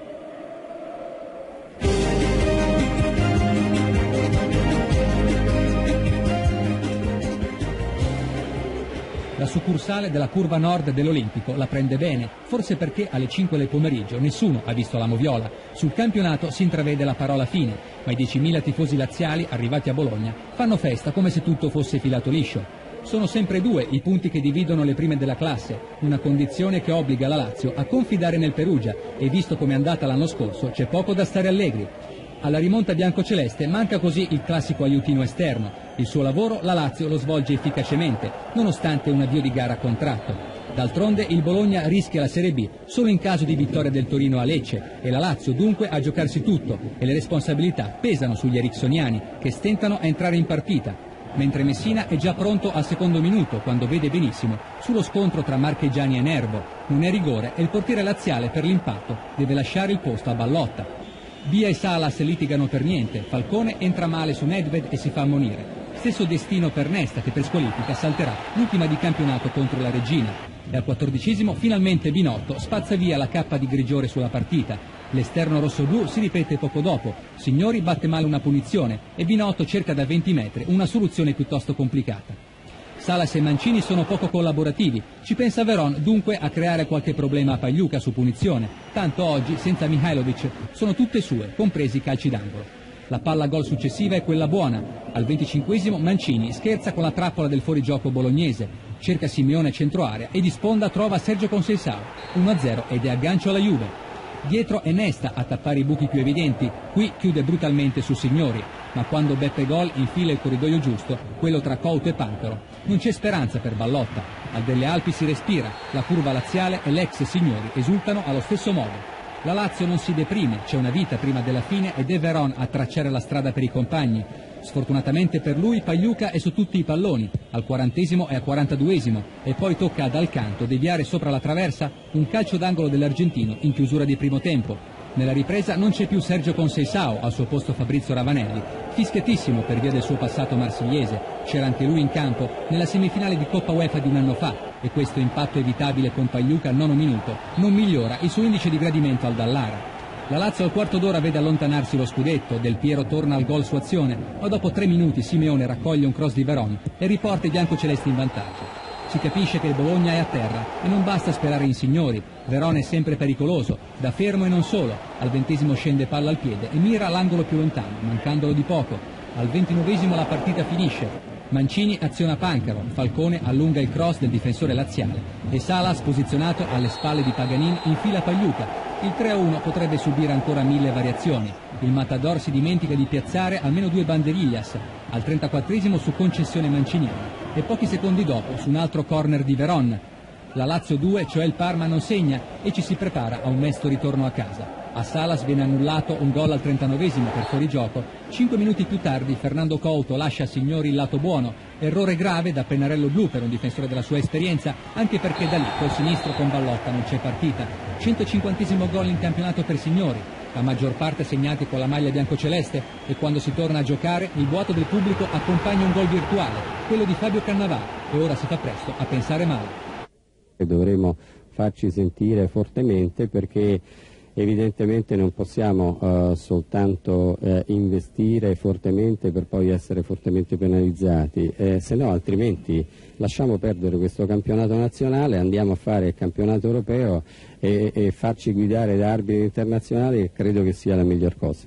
La succursale della curva nord dell'Olimpico la prende bene, forse perché alle 5 del pomeriggio nessuno ha visto la moviola. Sul campionato si intravede la parola fine, ma i 10.000 tifosi laziali arrivati a Bologna fanno festa come se tutto fosse filato liscio. Sono sempre 2 i punti che dividono le prime della classe, una condizione che obbliga la Lazio a confidare nel Perugia e visto come è andata l'anno scorso c'è poco da stare allegri. Alla rimonta biancoceleste manca così il classico aiutino esterno. Il suo lavoro la Lazio lo svolge efficacemente, nonostante un avvio di gara a contratto. D'altronde il Bologna rischia la Serie B solo in caso di vittoria del Torino a Lecce e la Lazio dunque a giocarsi tutto e le responsabilità pesano sugli eriksoniani che stentano a entrare in partita, mentre Messina è già pronto al secondo minuto quando vede benissimo sullo scontro tra Marchegiani e Nervo. Non è rigore e il portiere laziale per l'impatto deve lasciare il posto a Ballotta. Bia e Salas litigano per niente, Falcone entra male su Nedved e si fa ammonire. Stesso destino per Nesta che per squalifica salterà l'ultima di campionato contro la Regina. E al 14esimo finalmente Binotto spazza via la cappa di grigiore sulla partita. L'esterno rossoblu si ripete poco dopo, Signori batte male una punizione e Binotto cerca da 20 metri una soluzione piuttosto complicata. Salas e Mancini sono poco collaborativi, ci pensa Verón dunque a creare qualche problema a Pagliuca su punizione, tanto oggi senza Mihajlovic sono tutte sue, compresi i calci d'angolo. La palla gol successiva è quella buona, al 25esimo Mancini scherza con la trappola del fuorigioco bolognese, cerca Simeone centro area e di sponda trova Sergio Conceição, 1-0 ed è aggancio alla Juve. Dietro è Nesta a tappare i buchi più evidenti, qui chiude brutalmente su Signori, ma quando Beppe Gol infila il corridoio giusto, quello tra Couto e Pancaro, non c'è speranza per Ballotta. Al Delle Alpi si respira, la curva laziale e l'ex Signori esultano allo stesso modo. La Lazio non si deprime, c'è una vita prima della fine ed è Verón a tracciare la strada per i compagni. Sfortunatamente per lui Pagliuca è su tutti i palloni, al 40esimo e al 42esimo, e poi tocca ad Alcanto deviare sopra la traversa un calcio d'angolo dell'argentino in chiusura di primo tempo. Nella ripresa non c'è più Sergio Conceição, al suo posto Fabrizio Ravanelli, fischiettissimo per via del suo passato marsigliese, c'era anche lui in campo nella semifinale di Coppa UEFA di un anno fa e questo impatto evitabile con Pagliuca al 9° minuto non migliora il suo indice di gradimento al Dallara. La Lazio al quarto d'ora vede allontanarsi lo scudetto, Del Piero torna al gol su azione, ma dopo 3 minuti Simeone raccoglie un cross di Verón e riporta i biancocelesti in vantaggio. Si capisce che il Bologna è a terra e non basta sperare in signori. Verona è sempre pericoloso, da fermo e non solo. Al 20° scende palla al piede e mira all'angolo più lontano, mancandolo di poco. Al 29° la partita finisce. Mancini aziona Pancaro, Falcone allunga il cross del difensore laziale e Salas, posizionato alle spalle di Paganin, infila Pagliuca. Il 3-1 potrebbe subire ancora 1000 variazioni. Il Matador si dimentica di piazzare almeno 2 banderillas, al 34° su concessione manciniana e pochi secondi dopo su un altro corner di Veron. La Lazio 2, cioè il Parma, non segna e ci si prepara a un mesto ritorno a casa. A Salas viene annullato un gol al 39° per fuorigioco. 5 minuti più tardi Fernando Couto lascia a Signori il lato buono. Errore grave da pennarello blu per un difensore della sua esperienza, anche perché da lì col sinistro con Ballotta non c'è partita. 150° gol in campionato per Signori, la maggior parte segnati con la maglia biancoceleste, e quando si torna a giocare il vuoto del pubblico accompagna un gol virtuale, quello di Fabio Cannavaro, e ora si fa presto a pensare male. Dovremo farci sentire fortemente, perché evidentemente non possiamo soltanto investire fortemente per poi essere fortemente penalizzati, se no altrimenti lasciamo perdere questo campionato nazionale, andiamo a fare il campionato europeo e farci guidare da arbitri internazionali, credo che sia la miglior cosa.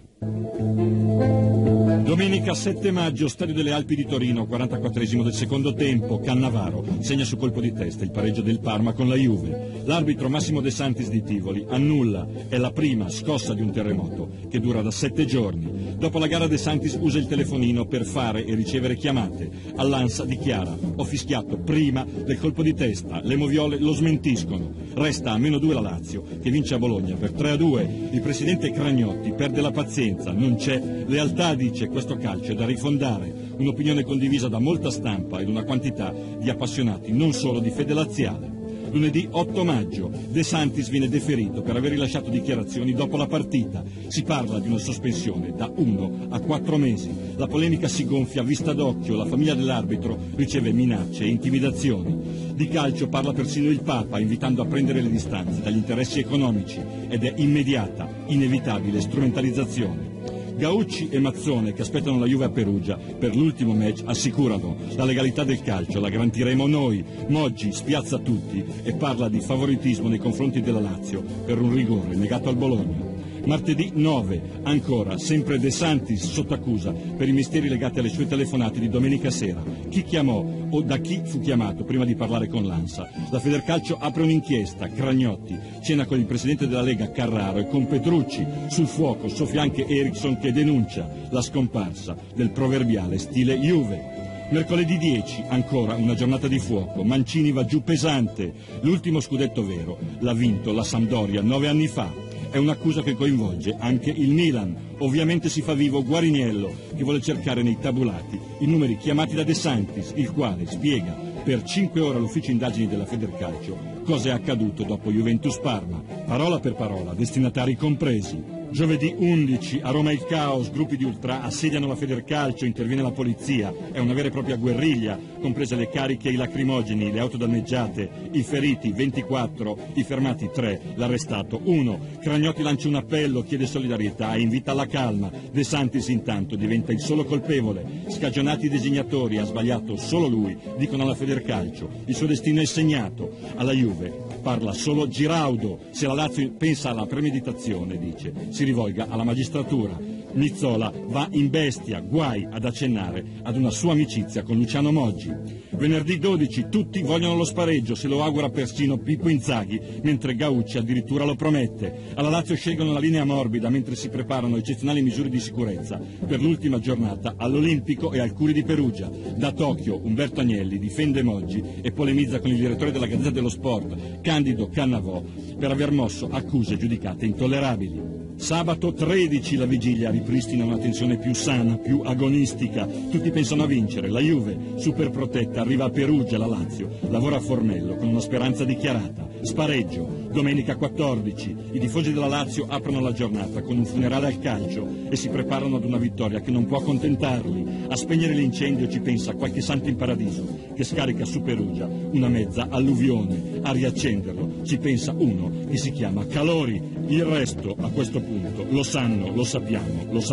Domenica 7 maggio, Stadio delle Alpi di Torino, 44° del secondo tempo. Cannavaro segna su colpo di testa il pareggio del Parma con la Juve. L'arbitro Massimo De Santis di Tivoli annulla, è la prima scossa di un terremoto che dura da 7 giorni. Dopo la gara De Santis usa il telefonino per fare e ricevere chiamate. All'Ansa dichiara: ho fischiato prima del colpo di testa, le moviole lo smentiscono. Resta a -2 la Lazio, che vince a Bologna per 3-2. Il presidente Cragnotti perde la pazienza. Non c'è lealtà, dice, questo calcio è da rifondare, un'opinione condivisa da molta stampa ed una quantità di appassionati non solo di fede laziale. Lunedì 8 maggio, De Santis viene deferito per aver rilasciato dichiarazioni dopo la partita. Si parla di una sospensione da 1 a 4 mesi. La polemica si gonfia a vista d'occhio, la famiglia dell'arbitro riceve minacce e intimidazioni. Di calcio parla persino il Papa, invitando a prendere le distanze dagli interessi economici, ed è immediata, inevitabile strumentalizzazione. Gaucci e Mazzone, che aspettano la Juve a Perugia per l'ultimo match, assicurano: la legalità del calcio la garantiremo noi. Moggi spiazza tutti e parla di favoritismo nei confronti della Lazio per un rigore negato al Bologna. Martedì 9, ancora, sempre De Santis sotto accusa per i misteri legati alle sue telefonate di domenica sera. Chi chiamò o da chi fu chiamato prima di parlare con l'Ansa? La Federcalcio apre un'inchiesta, Cragnotti cena con il presidente della Lega Carraro e con Petrucci. Sul fuoco soffia anche Eriksson, che denuncia la scomparsa del proverbiale stile Juve. Mercoledì 10, ancora una giornata di fuoco, Mancini va giù pesante, l'ultimo scudetto vero l'ha vinto la Sampdoria 9 anni fa. È un'accusa che coinvolge anche il Milan. Ovviamente si fa vivo Guariniello, che vuole cercare nei tabulati i numeri chiamati da De Santis, il quale spiega per 5 ore all'ufficio indagini della Federcalcio cosa è accaduto dopo Juventus Parma, parola per parola, destinatari compresi. Giovedì 11, a Roma il caos, gruppi di ultra assediano la Federcalcio, interviene la polizia, è una vera e propria guerriglia, comprese le cariche e i lacrimogeni, le auto danneggiate, i feriti 24, i fermati 3, l'arrestato 1. Cragnotti lancia un appello, chiede solidarietà e invita alla calma. De Santis intanto diventa il solo colpevole, scagionati i designatori, ha sbagliato solo lui, dicono alla Federcalcio, il suo destino è segnato. Alla Juve parla solo Giraudo, se la Lazio pensa alla premeditazione, dice, si rivolga alla magistratura. Nizzola va in bestia, guai ad accennare ad una sua amicizia con Luciano Moggi. Venerdì 12, tutti vogliono lo spareggio, se lo augura persino Pippo Inzaghi, mentre Gaucci addirittura lo promette. Alla Lazio scelgono la linea morbida mentre si preparano eccezionali misure di sicurezza per l'ultima giornata all'Olimpico e al Curi di Perugia. Da Tokyo Umberto Agnelli difende Moggi e polemizza con il direttore della Gazzetta dello Sport, Candido Cannavò, per aver mosso accuse giudicate intollerabili. Sabato 13 la vigilia ripristina una tensione più sana, più agonistica. Tutti pensano a vincere. La Juve, super protetta, arriva a Perugia. La Lazio lavora a Formello con una speranza dichiarata. Spareggio. Domenica 14. I tifosi della Lazio aprono la giornata con un funerale al calcio e si preparano ad una vittoria che non può accontentarli. A spegnere l'incendio ci pensa qualche santo in paradiso che scarica su Perugia una mezza alluvione. A riaccenderlo ci pensa uno che si chiama Calori. Il resto, a questo punto, lo sanno, lo sappiamo, lo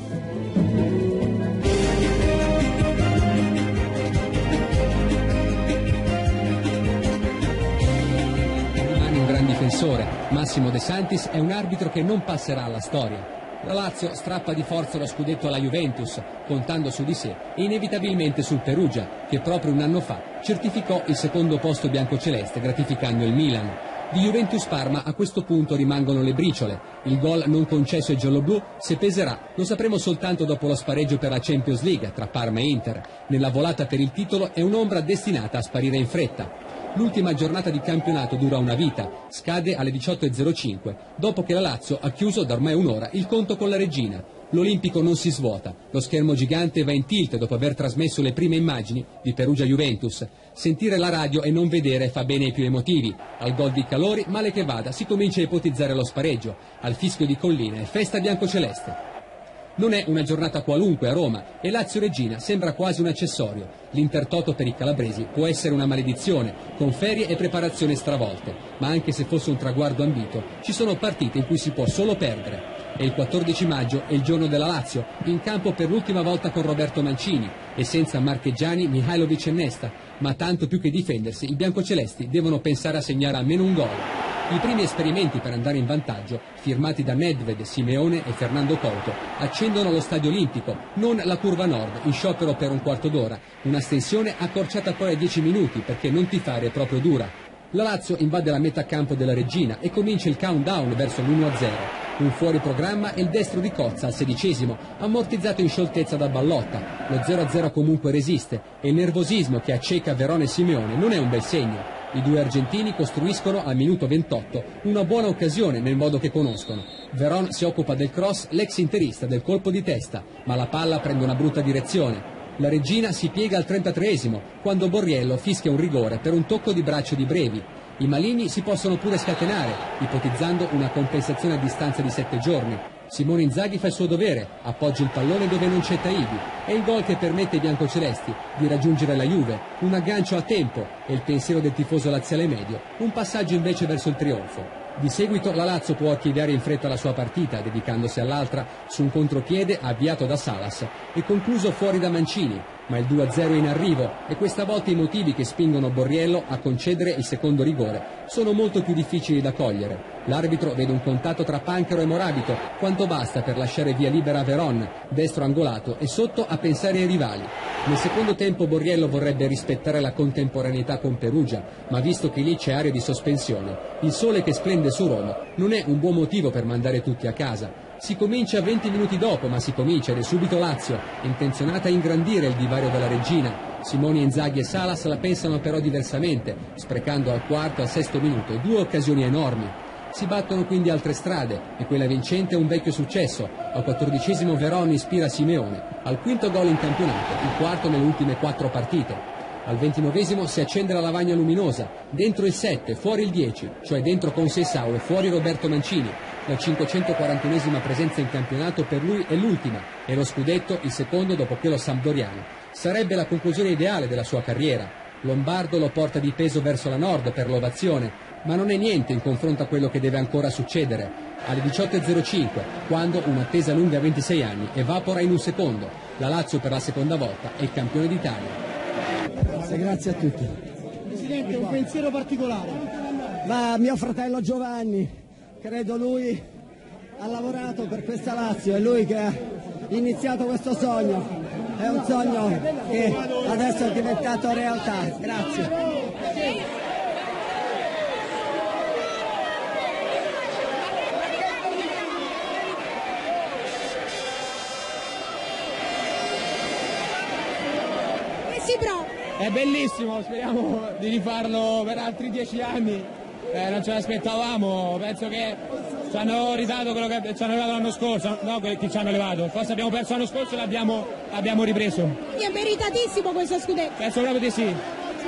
sapete. difensore. Massimo De Santis è un arbitro che non passerà alla storia. La Lazio strappa di forza lo scudetto alla Juventus, contando su di sé e inevitabilmente sul Perugia, che proprio un anno fa certificò il secondo posto biancoceleste gratificando il Milan. Di Juventus-Parma a questo punto rimangono le briciole. Il gol non concesso ai gialloblu, se peserà, lo sapremo soltanto dopo lo spareggio per la Champions League tra Parma e Inter. Nella volata per il titolo è un'ombra destinata a sparire in fretta. L'ultima giornata di campionato dura una vita, scade alle 18.05, dopo che la Lazio ha chiuso da ormai un'ora il conto con la Regina. L'Olimpico non si svuota, lo schermo gigante va in tilt dopo aver trasmesso le prime immagini di Perugia-Juventus. Sentire la radio e non vedere fa bene ai più emotivi. Al gol di Calori, male che vada, si comincia a ipotizzare lo spareggio. Al fischio di Collina è festa biancoceleste. Non è una giornata qualunque a Roma e Lazio-Regina sembra quasi un accessorio. L'Intertoto per i calabresi può essere una maledizione, con ferie e preparazione stravolte, ma anche se fosse un traguardo ambito, ci sono partite in cui si può solo perdere. E il 14 maggio è il giorno della Lazio, in campo per l'ultima volta con Roberto Mancini e senza Marchegiani, Mihajlovic e Nesta, ma tanto più che difendersi, i biancocelesti devono pensare a segnare almeno un gol. I primi esperimenti per andare in vantaggio, firmati da Nedved, Simeone e Fernando Couto, accendono lo Stadio Olimpico, non la curva nord, in sciopero per un quarto d'ora, un'astensione accorciata poi a 10 minuti perché non tifare è proprio dura. La Lazio invade la metà campo della Regina e comincia il countdown verso l'1-0. Un fuori programma e il destro di Cozza al 16°, ammortizzato in scioltezza da Ballotta. Lo 0-0 comunque resiste e il nervosismo che acceca Verón e Simeone non è un bel segno. I due argentini costruiscono al minuto 28 una buona occasione nel modo che conoscono. Verón si occupa del cross, l'ex interista del colpo di testa, ma la palla prende una brutta direzione. La Regina si piega al 33°, quando Borriello fischia un rigore per un tocco di braccio di Brevi. I Malini si possono pure scatenare, ipotizzando una compensazione a distanza di 7 giorni. Simone Inzaghi fa il suo dovere, appoggia il pallone dove non c'è Taibbi, è il gol che permette ai biancocelesti di raggiungere la Juve, un aggancio a tempo e il pensiero del tifoso laziale medio, un passaggio invece verso il trionfo. Di seguito la Lazio può archiviare in fretta la sua partita, dedicandosi all'altra su un contropiede avviato da Salas e concluso fuori da Mancini, ma il 2-0 è in arrivo e questa volta i motivi che spingono Borriello a concedere il secondo rigore sono molto più difficili da cogliere. L'arbitro vede un contatto tra Panchero e Morabito, quanto basta per lasciare via libera a Verón, destro angolato e sotto a pensare ai rivali. Nel secondo tempo Borriello vorrebbe rispettare la contemporaneità con Perugia, ma visto che lì c'è area di sospensione, il sole che splende su Roma non è un buon motivo per mandare tutti a casa. Si comincia 20 minuti dopo, ma si comincia ed è subito Lazio, intenzionata a ingrandire il divario della Regina. Simoni, Inzaghi e Salas la pensano però diversamente, sprecando al quarto e al sesto minuto 2 occasioni enormi. Si battono quindi altre strade e quella vincente è un vecchio successo. Al 14° Verón ispira Simeone, al quinto gol in campionato, il quarto nelle ultime 4 partite. Al 29° si accende la lavagna luminosa, dentro il 7, fuori il 10, cioè dentro Conceição e fuori Roberto Mancini. La 541esima presenza in campionato per lui è l'ultima e lo scudetto il secondo dopo quello sampdoriano. Sarebbe la conclusione ideale della sua carriera. Lombardo lo porta di peso verso la nord per l'ovazione, ma non è niente in confronto a quello che deve ancora succedere. Alle 18.05, quando un'attesa lunga 26 anni evapora in un secondo, la Lazio per la seconda volta è il campione d'Italia. Grazie a tutti. Presidente, un pensiero particolare. Ma mio fratello Giovanni, credo lui ha lavorato per questa Lazio, è lui che ha iniziato questo sogno, è un sogno che adesso è diventato realtà. Grazie. È bellissimo, speriamo di rifarlo per altri 10 anni, non ce l'aspettavamo, penso che ci hanno ridato quello che ci hanno levato l'anno scorso, no che ci hanno levato, forse abbiamo perso l'anno scorso e l'abbiamo ripreso. È meritatissimo questo scudetto. Penso proprio di sì.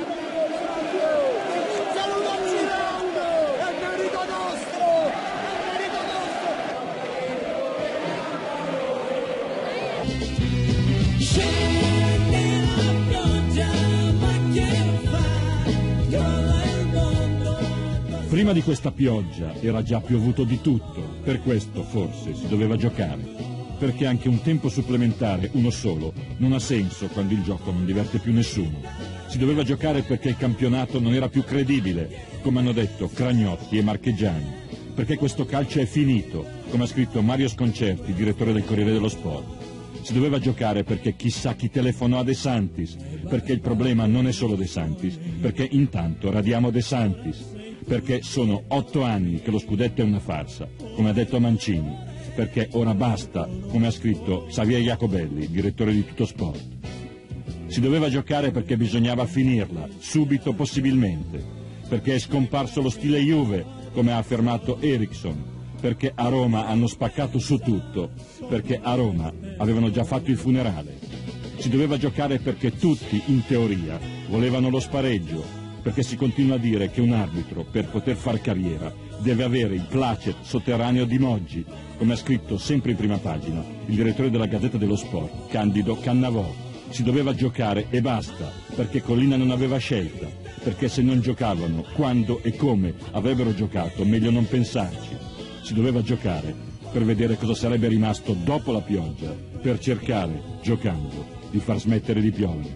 Prima di questa pioggia era già piovuto di tutto, per questo forse si doveva giocare, perché anche un tempo supplementare, uno solo, non ha senso quando il gioco non diverte più nessuno. Si doveva giocare perché il campionato non era più credibile, come hanno detto Cragnotti e Marchegiani, perché questo calcio è finito, come ha scritto Mario Sconcerti, direttore del Corriere dello Sport. Si doveva giocare perché chissà chi telefonò a De Santis, perché il problema non è solo De Santis, perché intanto radiamo De Santis, perché sono 8 anni che lo scudetto è una farsa, come ha detto Mancini, perché ora basta, come ha scritto Xavier Jacobelli, direttore di Tutto Sport. Si doveva giocare perché bisognava finirla, subito possibilmente, perché è scomparso lo stile Juve, come ha affermato Eriksson, perché a Roma hanno spaccato su tutto, perché a Roma avevano già fatto il funerale. Si doveva giocare perché tutti, in teoria, volevano lo spareggio, perché si continua a dire che un arbitro, per poter far carriera, deve avere il placet sotterraneo di Moggi, come ha scritto sempre in prima pagina il direttore della Gazzetta dello Sport, Candido Cannavò. Si doveva giocare e basta, perché Collina non aveva scelta, perché se non giocavano, quando e come avrebbero giocato, meglio non pensarci. Si doveva giocare per vedere cosa sarebbe rimasto dopo la pioggia, per cercare, giocando, di far smettere di piovere.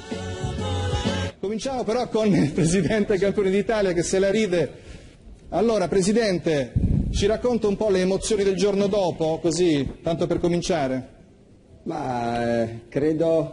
Cominciamo però con il Presidente campione d'Italia che se la ride. Allora, Presidente, ci racconta un po' le emozioni del giorno dopo, così, tanto per cominciare? Ma credo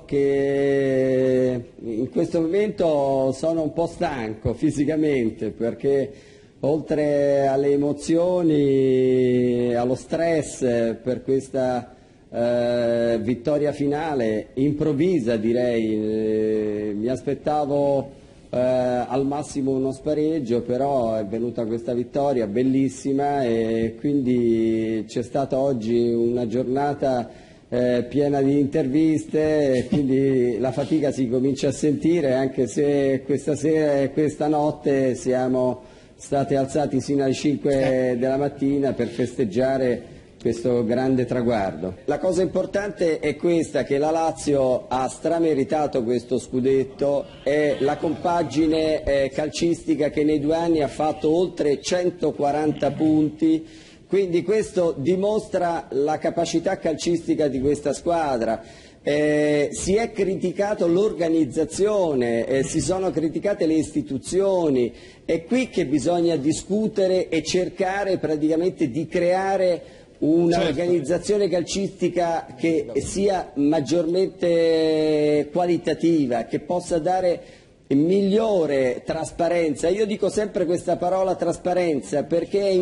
che in questo momento sono un po' stanco fisicamente, perché oltre alle emozioni, allo stress per questa vittoria finale, improvvisa direi, mi aspettavo al massimo uno spareggio, però è venuta questa vittoria bellissima e quindi c'è stata oggi una giornata piena di interviste, quindi la fatica si comincia a sentire, anche se questa sera e questa notte siamo stati alzati sino alle 5 della mattina per festeggiare questo grande traguardo. La cosa importante è questa, che la Lazio ha strameritato questo scudetto, è la compagine calcistica che nei 2 anni ha fatto oltre 140 punti, quindi questo dimostra la capacità calcistica di questa squadra. Si è criticato l'organizzazione, si sono criticate le istituzioni, è qui che bisogna discutere e cercare praticamente di creare un'organizzazione calcistica che sia maggiormente qualitativa, che possa dare migliore trasparenza. Io dico sempre questa parola trasparenza perché è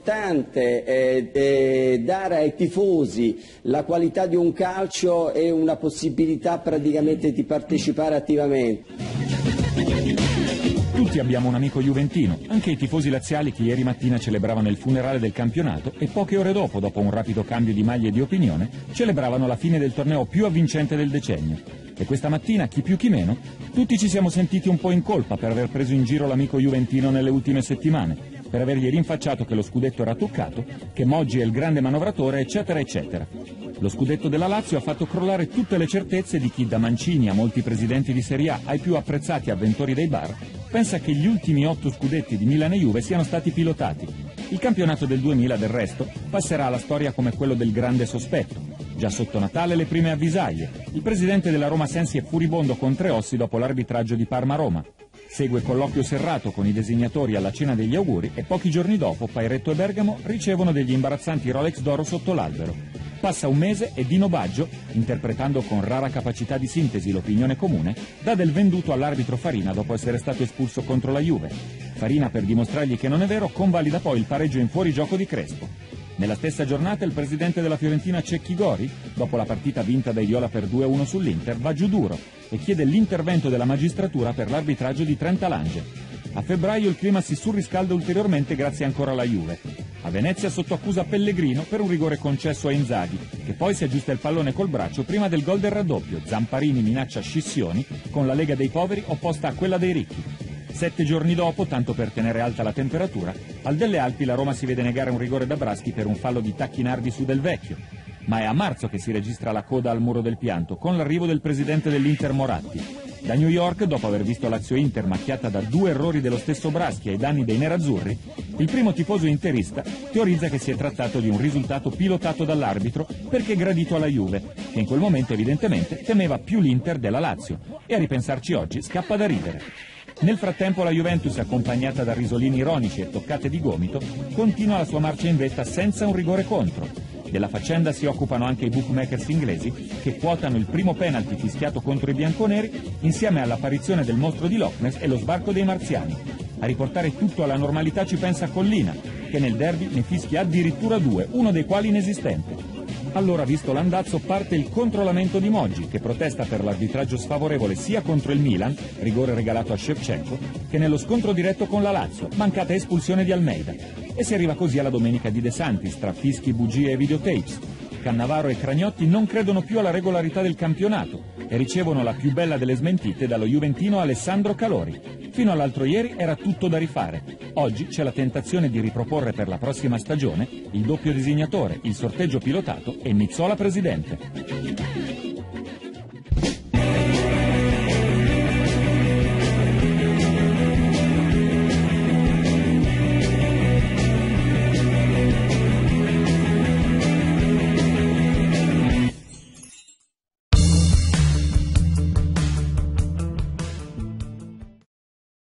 importante dare ai tifosi la qualità di un calcio e una possibilità praticamente di partecipare attivamente. Tutti abbiamo un amico juventino, anche i tifosi laziali che ieri mattina celebravano il funerale del campionato e poche ore dopo un rapido cambio di maglie e di opinione, celebravano la fine del torneo più avvincente del decennio. E questa mattina, chi più chi meno, tutti ci siamo sentiti un po' in colpa per aver preso in giro l'amico juventino nelle ultime settimane, per avergli rinfacciato che lo scudetto era toccato, che Moggi è il grande manovratore, eccetera, eccetera. Lo scudetto della Lazio ha fatto crollare tutte le certezze di chi, da Mancini a molti presidenti di Serie A ai più apprezzati avventori dei bar, pensa che gli ultimi 8 scudetti di Milan e Juve siano stati pilotati. Il campionato del 2000, del resto, passerà alla storia come quello del grande sospetto. Già sotto Natale le prime avvisaglie. Il presidente della Roma Sensi è furibondo con Treossi dopo l'arbitraggio di Parma-Roma. Segue colloquio serrato con i designatori alla cena degli auguri e pochi giorni dopo Pairetto e Bergamo ricevono degli imbarazzanti Rolex d'oro sotto l'albero. Passa un mese e Dino Baggio, interpretando con rara capacità di sintesi l'opinione comune, dà del venduto all'arbitro Farina dopo essere stato espulso contro la Juve. Farina, per dimostrargli che non è vero, convalida poi il pareggio in fuorigioco di Crespo. Nella stessa giornata il presidente della Fiorentina Cecchi Gori, dopo la partita vinta dai viola per 2-1 sull'Inter, va giù duro e chiede l'intervento della magistratura per l'arbitraggio di Trenta Lange. A febbraio il clima si surriscalda ulteriormente grazie ancora alla Juve. A Venezia sotto accusa Pellegrino per un rigore concesso a Inzaghi, che poi si aggiusta il pallone col braccio prima del gol del raddoppio. Zamparini minaccia scissioni con la Lega dei Poveri opposta a quella dei ricchi. 7 giorni dopo, tanto per tenere alta la temperatura, al Delle Alpi la Roma si vede negare un rigore da Braschi per un fallo di Tacchinardi su Del Vecchio. Ma è a marzo che si registra la coda al muro del pianto, con l'arrivo del presidente dell'Inter Moratti. Da New York, dopo aver visto Lazio-Inter macchiata da 2 errori dello stesso Braschi ai danni dei nerazzurri, il primo tifoso interista teorizza che si è trattato di un risultato pilotato dall'arbitro perché gradito alla Juve che in quel momento evidentemente temeva più l'Inter della Lazio, e a ripensarci oggi scappa da ridere. Nel frattempo la Juventus, accompagnata da risolini ironici e toccate di gomito, continua la sua marcia in vetta senza un rigore contro. Della faccenda si occupano anche i bookmakers inglesi, che quotano il primo penalty fischiato contro i bianconeri insieme all'apparizione del mostro di Loch Ness e lo sbarco dei marziani. A riportare tutto alla normalità ci pensa Collina, che nel derby ne fischia addirittura 2, uno dei quali inesistente. Allora, visto l'andazzo, parte il controlamento di Moggi, che protesta per l'arbitraggio sfavorevole sia contro il Milan, rigore regalato a Shevchenko, che nello scontro diretto con la Lazio, mancata espulsione di Almeida. E si arriva così alla domenica di De Santis, tra fischi, bugie e videotapes. Cannavaro e Cragnotti non credono più alla regolarità del campionato e ricevono la più bella delle smentite dallo juventino Alessandro Calori. Fino all'altro ieri era tutto da rifare. Oggi c'è la tentazione di riproporre per la prossima stagione il doppio designatore, il sorteggio pilotato e Nizzola presidente.